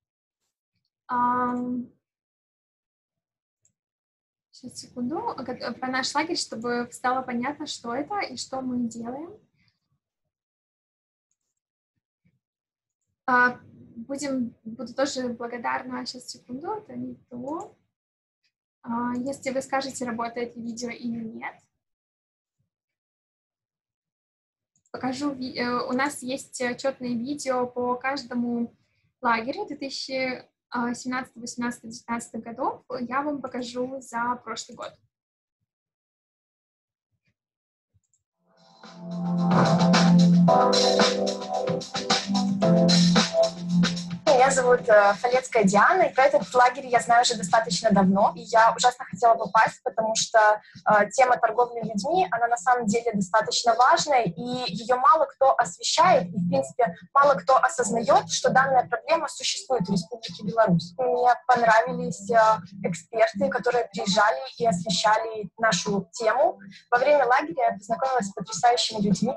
Um, сейчас, секунду. Про наш лагерь, чтобы стало понятно, что это и что мы делаем. Uh, будем, буду тоже благодарна. Сейчас, секунду, это не то. Uh, если вы скажете, работает ли видео или нет. Покажу, uh, у нас есть отчетные видео по каждому лагерю две тысячи семнадцатого, восемнадцатого, девятнадцатого годов. Я вам покажу за прошлый год. Меня зовут э, Фалецкая Диана, и про этот лагерь я знаю уже достаточно давно, и я ужасно хотела попасть, потому что э, тема торговли людьми, она на самом деле достаточно важная, и ее мало кто освещает, и, в принципе, мало кто осознает, что данная проблема существует в Республике Беларусь. Мне понравились э, эксперты, которые приезжали и освещали нашу тему. Во время лагеря я познакомилась с потрясающими людьми.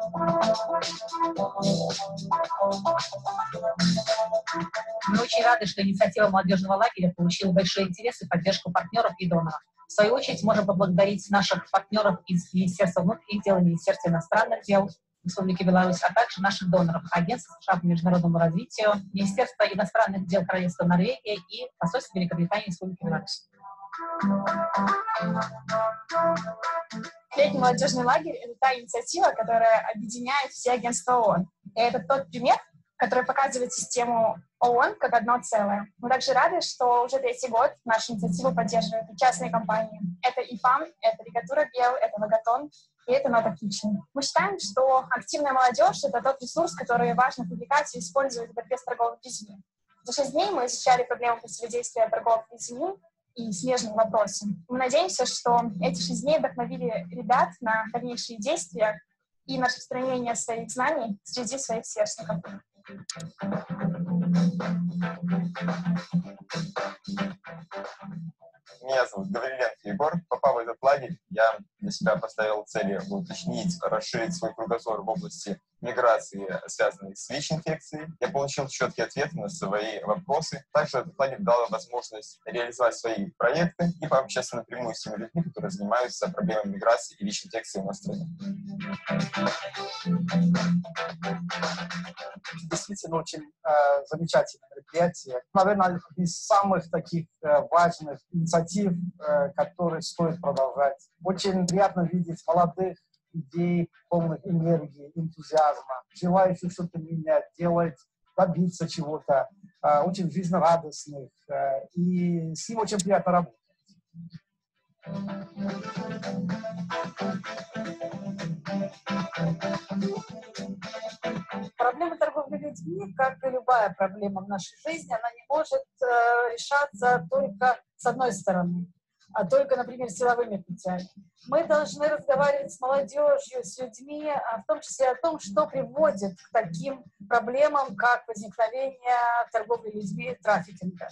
Мы очень рады, что инициатива молодежного лагеря получила большой интерес и поддержку партнеров и доноров. В свою очередь, можем поблагодарить наших партнеров из Министерства внутренних дел, Министерства иностранных дел Республики Беларусь, а также наших доноров, Агентства США по международному развитию, Министерства иностранных дел Королевства Норвегия и посольства Великобритании в Республике Беларусь. Летний молодежный лагерь — это та инициатива, которая объединяет все агентства ООН. И это тот пример, который показывает систему ООН как одно целое. Мы также рады, что уже третий год нашу инициативу поддерживают и частные компании. Это ИПАМ, это Лигатура Бел, это Логотон и это Нота Kitchen. Мы считаем, что активная молодежь — это тот ресурс, который важно привлекать и использовать в борьбе с торговлей людьми. За шесть дней мы изучали проблему противодействия торговли людьми и смежные вопросы. Мы надеемся, что эти шесть дней вдохновили ребят на дальнейшие действия и на распространение своих знаний среди своих сверстников. Меня зовут Гавриленко Егор. Попав в этот лагерь, я для себя поставил целью уточнить, расширить свой кругозор в области миграции, связанной с ВИЧ-инфекцией. Я получил четкие ответы на свои вопросы. Также этот лагерь дал возможность реализовать свои проекты и пообщаться напрямую с теми людьми, которые занимаются проблемами миграции и ВИЧ-инфекции в нашей стране. Действительно очень э, замечательное мероприятие. Наверное, из самых таких э, важных инициатив, э, которые стоит продолжать. Очень приятно видеть молодых людей, полных энергии, энтузиазма, желающих что-то менять, делать, добиться чего-то, э, очень жизнерадостных. Э, и с ним очень приятно работать. Проблема торговли людьми, как и любая проблема в нашей жизни, она не может э, решаться только с одной стороны, а только, например, силовыми путями. Мы должны разговаривать с молодежью, с людьми, в том числе о том, что приводит к таким проблемам, как возникновение торговли людьми, трафикинга.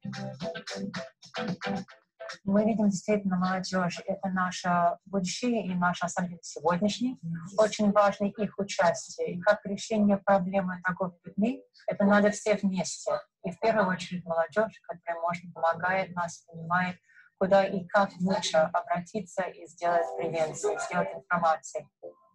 Мы видим действительно молодежь, это наше будущее и наш, особенно сегодняшний. Очень важно их участие. И как решение проблемы торговли людьми, это надо все вместе. И в первую очередь молодежь, которая, может, помогает нас, понимает, куда и как лучше обратиться и сделать превенцию, сделать информацию.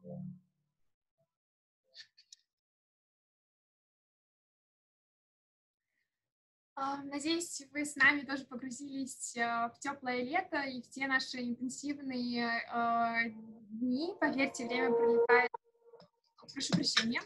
Надеюсь, вы с нами тоже погрузились в теплое лето и в те наши интенсивные э, дни. Поверьте, время пролетает... Прошу прощения.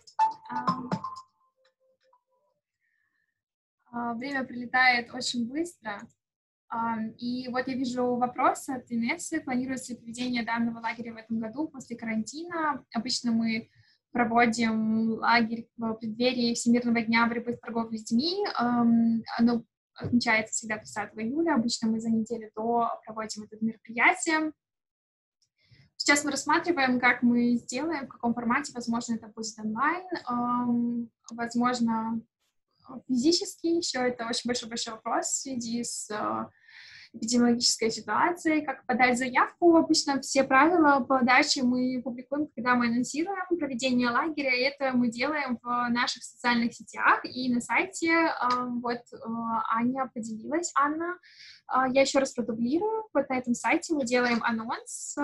Э, время пролетает очень быстро. Э, и вот я вижу вопрос от Инессы. Планируется ли проведение данного лагеря в этом году после карантина? Обычно мы проводим лагерь в преддверии Всемирного дня борьбы с торговлей людьми. Оно отмечается всегда тридцатого июля. Обычно мы за неделю до проводим это мероприятие. Сейчас мы рассматриваем, как мы сделаем, в каком формате. Возможно, это будет онлайн, возможно, физически. Еще это очень большой-большой вопрос в связи с эпидемиологической ситуации, как подать заявку. Обычно все правила по подаче мы публикуем, когда мы анонсируем проведение лагеря. Это мы делаем в наших социальных сетях и на сайте. Вот Аня поделилась, Анна. Я еще раз продублирую. Вот на этом сайте мы делаем анонс.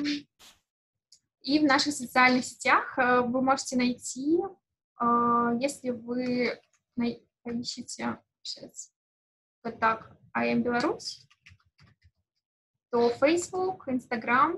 И в наших социальных сетях вы можете найти, если вы поищите сейчас вот так I am Беларусь, то Facebook, Instagram,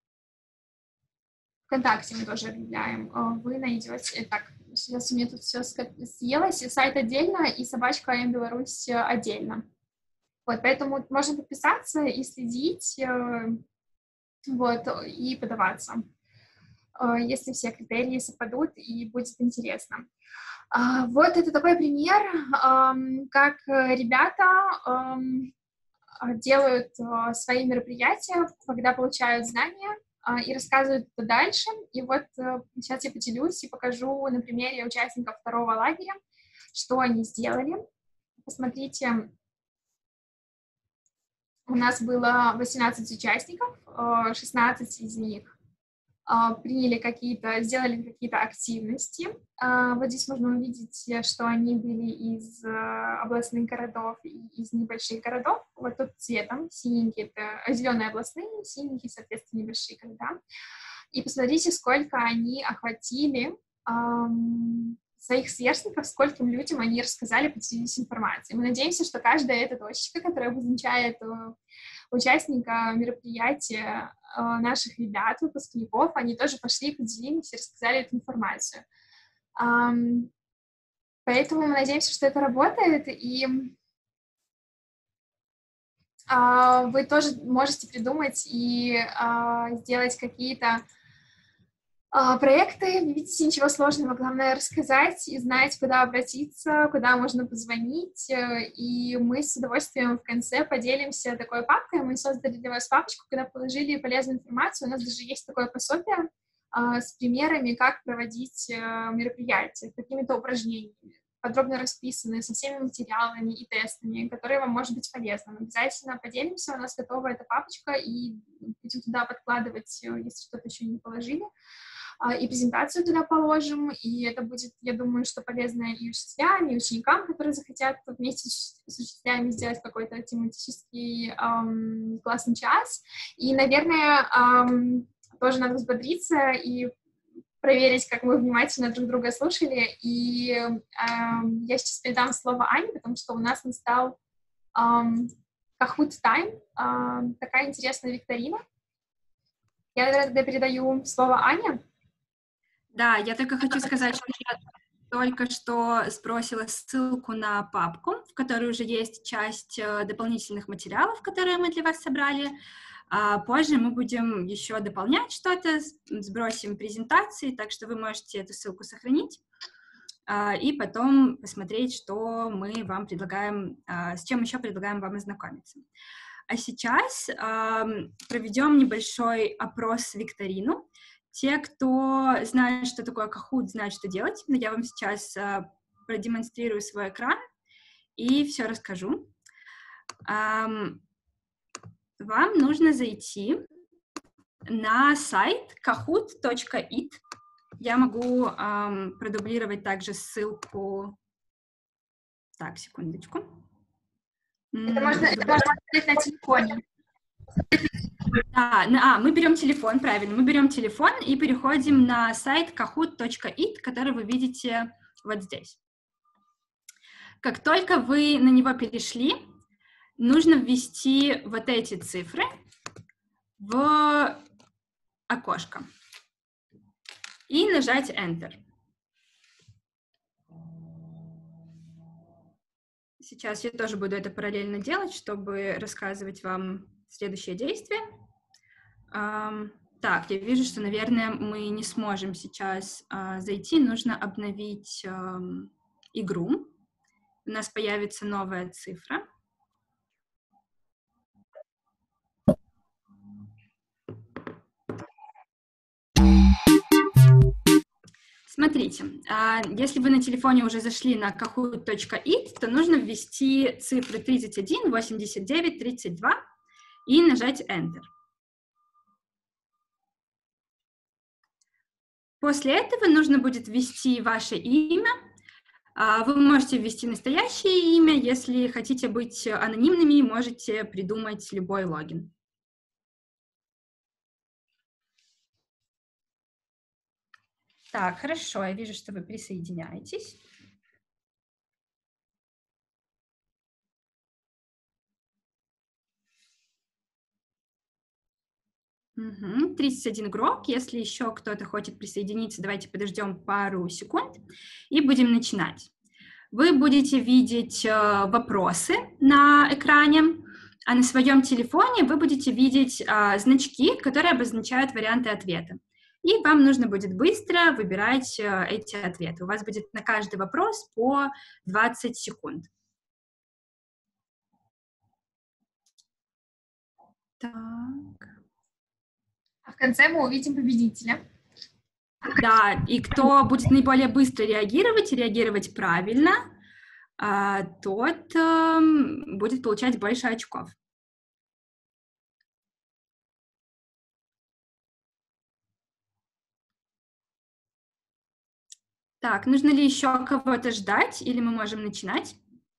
ВКонтакте мы тоже объявляем. Вы найдете... Так, сейчас у меня тут все съелось. Сайт отдельно и собачка I am Беларусь отдельно. Вот, поэтому можно подписаться и следить, вот, и подаваться, если все критерии совпадут и будет интересно. Вот это такой пример, как ребята делают свои мероприятия, когда получают знания и рассказывают это дальше. И вот сейчас я поделюсь и покажу на примере участников второго лагеря, что они сделали. Посмотрите, у нас было восемнадцать участников, шестнадцать из них приняли какие-то, сделали какие-то активности. Вот здесь можно увидеть, что они были из областных городов и из небольших городов. Вот тут цветом синенькие — это зеленые областные, синенькие, соответственно, небольшие города. И посмотрите, сколько они охватили эм, своих сверстников, скольким людям они рассказали, поделились информацией. Мы надеемся, что каждая эта точка, которая обозначает участника мероприятия, наших ребят, выпускников, они тоже пошли, поделились и рассказали эту информацию. Поэтому мы надеемся, что это работает, и а, вы тоже можете придумать и а, сделать какие-то а, проекты. Не видите ничего сложного, главное рассказать и знать, куда обратиться, куда можно позвонить, и мы с удовольствием в конце поделимся такой папкой. Мы создали для вас папочку, куда положили полезную информацию. У нас даже есть такое пособие а, с примерами, как проводить а, мероприятия, какими-то упражнениями, подробно расписанные, со всеми материалами и тестами, которые вам может быть полезны. Мы обязательно поделимся, у нас готова эта папочка, и будем туда подкладывать, если что-то еще не положили, и презентацию туда положим, и это будет, я думаю, что полезно и учителям, и ученикам, которые захотят вместе с учителями сделать какой-то тематический эм, классный час. И, наверное, эм, тоже надо взбодриться и проверить, как мы внимательно друг друга слушали. И э, я сейчас передам слово Ане, потому что у нас настал э, Kahoot Time, э, такая интересная викторина. Я тогда передаю слово Ане. Да, я только хочу сказать, что я только что сбросила ссылку на папку, в которой уже есть часть э, дополнительных материалов, которые мы для вас собрали. А позже мы будем еще дополнять что-то, сбросим презентации, так что вы можете эту ссылку сохранить а, и потом посмотреть, что мы вам предлагаем, а, с чем еще предлагаем вам ознакомиться. А сейчас а, проведем небольшой опрос-викторину. Те, кто знает, что такое Kahoot, знают, что делать, но я вам сейчас а, продемонстрирую свой экран и все расскажу. А, Вам нужно зайти на сайт kahoot точка it. Я могу эм, продублировать также ссылку. Так, секундочку. Это можно, это можно открыть на телефоне. А, а, мы берем телефон, правильно. Мы берем телефон и переходим на сайт kahoot точка it, который вы видите вот здесь. Как только вы на него перешли, нужно ввести вот эти цифры в окошко и нажать Enter. Сейчас я тоже буду это параллельно делать, чтобы рассказывать вам следующее действие. Так, я вижу, что, наверное, мы не сможем сейчас зайти, нужно обновить игру. У нас появится новая цифра. Смотрите, если вы на телефоне уже зашли на kahoot точка it, то нужно ввести цифры тридцать один, восемьдесят девять, тридцать два и нажать Enter. После этого нужно будет ввести ваше имя. Вы можете ввести настоящее имя. Если хотите быть анонимными, можете придумать любой логин. Так, хорошо, я вижу, что вы присоединяетесь. Угу. тридцать один игрок. Если еще кто-то хочет присоединиться, давайте подождем пару секунд и будем начинать. Вы будете видеть э, вопросы на экране, а на своем телефоне вы будете видеть э, значки, которые обозначают варианты ответа. И вам нужно будет быстро выбирать э, эти ответы. У вас будет на каждый вопрос по двадцать секунд. Так. А в конце мы увидим победителя. Да, и кто будет наиболее быстро реагировать, реагировать правильно, э, тот э, будет получать больше очков. Так, нужно ли еще кого-то ждать, или мы можем начинать?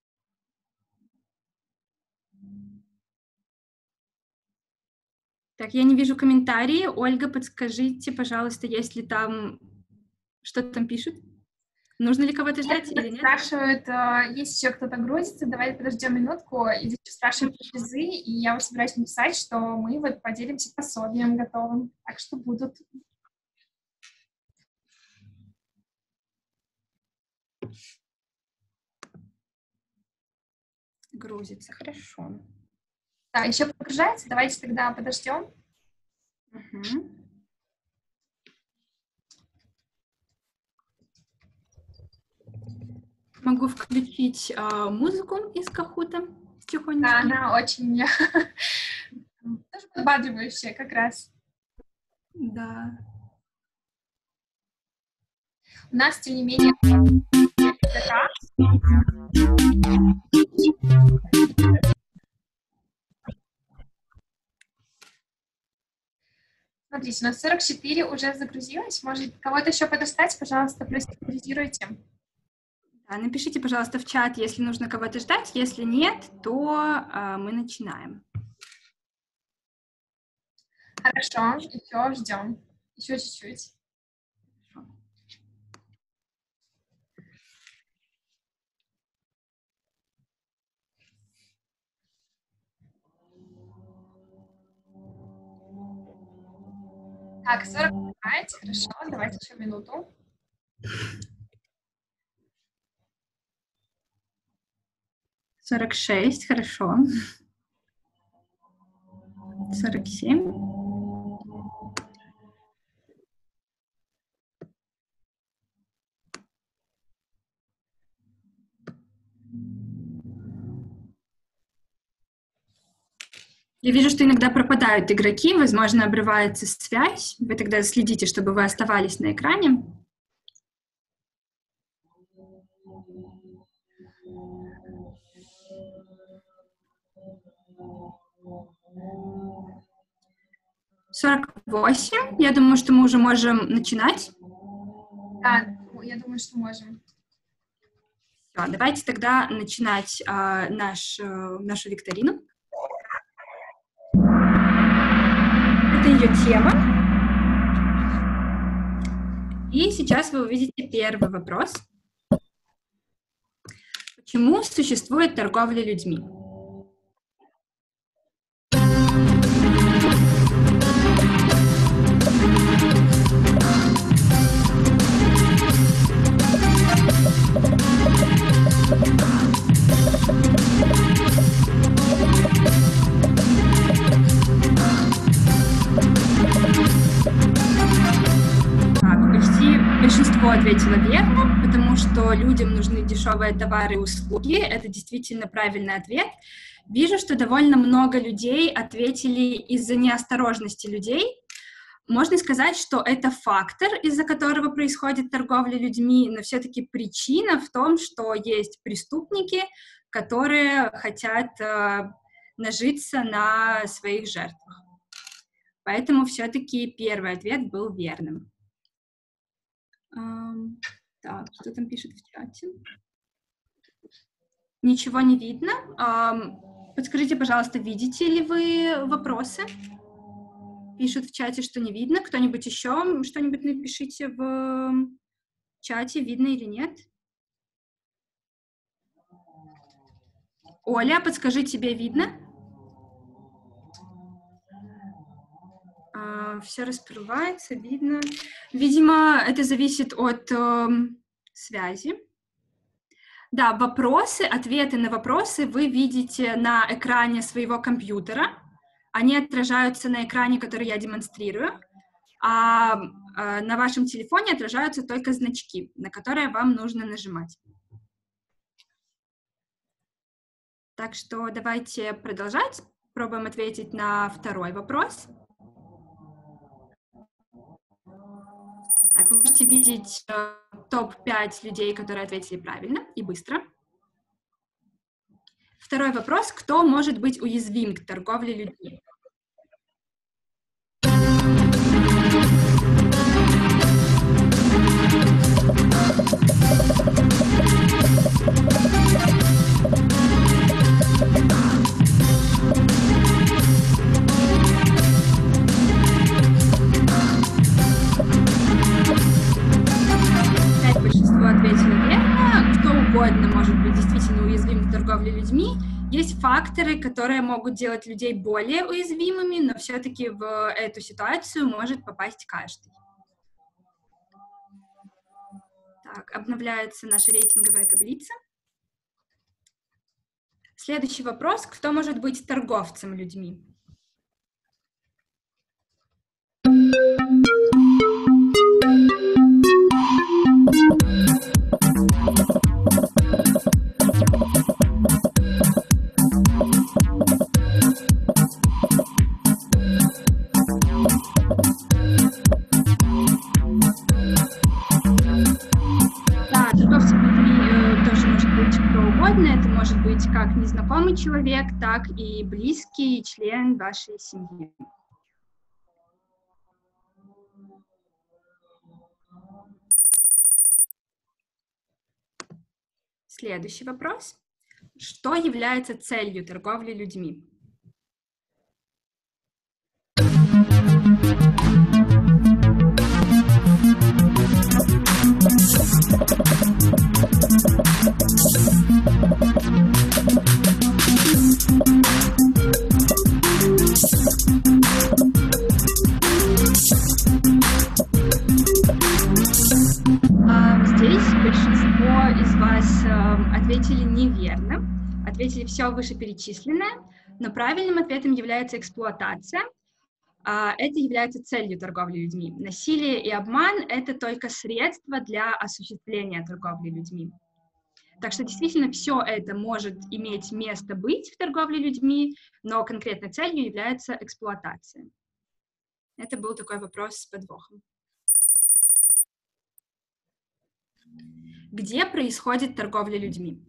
Так, я не вижу комментарии. Ольга, подскажите, пожалуйста, есть ли там... Что там пишут? Нужно ли кого-то ждать или нет? Спрашивают, есть еще кто-то грузится, давайте подождем минутку. И здесь спрашивают призы, и я вот собираюсь написать, что мы вот поделимся пособием готовым. Так что будут... Грузится, хорошо. Да, еще прогружается, давайте тогда подождем. Угу. Могу включить а, музыку из Кахута тихонечко. Да, она очень тоже подбадривающая как раз. Да. У нас, тем не менее, смотрите, у нас сорок четыре уже загрузилось. Может, кого-то еще подождать, пожалуйста, просигнализируйте. Да, напишите, пожалуйста, в чат, если нужно кого-то ждать. Если нет, то э, мы начинаем. Хорошо, еще ждем. Еще чуть-чуть. Так, сорок пять, хорошо, давайте еще минуту. сорок шесть, хорошо. сорок семь. Я вижу, что иногда пропадают игроки, возможно, обрывается связь. Вы тогда следите, чтобы вы оставались на экране. сорок восемь. Я думаю, что мы уже можем начинать. Да, я думаю, что можем. Все, давайте тогда начинать а, наш, а, нашу викторину. Это ее тема. И сейчас вы увидите первый вопрос. Почему существует торговля людьми? Большинство ответило верно, потому что людям нужны дешевые товары и услуги. Это действительно правильный ответ. Вижу, что довольно много людей ответили из-за неосторожности людей. Можно сказать, что это фактор, из-за которого происходит торговля людьми, но все-таки причина в том, что есть преступники, которые хотят э, нажиться на своих жертвах. Поэтому все-таки первый ответ был верным. Um, так, что там пишет в чате? Ничего не видно. Um, подскажите, пожалуйста, видите ли вы вопросы? Пишут в чате, что не видно. Кто-нибудь еще что-нибудь напишите в чате, видно или нет? Оля, подскажи, тебе видно? Uh, все расплывается, видно. Видимо, это зависит от э, связи. Да, вопросы, ответы на вопросы вы видите на экране своего компьютера. Они отражаются на экране, который я демонстрирую. А э, на вашем телефоне отражаются только значки, на которые вам нужно нажимать. Так что давайте продолжать. Пробуем ответить на второй вопрос. Так, вы можете видеть э, топ пять людей, которые ответили правильно и быстро. Второй вопрос. Кто может быть уязвим к торговле людьми? Ответили верно. Кто угодно может быть действительно уязвим к торговле людьми. Есть факторы, которые могут делать людей более уязвимыми, но все-таки в эту ситуацию может попасть каждый. Так, обновляется наша рейтинговая таблица. Следующий вопрос. Кто может быть торговцем людьми? Это может быть как незнакомый человек, так и близкий член вашей семьи. Следующий вопрос. Что является целью торговли людьми? Здесь большинство из вас ответили неверно, ответили все вышеперечисленное, но правильным ответом является эксплуатация. Это является целью торговли людьми. Насилие и обман — это только средство для осуществления торговли людьми. Так что действительно все это может иметь место быть в торговле людьми, но конкретной целью является эксплуатация. Это был такой вопрос с подвохом. Где происходит торговля людьми?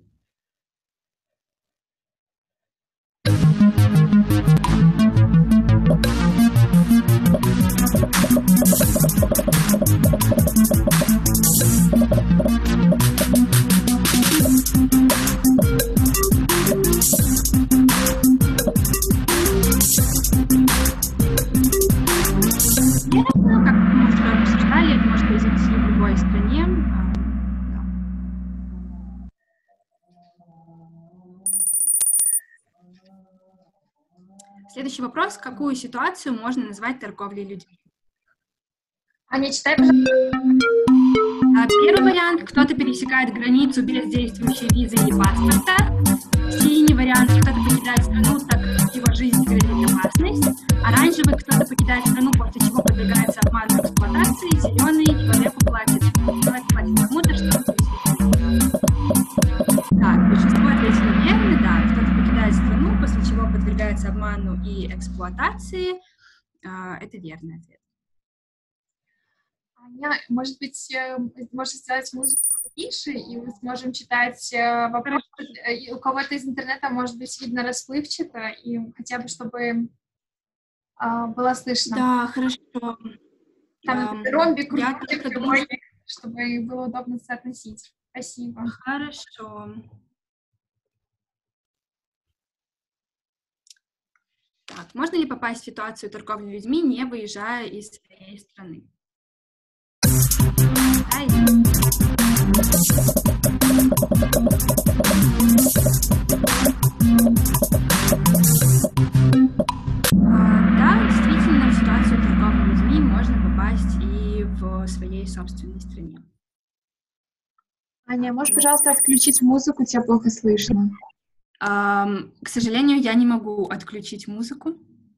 Как мы уже обсуждали, это может произойти в любой стране. Следующий вопрос. Какую ситуацию можно назвать торговлей людьми? Аня, читай, пожалуйста. Первый вариант. Кто-то пересекает границу без действующей визы или паспорта. Синий вариант. Кто-то покидает страну, так как его жизнь грозит опасность. Оранжевый. Кто-то покидает страну, после чего подвергается обману и эксплуатации. Зеленый. Человеку платит. Человек платит кому-то, чтобы Так, большинство ответило верно, да. Кто-то покидает страну, после чего подвергается обману и эксплуатации. Это верный ответ. Аня, может быть, можешь сделать музыку тише, и мы сможем читать вопросы. У кого-то из интернета, может быть, видно расплывчато, и хотя бы, чтобы было слышно. Да, хорошо. Там ромбик, кружочек, треугольник, чтобы было удобно соотносить. Спасибо. Хорошо. Так, можно ли попасть в ситуацию торговли людьми, не выезжая из своей страны? Да, действительно, в ситуацию торговли людьми можно попасть и в своей собственной стране. Аня, можешь, пожалуйста, отключить музыку, тебя плохо слышно. Um, к сожалению, я не могу отключить музыку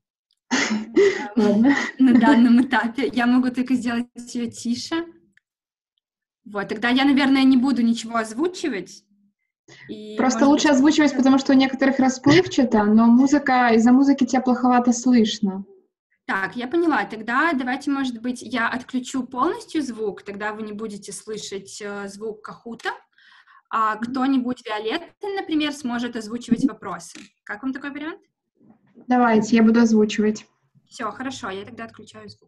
на данном этапе. Я могу только сделать ее тише. Вот, тогда я, наверное, не буду ничего озвучивать. И, Просто лучше быть... озвучивать, потому что у некоторых расплывчато, но музыка, из-за музыки тебя плоховато слышно. Так, я поняла. Тогда давайте, может быть, я отключу полностью звук, тогда вы не будете слышать э, звук Кахута, а кто-нибудь, Виолетта, например, сможет озвучивать вопросы. Как вам такой вариант? Давайте, я буду озвучивать. Все, хорошо, я тогда отключаю звук.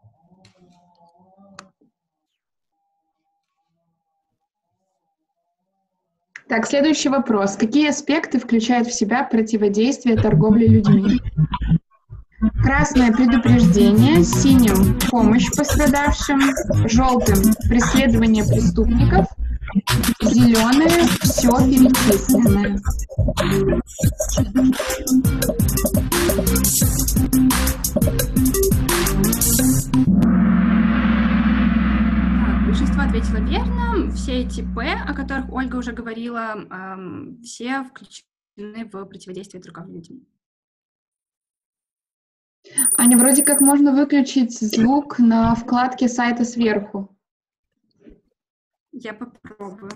Так, следующий вопрос. Какие аспекты включают в себя противодействие торговли людьми? Красное — предупреждение, синим — помощь пострадавшим, желтым — преследование преступников, зеленое — все перечисленное. Большинство ответило верно. Все эти «П», о которых Ольга уже говорила, все включают в противодействии торговли людьми. Аня, вроде как можно выключить звук на вкладке сайта сверху. Я попробую.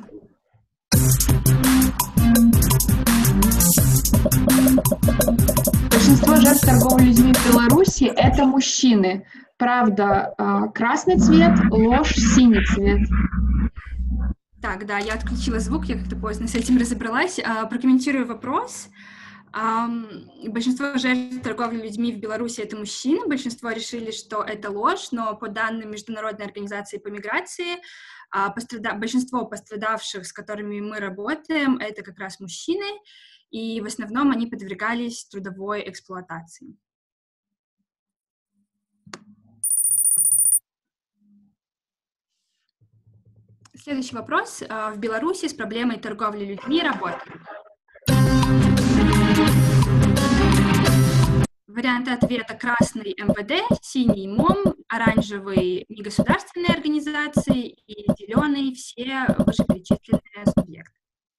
Большинство жертв торговли людьми в Беларуси — это мужчины. Правда, красный цвет, ложь, синий цвет. Так, да, я отключила звук, я как-то поздно с этим разобралась. Прокомментирую вопрос. Большинство жертв торговли людьми в Беларуси — это мужчины. Большинство решили, что это ложь, но по данным Международной организации по миграции, пострадав... большинство пострадавших, с которыми мы работаем, это как раз мужчины, и в основном они подвергались трудовой эксплуатации. Следующий вопрос. В Беларуси с проблемой торговли людьми работают. Варианты ответа: красный — эм вэ дэ, синий — МОМ, оранжевый — негосударственные организации и зеленый — все вышеперечисленные субъекты.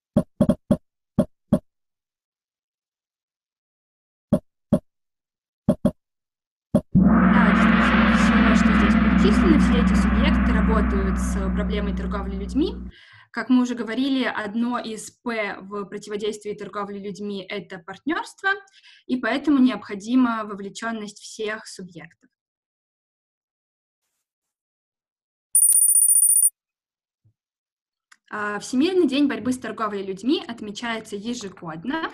Да, действительно, все, что здесь перечислено, все эти субъекты работают с проблемой торговли людьми. Как мы уже говорили, одно из П в противодействии торговли людьми — это партнерство, и поэтому необходима вовлеченность всех субъектов. Всемирный день борьбы с торговлей людьми отмечается ежегодно.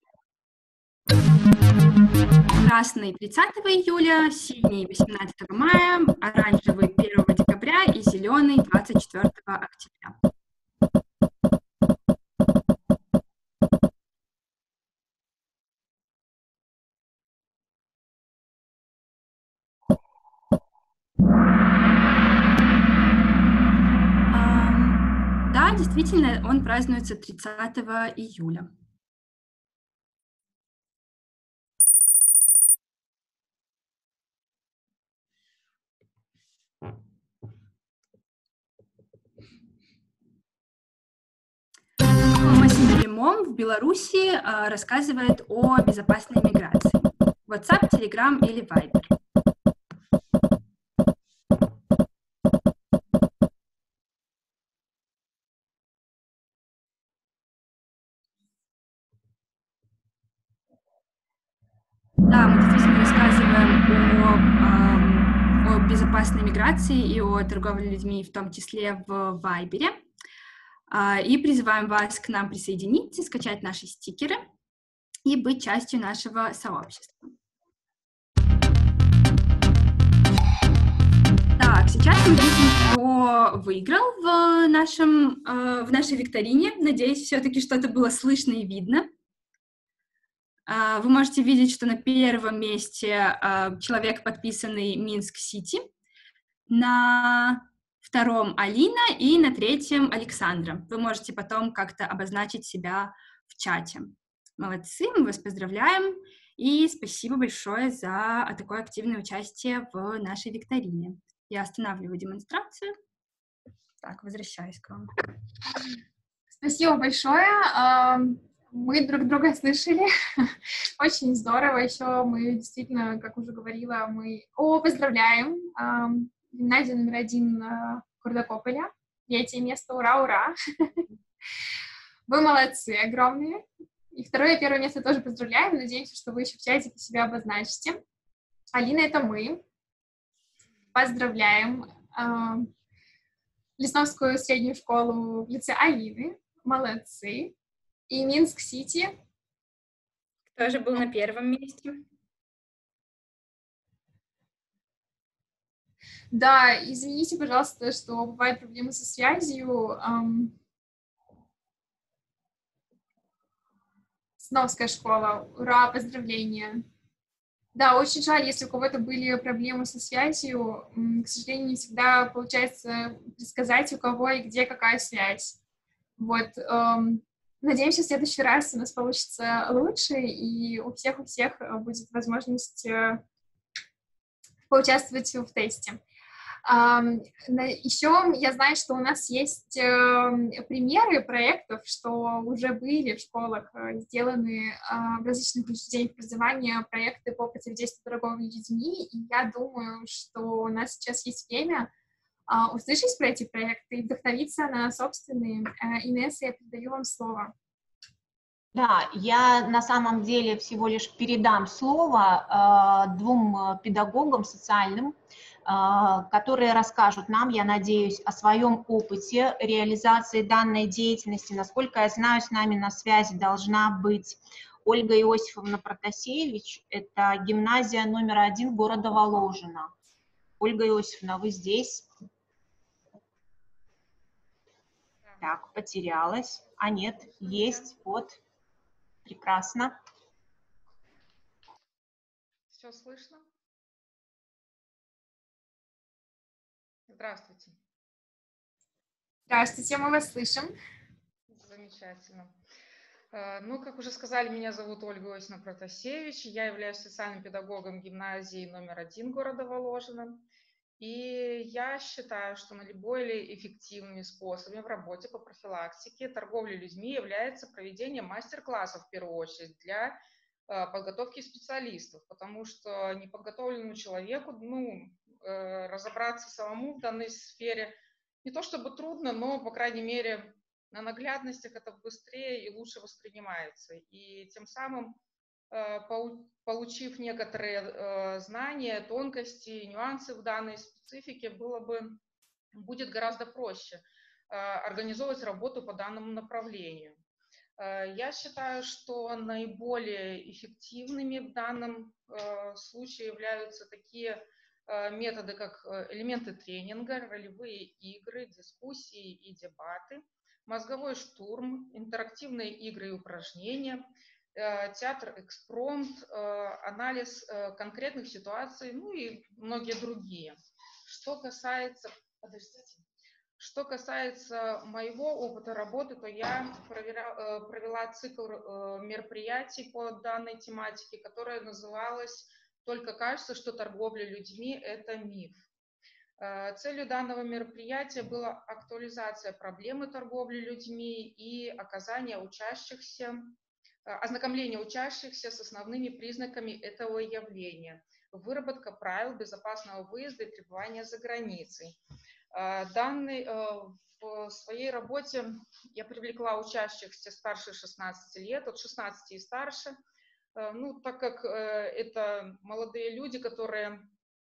Красный — тридцатого июля, синий — восемнадцатого мая, оранжевый — первого декабря и зеленый — двадцать четвёртого октября. Да, действительно, он празднуется тридцатого июля. Мессенджер МОМ в Беларуси а, рассказывает о безопасной миграции. WhatsApp, Telegram или Viber. Да, мы действительно рассказываем о, о безопасной миграции и о торговле людьми, в том числе в Вайбере. И призываем вас к нам присоединиться, скачать наши стикеры и быть частью нашего сообщества. Так, сейчас мы видим, кто выиграл в, нашем, в нашей викторине. Надеюсь, все-таки что-то было слышно и видно. Вы можете видеть, что на первом месте человек, подписанный Минск-Сити, на втором Алина и на третьем Александра. Вы можете потом как-то обозначить себя в чате. Молодцы, мы вас поздравляем и спасибо большое за такое активное участие в нашей викторине. Я останавливаю демонстрацию. Так, возвращаюсь к вам. Спасибо большое. Мы друг друга слышали. Очень здорово. Еще мы действительно, как уже говорила, мы... О, поздравляем! Гимназия номер один Курдакополя. Третье место. Ура, ура! Вы молодцы, огромные. И второе и первое место тоже поздравляем. Надеемся, что вы еще в чатике себя обозначите. Алина — это мы. Поздравляем Лесновскую среднюю школу в лице Алины. Молодцы. И Минск-Сити. Тоже был на первом месте. Да, извините, пожалуйста, что бывают проблемы со связью. Эм... Сновская школа. Ура, поздравления. Да, очень жаль, если у кого-то были проблемы со связью. К сожалению, не всегда получается предсказать, у кого и где какая связь. Вот. Эм... Надеемся, в следующий раз у нас получится лучше, и у всех у всех будет возможность поучаствовать в тесте. Еще я знаю, что у нас есть примеры проектов, что уже были в школах сделаны в различных учреждениях образования проекты по противодействию торговли людьми, и я думаю, что у нас сейчас есть время услышать про эти проекты и вдохновиться на собственные. Инесса, я передаю вам слово. Да, я на самом деле всего лишь передам слово э, двум педагогам социальным, э, которые расскажут нам, я надеюсь, о своем опыте реализации данной деятельности. Насколько я знаю, с нами на связи должна быть Ольга Иосифовна Протасевич, это гимназия номер один города Воложина. Ольга Иосифовна, вы здесь? Так, потерялась. А нет, есть, вот. Прекрасно. Все слышно? Здравствуйте. Здравствуйте, мы вас слышим. Замечательно. Ну, как уже сказали, меня зовут Ольга Иосифовна Протасевич. Я являюсь социальным педагогом гимназии номер один города Воложина. И я считаю, что наиболее эффективными способами в работе по профилактике торговли людьми является проведение мастер-классов в первую очередь для э, подготовки специалистов, потому что неподготовленному человеку ну, э, разобраться самому в данной сфере не то чтобы трудно, но, по крайней мере, на наглядностях это быстрее и лучше воспринимается. И тем самым получив некоторые э, знания, тонкости, нюансы в данной специфике, было бы, будет гораздо проще э, организовывать работу по данному направлению. Э, я считаю, что наиболее эффективными в данном э, случае являются такие э, методы, как элементы тренинга, ролевые игры, дискуссии и дебаты, мозговой штурм, интерактивные игры и упражнения, театр экспромт, анализ конкретных ситуаций, ну и многие другие. Что касается, подождите, что касается моего опыта работы, то я провела, провела цикл мероприятий по данной тематике, которая называлась «Только кажется, что торговля людьми – это миф». Целью данного мероприятия была актуализация проблемы торговли людьми и оказание учащихся ознакомление учащихся с основными признаками этого явления, выработка правил безопасного выезда и пребывания за границей. Данный, в своей работе я привлекла учащихся старше шестнадцати лет, от шестнадцати и старше, ну, так как это молодые люди, которые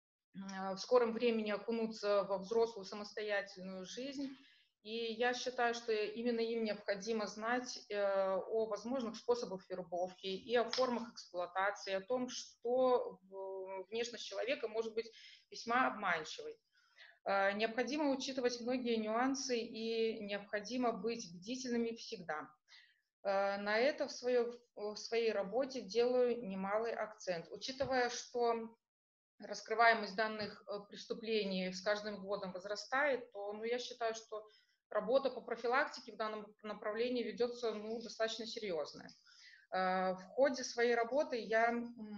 в скором времени окунутся во взрослую самостоятельную жизнь. И я считаю, что именно им необходимо знать э, о возможных способах вербовки и о формах эксплуатации, о том, что внешность человека может быть весьма обманчивой. Э, необходимо учитывать многие нюансы и необходимо быть бдительными всегда. Э, на это в, свое, в своей работе делаю немалый акцент. Учитывая, что раскрываемость данных преступлений с каждым годом возрастает, то ну, я считаю, что работа по профилактике в данном направлении ведется ну, достаточно серьезная. В ходе своей работы я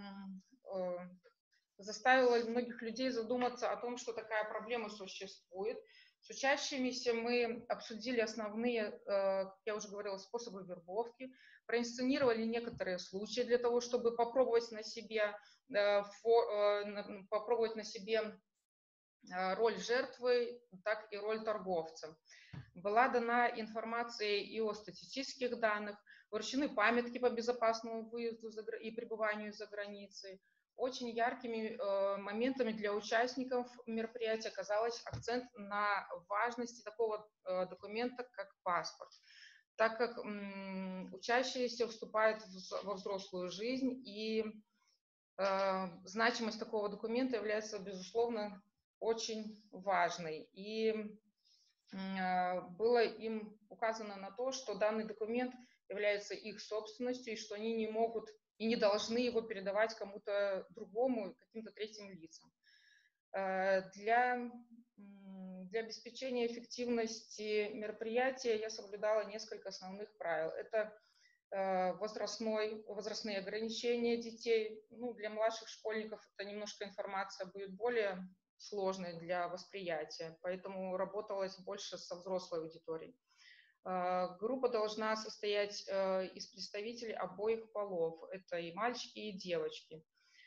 заставила многих людей задуматься о том, что такая проблема существует. С учащимися мы обсудили основные, как я уже говорила, способы вербовки, проинсценировали некоторые случаи для того, чтобы попробовать на себе, попробовать на себе роль жертвы, так и роль торговца. Была дана информация и о статистических данных, вручены памятки по безопасному выезду и пребыванию за границей. Очень яркими э, моментами для участников мероприятия оказалось акцент на важности такого э, документа, как паспорт, так как м, учащиеся вступают в, во взрослую жизнь, и э, значимость такого документа является, безусловно, очень важной. И э, было им указано на то, что данный документ является их собственностью, и что они не могут и не должны его передавать кому-то другому, каким-то третьим лицам. Для, для обеспечения эффективности мероприятия я соблюдала несколько основных правил. Это возрастной, возрастные ограничения детей. Ну, для младших школьников это немножко информация будет более сложной для восприятия, поэтому работалось больше со взрослой аудиторией. Группа должна состоять из представителей обоих полов, это и мальчики, и девочки.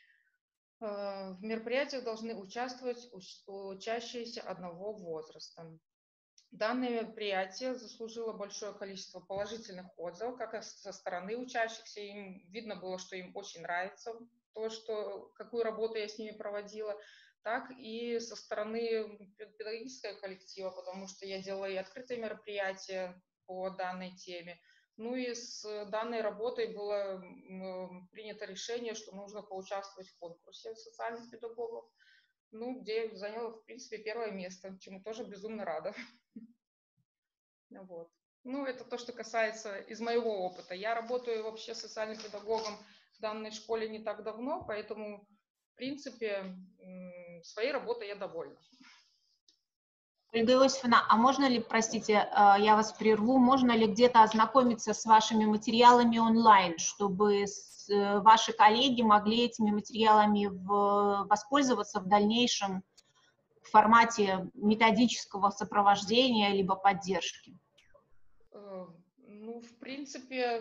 В мероприятиях должны участвовать учащиеся одного возраста. Данное мероприятие заслужило большое количество положительных отзывов, как со стороны учащихся. Им видно было, что им очень нравится то, что, какую работу я с ними проводила, так и со стороны педагогического коллектива, потому что я делала и открытые мероприятия по данной теме. Ну и с данной работой было принято решение, что нужно поучаствовать в конкурсе социальных педагогов, ну, где я заняла, в принципе, первое место, чему тоже безумно рада. Вот. Ну, это то, что касается из моего опыта. Я работаю вообще социальным педагогом в данной школе не так давно, поэтому, в принципе, своей работой я довольна. Ольга Иосифовна, а можно ли, простите, я вас прерву, можно ли где-то ознакомиться с вашими материалами онлайн, чтобы ваши коллеги могли этими материалами в, воспользоваться в дальнейшем в формате методического сопровождения либо поддержки? Ну, в принципе,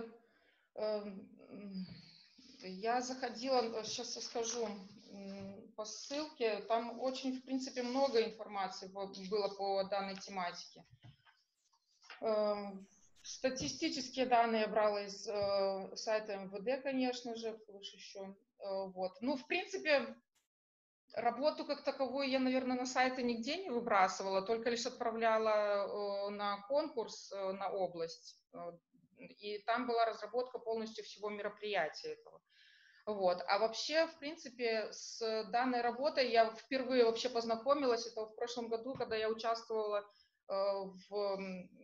я заходила, сейчас я скажу, по ссылке, там очень, в принципе, много информации было по данной тематике. Статистические данные я брала из сайта эм вэ дэ, конечно же, потому что еще, вот. Ну, в принципе, работу как таковую я, наверное, на сайты нигде не выбрасывала, только лишь отправляла на конкурс на область, и там была разработка полностью всего мероприятия этого. Вот. А вообще, в принципе, с данной работой я впервые вообще познакомилась, это в прошлом году, когда я участвовала в...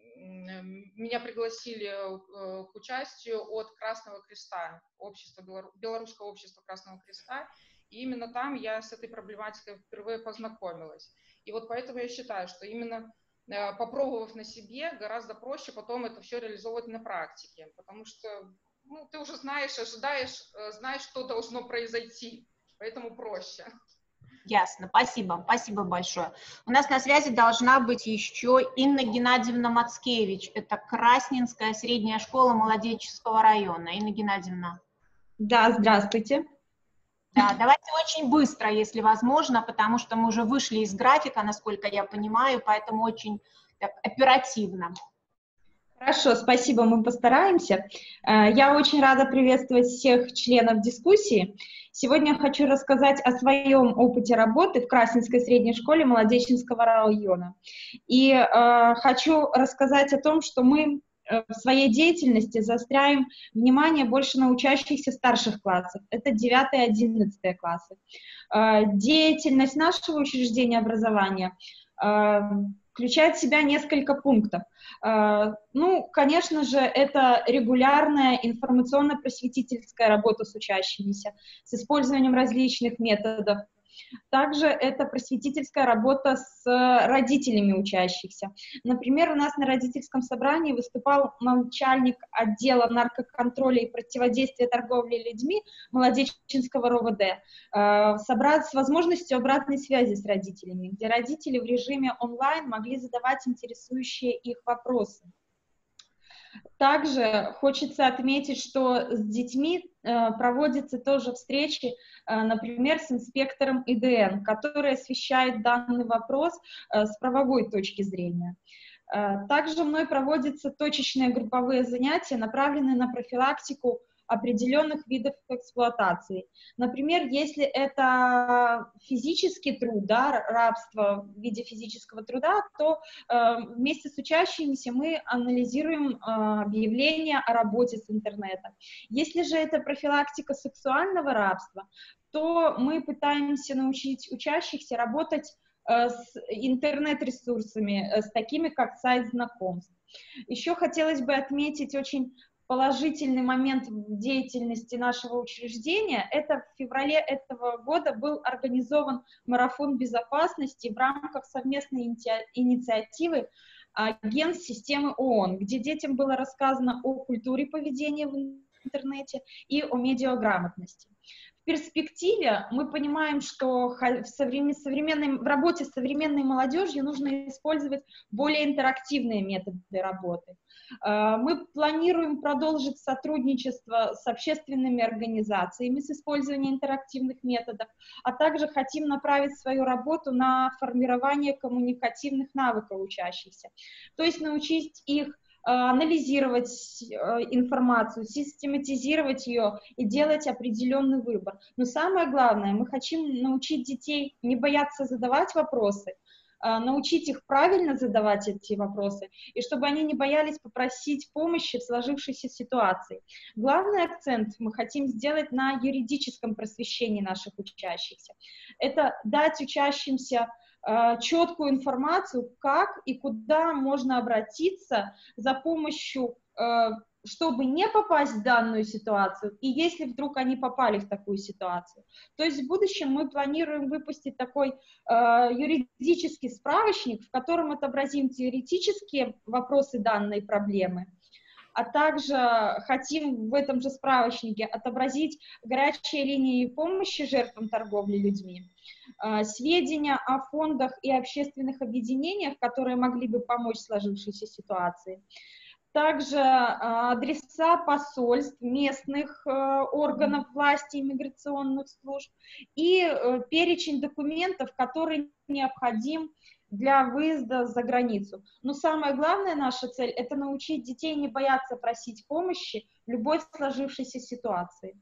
Меня пригласили к участию от Красного Креста, общества, Белорусского общества Красного Креста, и именно там я с этой проблематикой впервые познакомилась. И вот поэтому я считаю, что именно попробовав на себе, гораздо проще потом это все реализовывать на практике, потому что ну, ты уже знаешь, ожидаешь, знаешь, что должно произойти, поэтому проще. Ясно, спасибо, спасибо большое. У нас на связи должна быть еще Инна Геннадьевна Мацкевич, это Красненская средняя школа Молодеческого района. Инна Геннадьевна. Да, здравствуйте. Да, давайте очень быстро, если возможно, потому что мы уже вышли из графика, насколько я понимаю, поэтому очень так, оперативно. Хорошо, спасибо, мы постараемся. Я очень рада приветствовать всех членов дискуссии. Сегодня я хочу рассказать о своем опыте работы в Красненской средней школе Молодеченского района. И э, хочу рассказать о том, что мы в своей деятельности заостряем внимание больше на учащихся старших классов. Это девятый и одиннадцатый классы. Э, деятельность нашего учреждения образования э, включает в себя несколько пунктов. Ну, конечно же, это регулярная информационно-просветительская работа с учащимися, с использованием различных методов. Также это просветительская работа с родителями учащихся. Например, у нас на родительском собрании выступал начальник отдела наркоконтроля и противодействия торговли людьми Молодеченского эр о вэ дэ собрать с возможностью обратной связи с родителями, где родители в режиме онлайн могли задавать интересующие их вопросы. Также хочется отметить, что с детьми э, проводятся тоже встречи, э, например, с инспектором и дэ эн, который освещает данный вопрос э, с правовой точки зрения. Э, также мной проводятся точечные групповые занятия, направленные на профилактику определенных видов эксплуатации. Например, если это физический труд, да, рабство в виде физического труда, то э, вместе с учащимися мы анализируем э, объявления о работе с интернета. Если же это профилактика сексуального рабства, то мы пытаемся научить учащихся работать э, с интернет-ресурсами, э, с такими как сайт знакомств. Еще хотелось бы отметить очень положительный момент в деятельности нашего учреждения. Это в феврале этого года был организован марафон безопасности в рамках совместной инициативы агентств системы ООН, где детям было рассказано о культуре поведения в интернете и о медиаграмотности. в перспективе мы понимаем, что в, современ... современной... в работе с современной молодежью нужно использовать более интерактивные методы работы. Мы планируем продолжить сотрудничество с общественными организациями с использованием интерактивных методов, а также хотим направить свою работу на формирование коммуникативных навыков учащихся, то есть научить их анализировать информацию, систематизировать ее и делать определенный выбор. Но самое главное, мы хотим научить детей не бояться задавать вопросы, научить их правильно задавать эти вопросы, и чтобы они не боялись попросить помощи в сложившейся ситуации. Главный акцент мы хотим сделать на юридическом просвещении наших учащихся. Это дать учащимся четкую информацию, как и куда можно обратиться за помощью, чтобы не попасть в данную ситуацию, и если вдруг они попали в такую ситуацию. То есть в будущем мы планируем выпустить такой юридический справочник, в котором отобразим теоретические вопросы данной проблемы, а также хотим в этом же справочнике отобразить горячие линии помощи жертвам торговли людьми, сведения о фондах и общественных объединениях, которые могли бы помочь в сложившейся ситуации, также адреса посольств, местных органов власти, иммиграционных служб и перечень документов, который необходим для выезда за границу. Но самая главная наша цель – это научить детей не бояться просить помощи в любой сложившейся ситуации.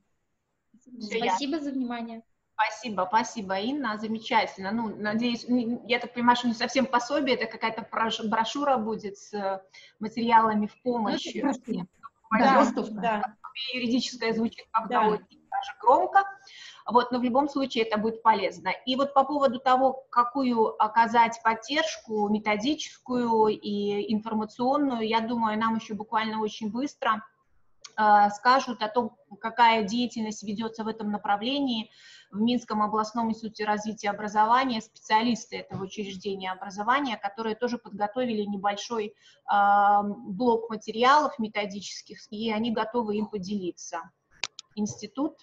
Все Спасибо ясно. за внимание. Спасибо, спасибо, Инна, замечательно. Ну, надеюсь, я так понимаю, что не совсем пособие, это какая-то брошюра будет с материалами в помощь. Ну, да, да. Юридическое звучит как-то Да. очень даже громко, вот, но в любом случае это будет полезно. И вот по поводу того, какую оказать поддержку методическую и информационную, я думаю, нам еще буквально очень быстро э, скажут о том, какая деятельность ведется в этом направлении в Минском областном институте развития образования, специалисты этого учреждения образования, которые тоже подготовили небольшой э, блок материалов методических, и они готовы им поделиться. Институт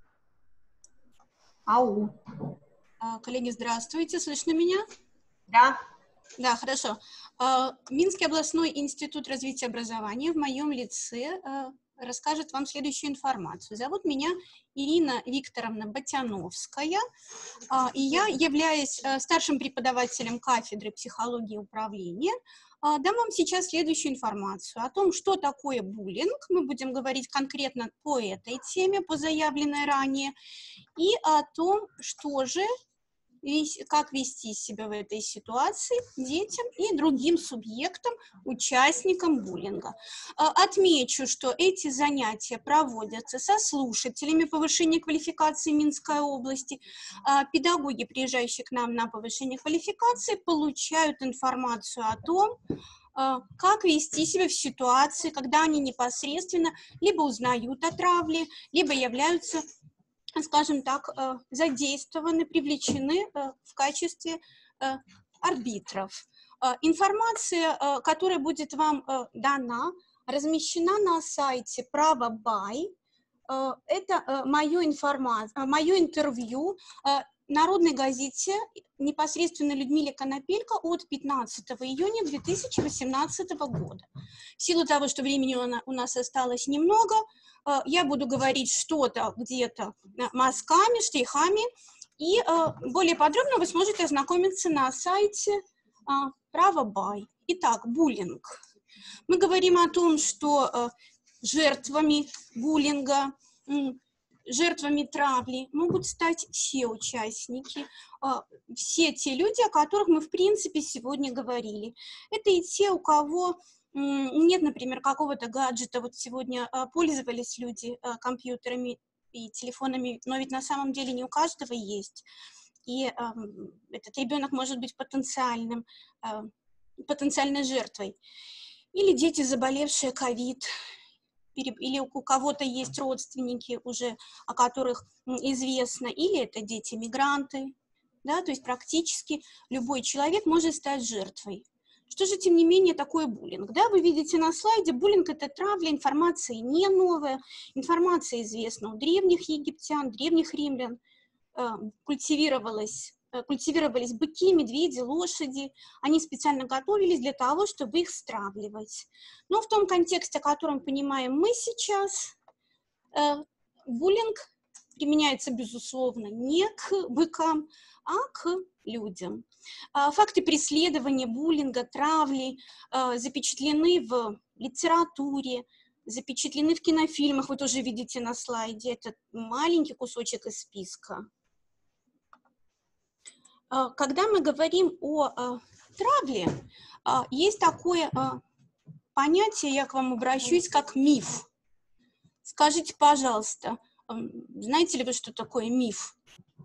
АУ. Коллеги, здравствуйте, слышно меня? Да. Да, хорошо. Минский областной институт развития образования в моем лице расскажет вам следующую информацию. Зовут меня Ирина Викторовна Ботяновская, и я являюсь старшим преподавателем кафедры психологии и управления. Дам вам сейчас следующую информацию о том, что такое буллинг. Мы будем говорить конкретно по этой теме, по заявленной ранее, и о том, что же, как вести себя в этой ситуации детям и другим субъектам, участникам буллинга. Отмечу, что эти занятия проводятся со слушателями повышения квалификации Минской области. Педагоги, приезжающие к нам на повышение квалификации, получают информацию о том, как вести себя в ситуации, когда они непосредственно либо узнают о травле, либо являются, скажем так, задействованы, привлечены в качестве арбитров. Информация, которая будет вам дана, размещена на сайте Правобай. Это мое, информация, мое интервью Народной газете непосредственно Людмиле Конопелько от пятнадцатого июня две тысячи восемнадцатого года. В силу того, что времени у нас осталось немного, я буду говорить что-то где-то мазками, штрихами, и более подробно вы сможете ознакомиться на сайте Правобай. Итак, буллинг. Мы говорим о том, что жертвами буллинга, жертвами травли могут стать все участники, все те люди, о которых мы, в принципе, сегодня говорили. Это и те, у кого нет, например, какого-то гаджета. Вот сегодня пользовались люди компьютерами и телефонами, но ведь на самом деле не у каждого есть. И э, этот ребенок может быть потенциальным, э, потенциальной жертвой. Или дети, заболевшие ковид, или у кого-то есть родственники уже, о которых известно, или это дети-мигранты, да, то есть практически любой человек может стать жертвой. Что же, тем не менее, такое буллинг? Да, вы видите на слайде, буллинг — это травля, информация не новая, информация известна у древних египтян, древних римлян, культивировалась, культивировались быки, медведи, лошади, они специально готовились для того, чтобы их стравливать. Но в том контексте, о котором понимаем мы сейчас, буллинг применяется, безусловно, не к быкам, а к людям. Факты преследования, буллинга, травли запечатлены в литературе, запечатлены в кинофильмах, вы тоже видите на слайде, это маленький кусочек из списка. Когда мы говорим о травле, есть такое понятие, я к вам обращусь, как миф. Скажите, пожалуйста, знаете ли вы, что такое миф?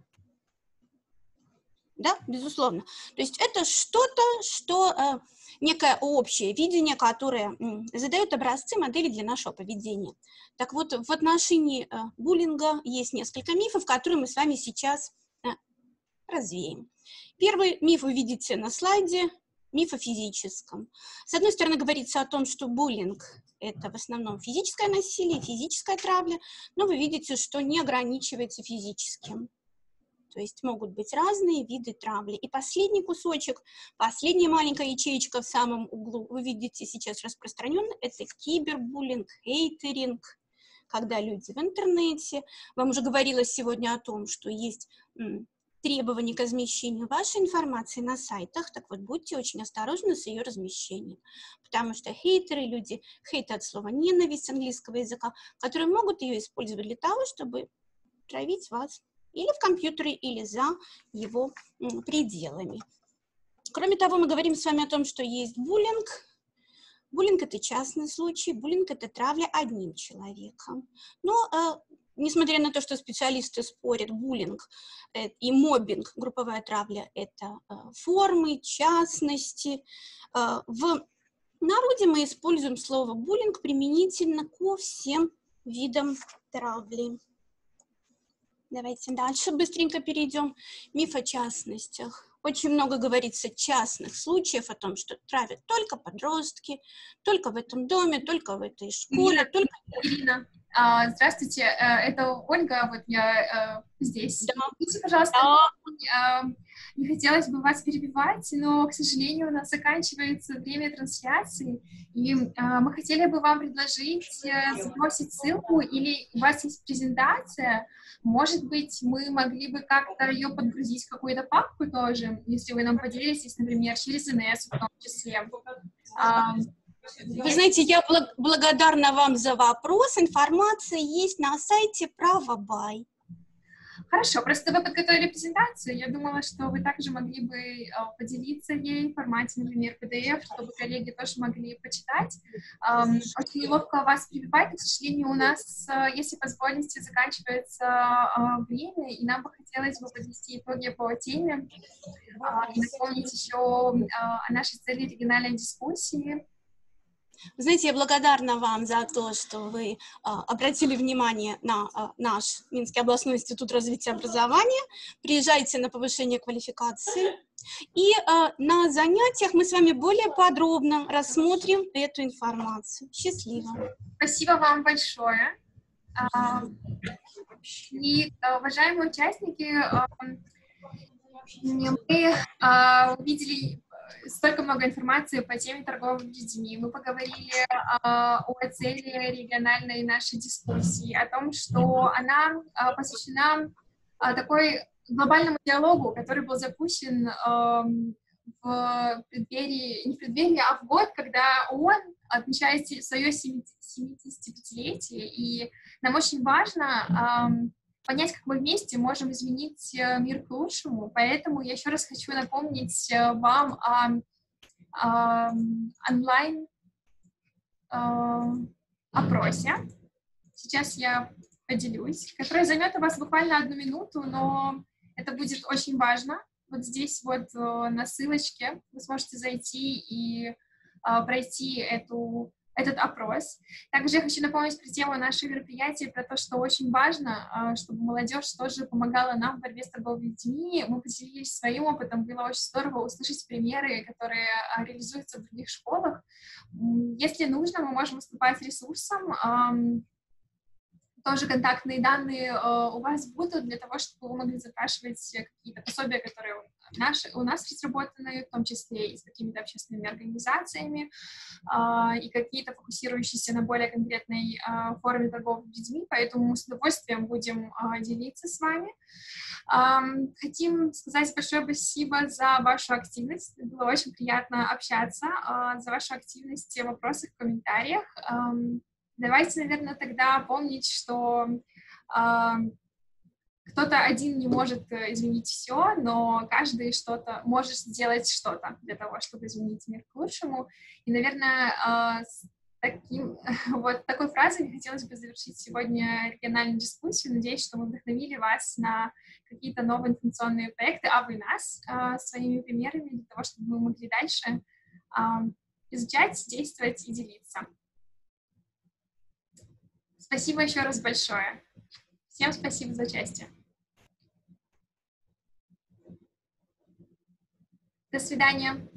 Да, безусловно. То есть это что-то, что, э, некое общее видение, которое м, задает образцы модели для нашего поведения. Так вот, в отношении э, буллинга есть несколько мифов, которые мы с вами сейчас э, развеем. Первый миф вы видите на слайде, миф о физическом. С одной стороны, говорится о том, что буллинг – это в основном физическое насилие, физическая травля, но вы видите, что не ограничивается физическим. То есть могут быть разные виды травли. И последний кусочек, последняя маленькая ячеечка в самом углу, вы видите сейчас распространенно, это кибербуллинг, хейтеринг, когда люди в интернете. Вам уже говорилось сегодня о том, что есть м, требования к размещению вашей информации на сайтах, так вот будьте очень осторожны с ее размещением, потому что хейтеры, люди, хейт от слова ненависть английского языка, которые могут ее использовать для того, чтобы травить вас или в компьютере, или за его м, пределами. Кроме того, мы говорим с вами о том, что есть буллинг. Буллинг — это частный случай, буллинг — это травля одним человеком. Но, э, несмотря на то, что специалисты спорят, буллинг э, и моббинг, групповая травля — это э, формы, частности. Э, в народе мы используем слово буллинг применительно ко всем видам травли. Давайте дальше быстренько перейдем. Миф о частностях. Очень много говорится частных случаев о том, что травят только подростки, только в этом доме, только в этой школе. Ирина, только... Ирина, а, здравствуйте, это Ольга, вот я а, здесь. Да. Извините, пожалуйста, да. Не хотелось бы вас перебивать, но, к сожалению, у нас заканчивается время трансляции, и а, мы хотели бы вам предложить сбросить ссылку, или у вас есть презентация, может быть, мы могли бы как-то ее подгрузить в какую-то папку тоже, если вы нам поделитесь, например, через эн эс в том числе. А, Вы знаете, я благ- благодарна вам за вопрос. Информация есть на сайте Правобай. Хорошо, просто вы подготовили презентацию. Я думала, что вы также могли бы э, поделиться ей в формате, например, пи ди эф, чтобы коллеги тоже могли почитать. Эм, очень неловко вас прибивать, но, к сожалению, у нас, э, если позволите, заканчивается э, время, и нам бы хотелось бы подвести итоги по теме э, и напомнить еще э, о нашей цели региональной дискуссии. Вы знаете, я благодарна вам за то, что вы а, обратили внимание на а, наш Минский областной институт развития образования. Приезжайте на повышение квалификации. И а, на занятиях мы с вами более подробно рассмотрим эту информацию. Счастливо. Спасибо вам большое. А, и, а, уважаемые участники, а, мы а, увидели столько много информации по теме торговли людьми. Мы поговорили а, о цели региональной нашей дискуссии, о том, что она а, посвящена а, такой глобальному диалогу, который был запущен а, в преддверии, не в преддверии, а в год, когда ООН отмечает свое семидесятипятилетие, и нам очень важно а, понять, как мы вместе можем изменить мир к лучшему. Поэтому я еще раз хочу напомнить вам о, о онлайн о, опросе. Сейчас я поделюсь, который займет у вас буквально одну минуту, но это будет очень важно. Вот здесь вот на ссылочке вы сможете зайти и пройти эту этот опрос. Также я хочу напомнить про тему нашего мероприятия, про то, что очень важно, чтобы молодежь тоже помогала нам в борьбе с торговлей людьми. Мы поделились своим опытом, было очень здорово услышать примеры, которые реализуются в других школах. Если нужно, мы можем выступать ресурсом. Тоже контактные данные э, у вас будут для того, чтобы вы могли запрашивать какие-то пособия, которые наши, у нас разработаны, в том числе и с какими-то общественными организациями, э, и какие-то фокусирующиеся на более конкретной э, форме торговли людьми, поэтому мы с удовольствием будем э, делиться с вами. Э, хотим сказать большое спасибо за вашу активность, было очень приятно общаться, э, за вашу активность в вопросах, в комментариях. Э, Давайте, наверное, тогда помнить, что э, кто-то один не может изменить все, но каждый что-то может сделать что-то для того, чтобы изменить мир к лучшему. И, наверное, э, с таким, вот такой фразой мне хотелось бы завершить сегодня региональную дискуссию. Надеюсь, что мы вдохновили вас на какие-то новые информационные проекты, а вы нас э, своими примерами для того, чтобы мы могли дальше э, изучать, действовать и делиться. Спасибо еще раз большое. Всем спасибо за участие. До свидания.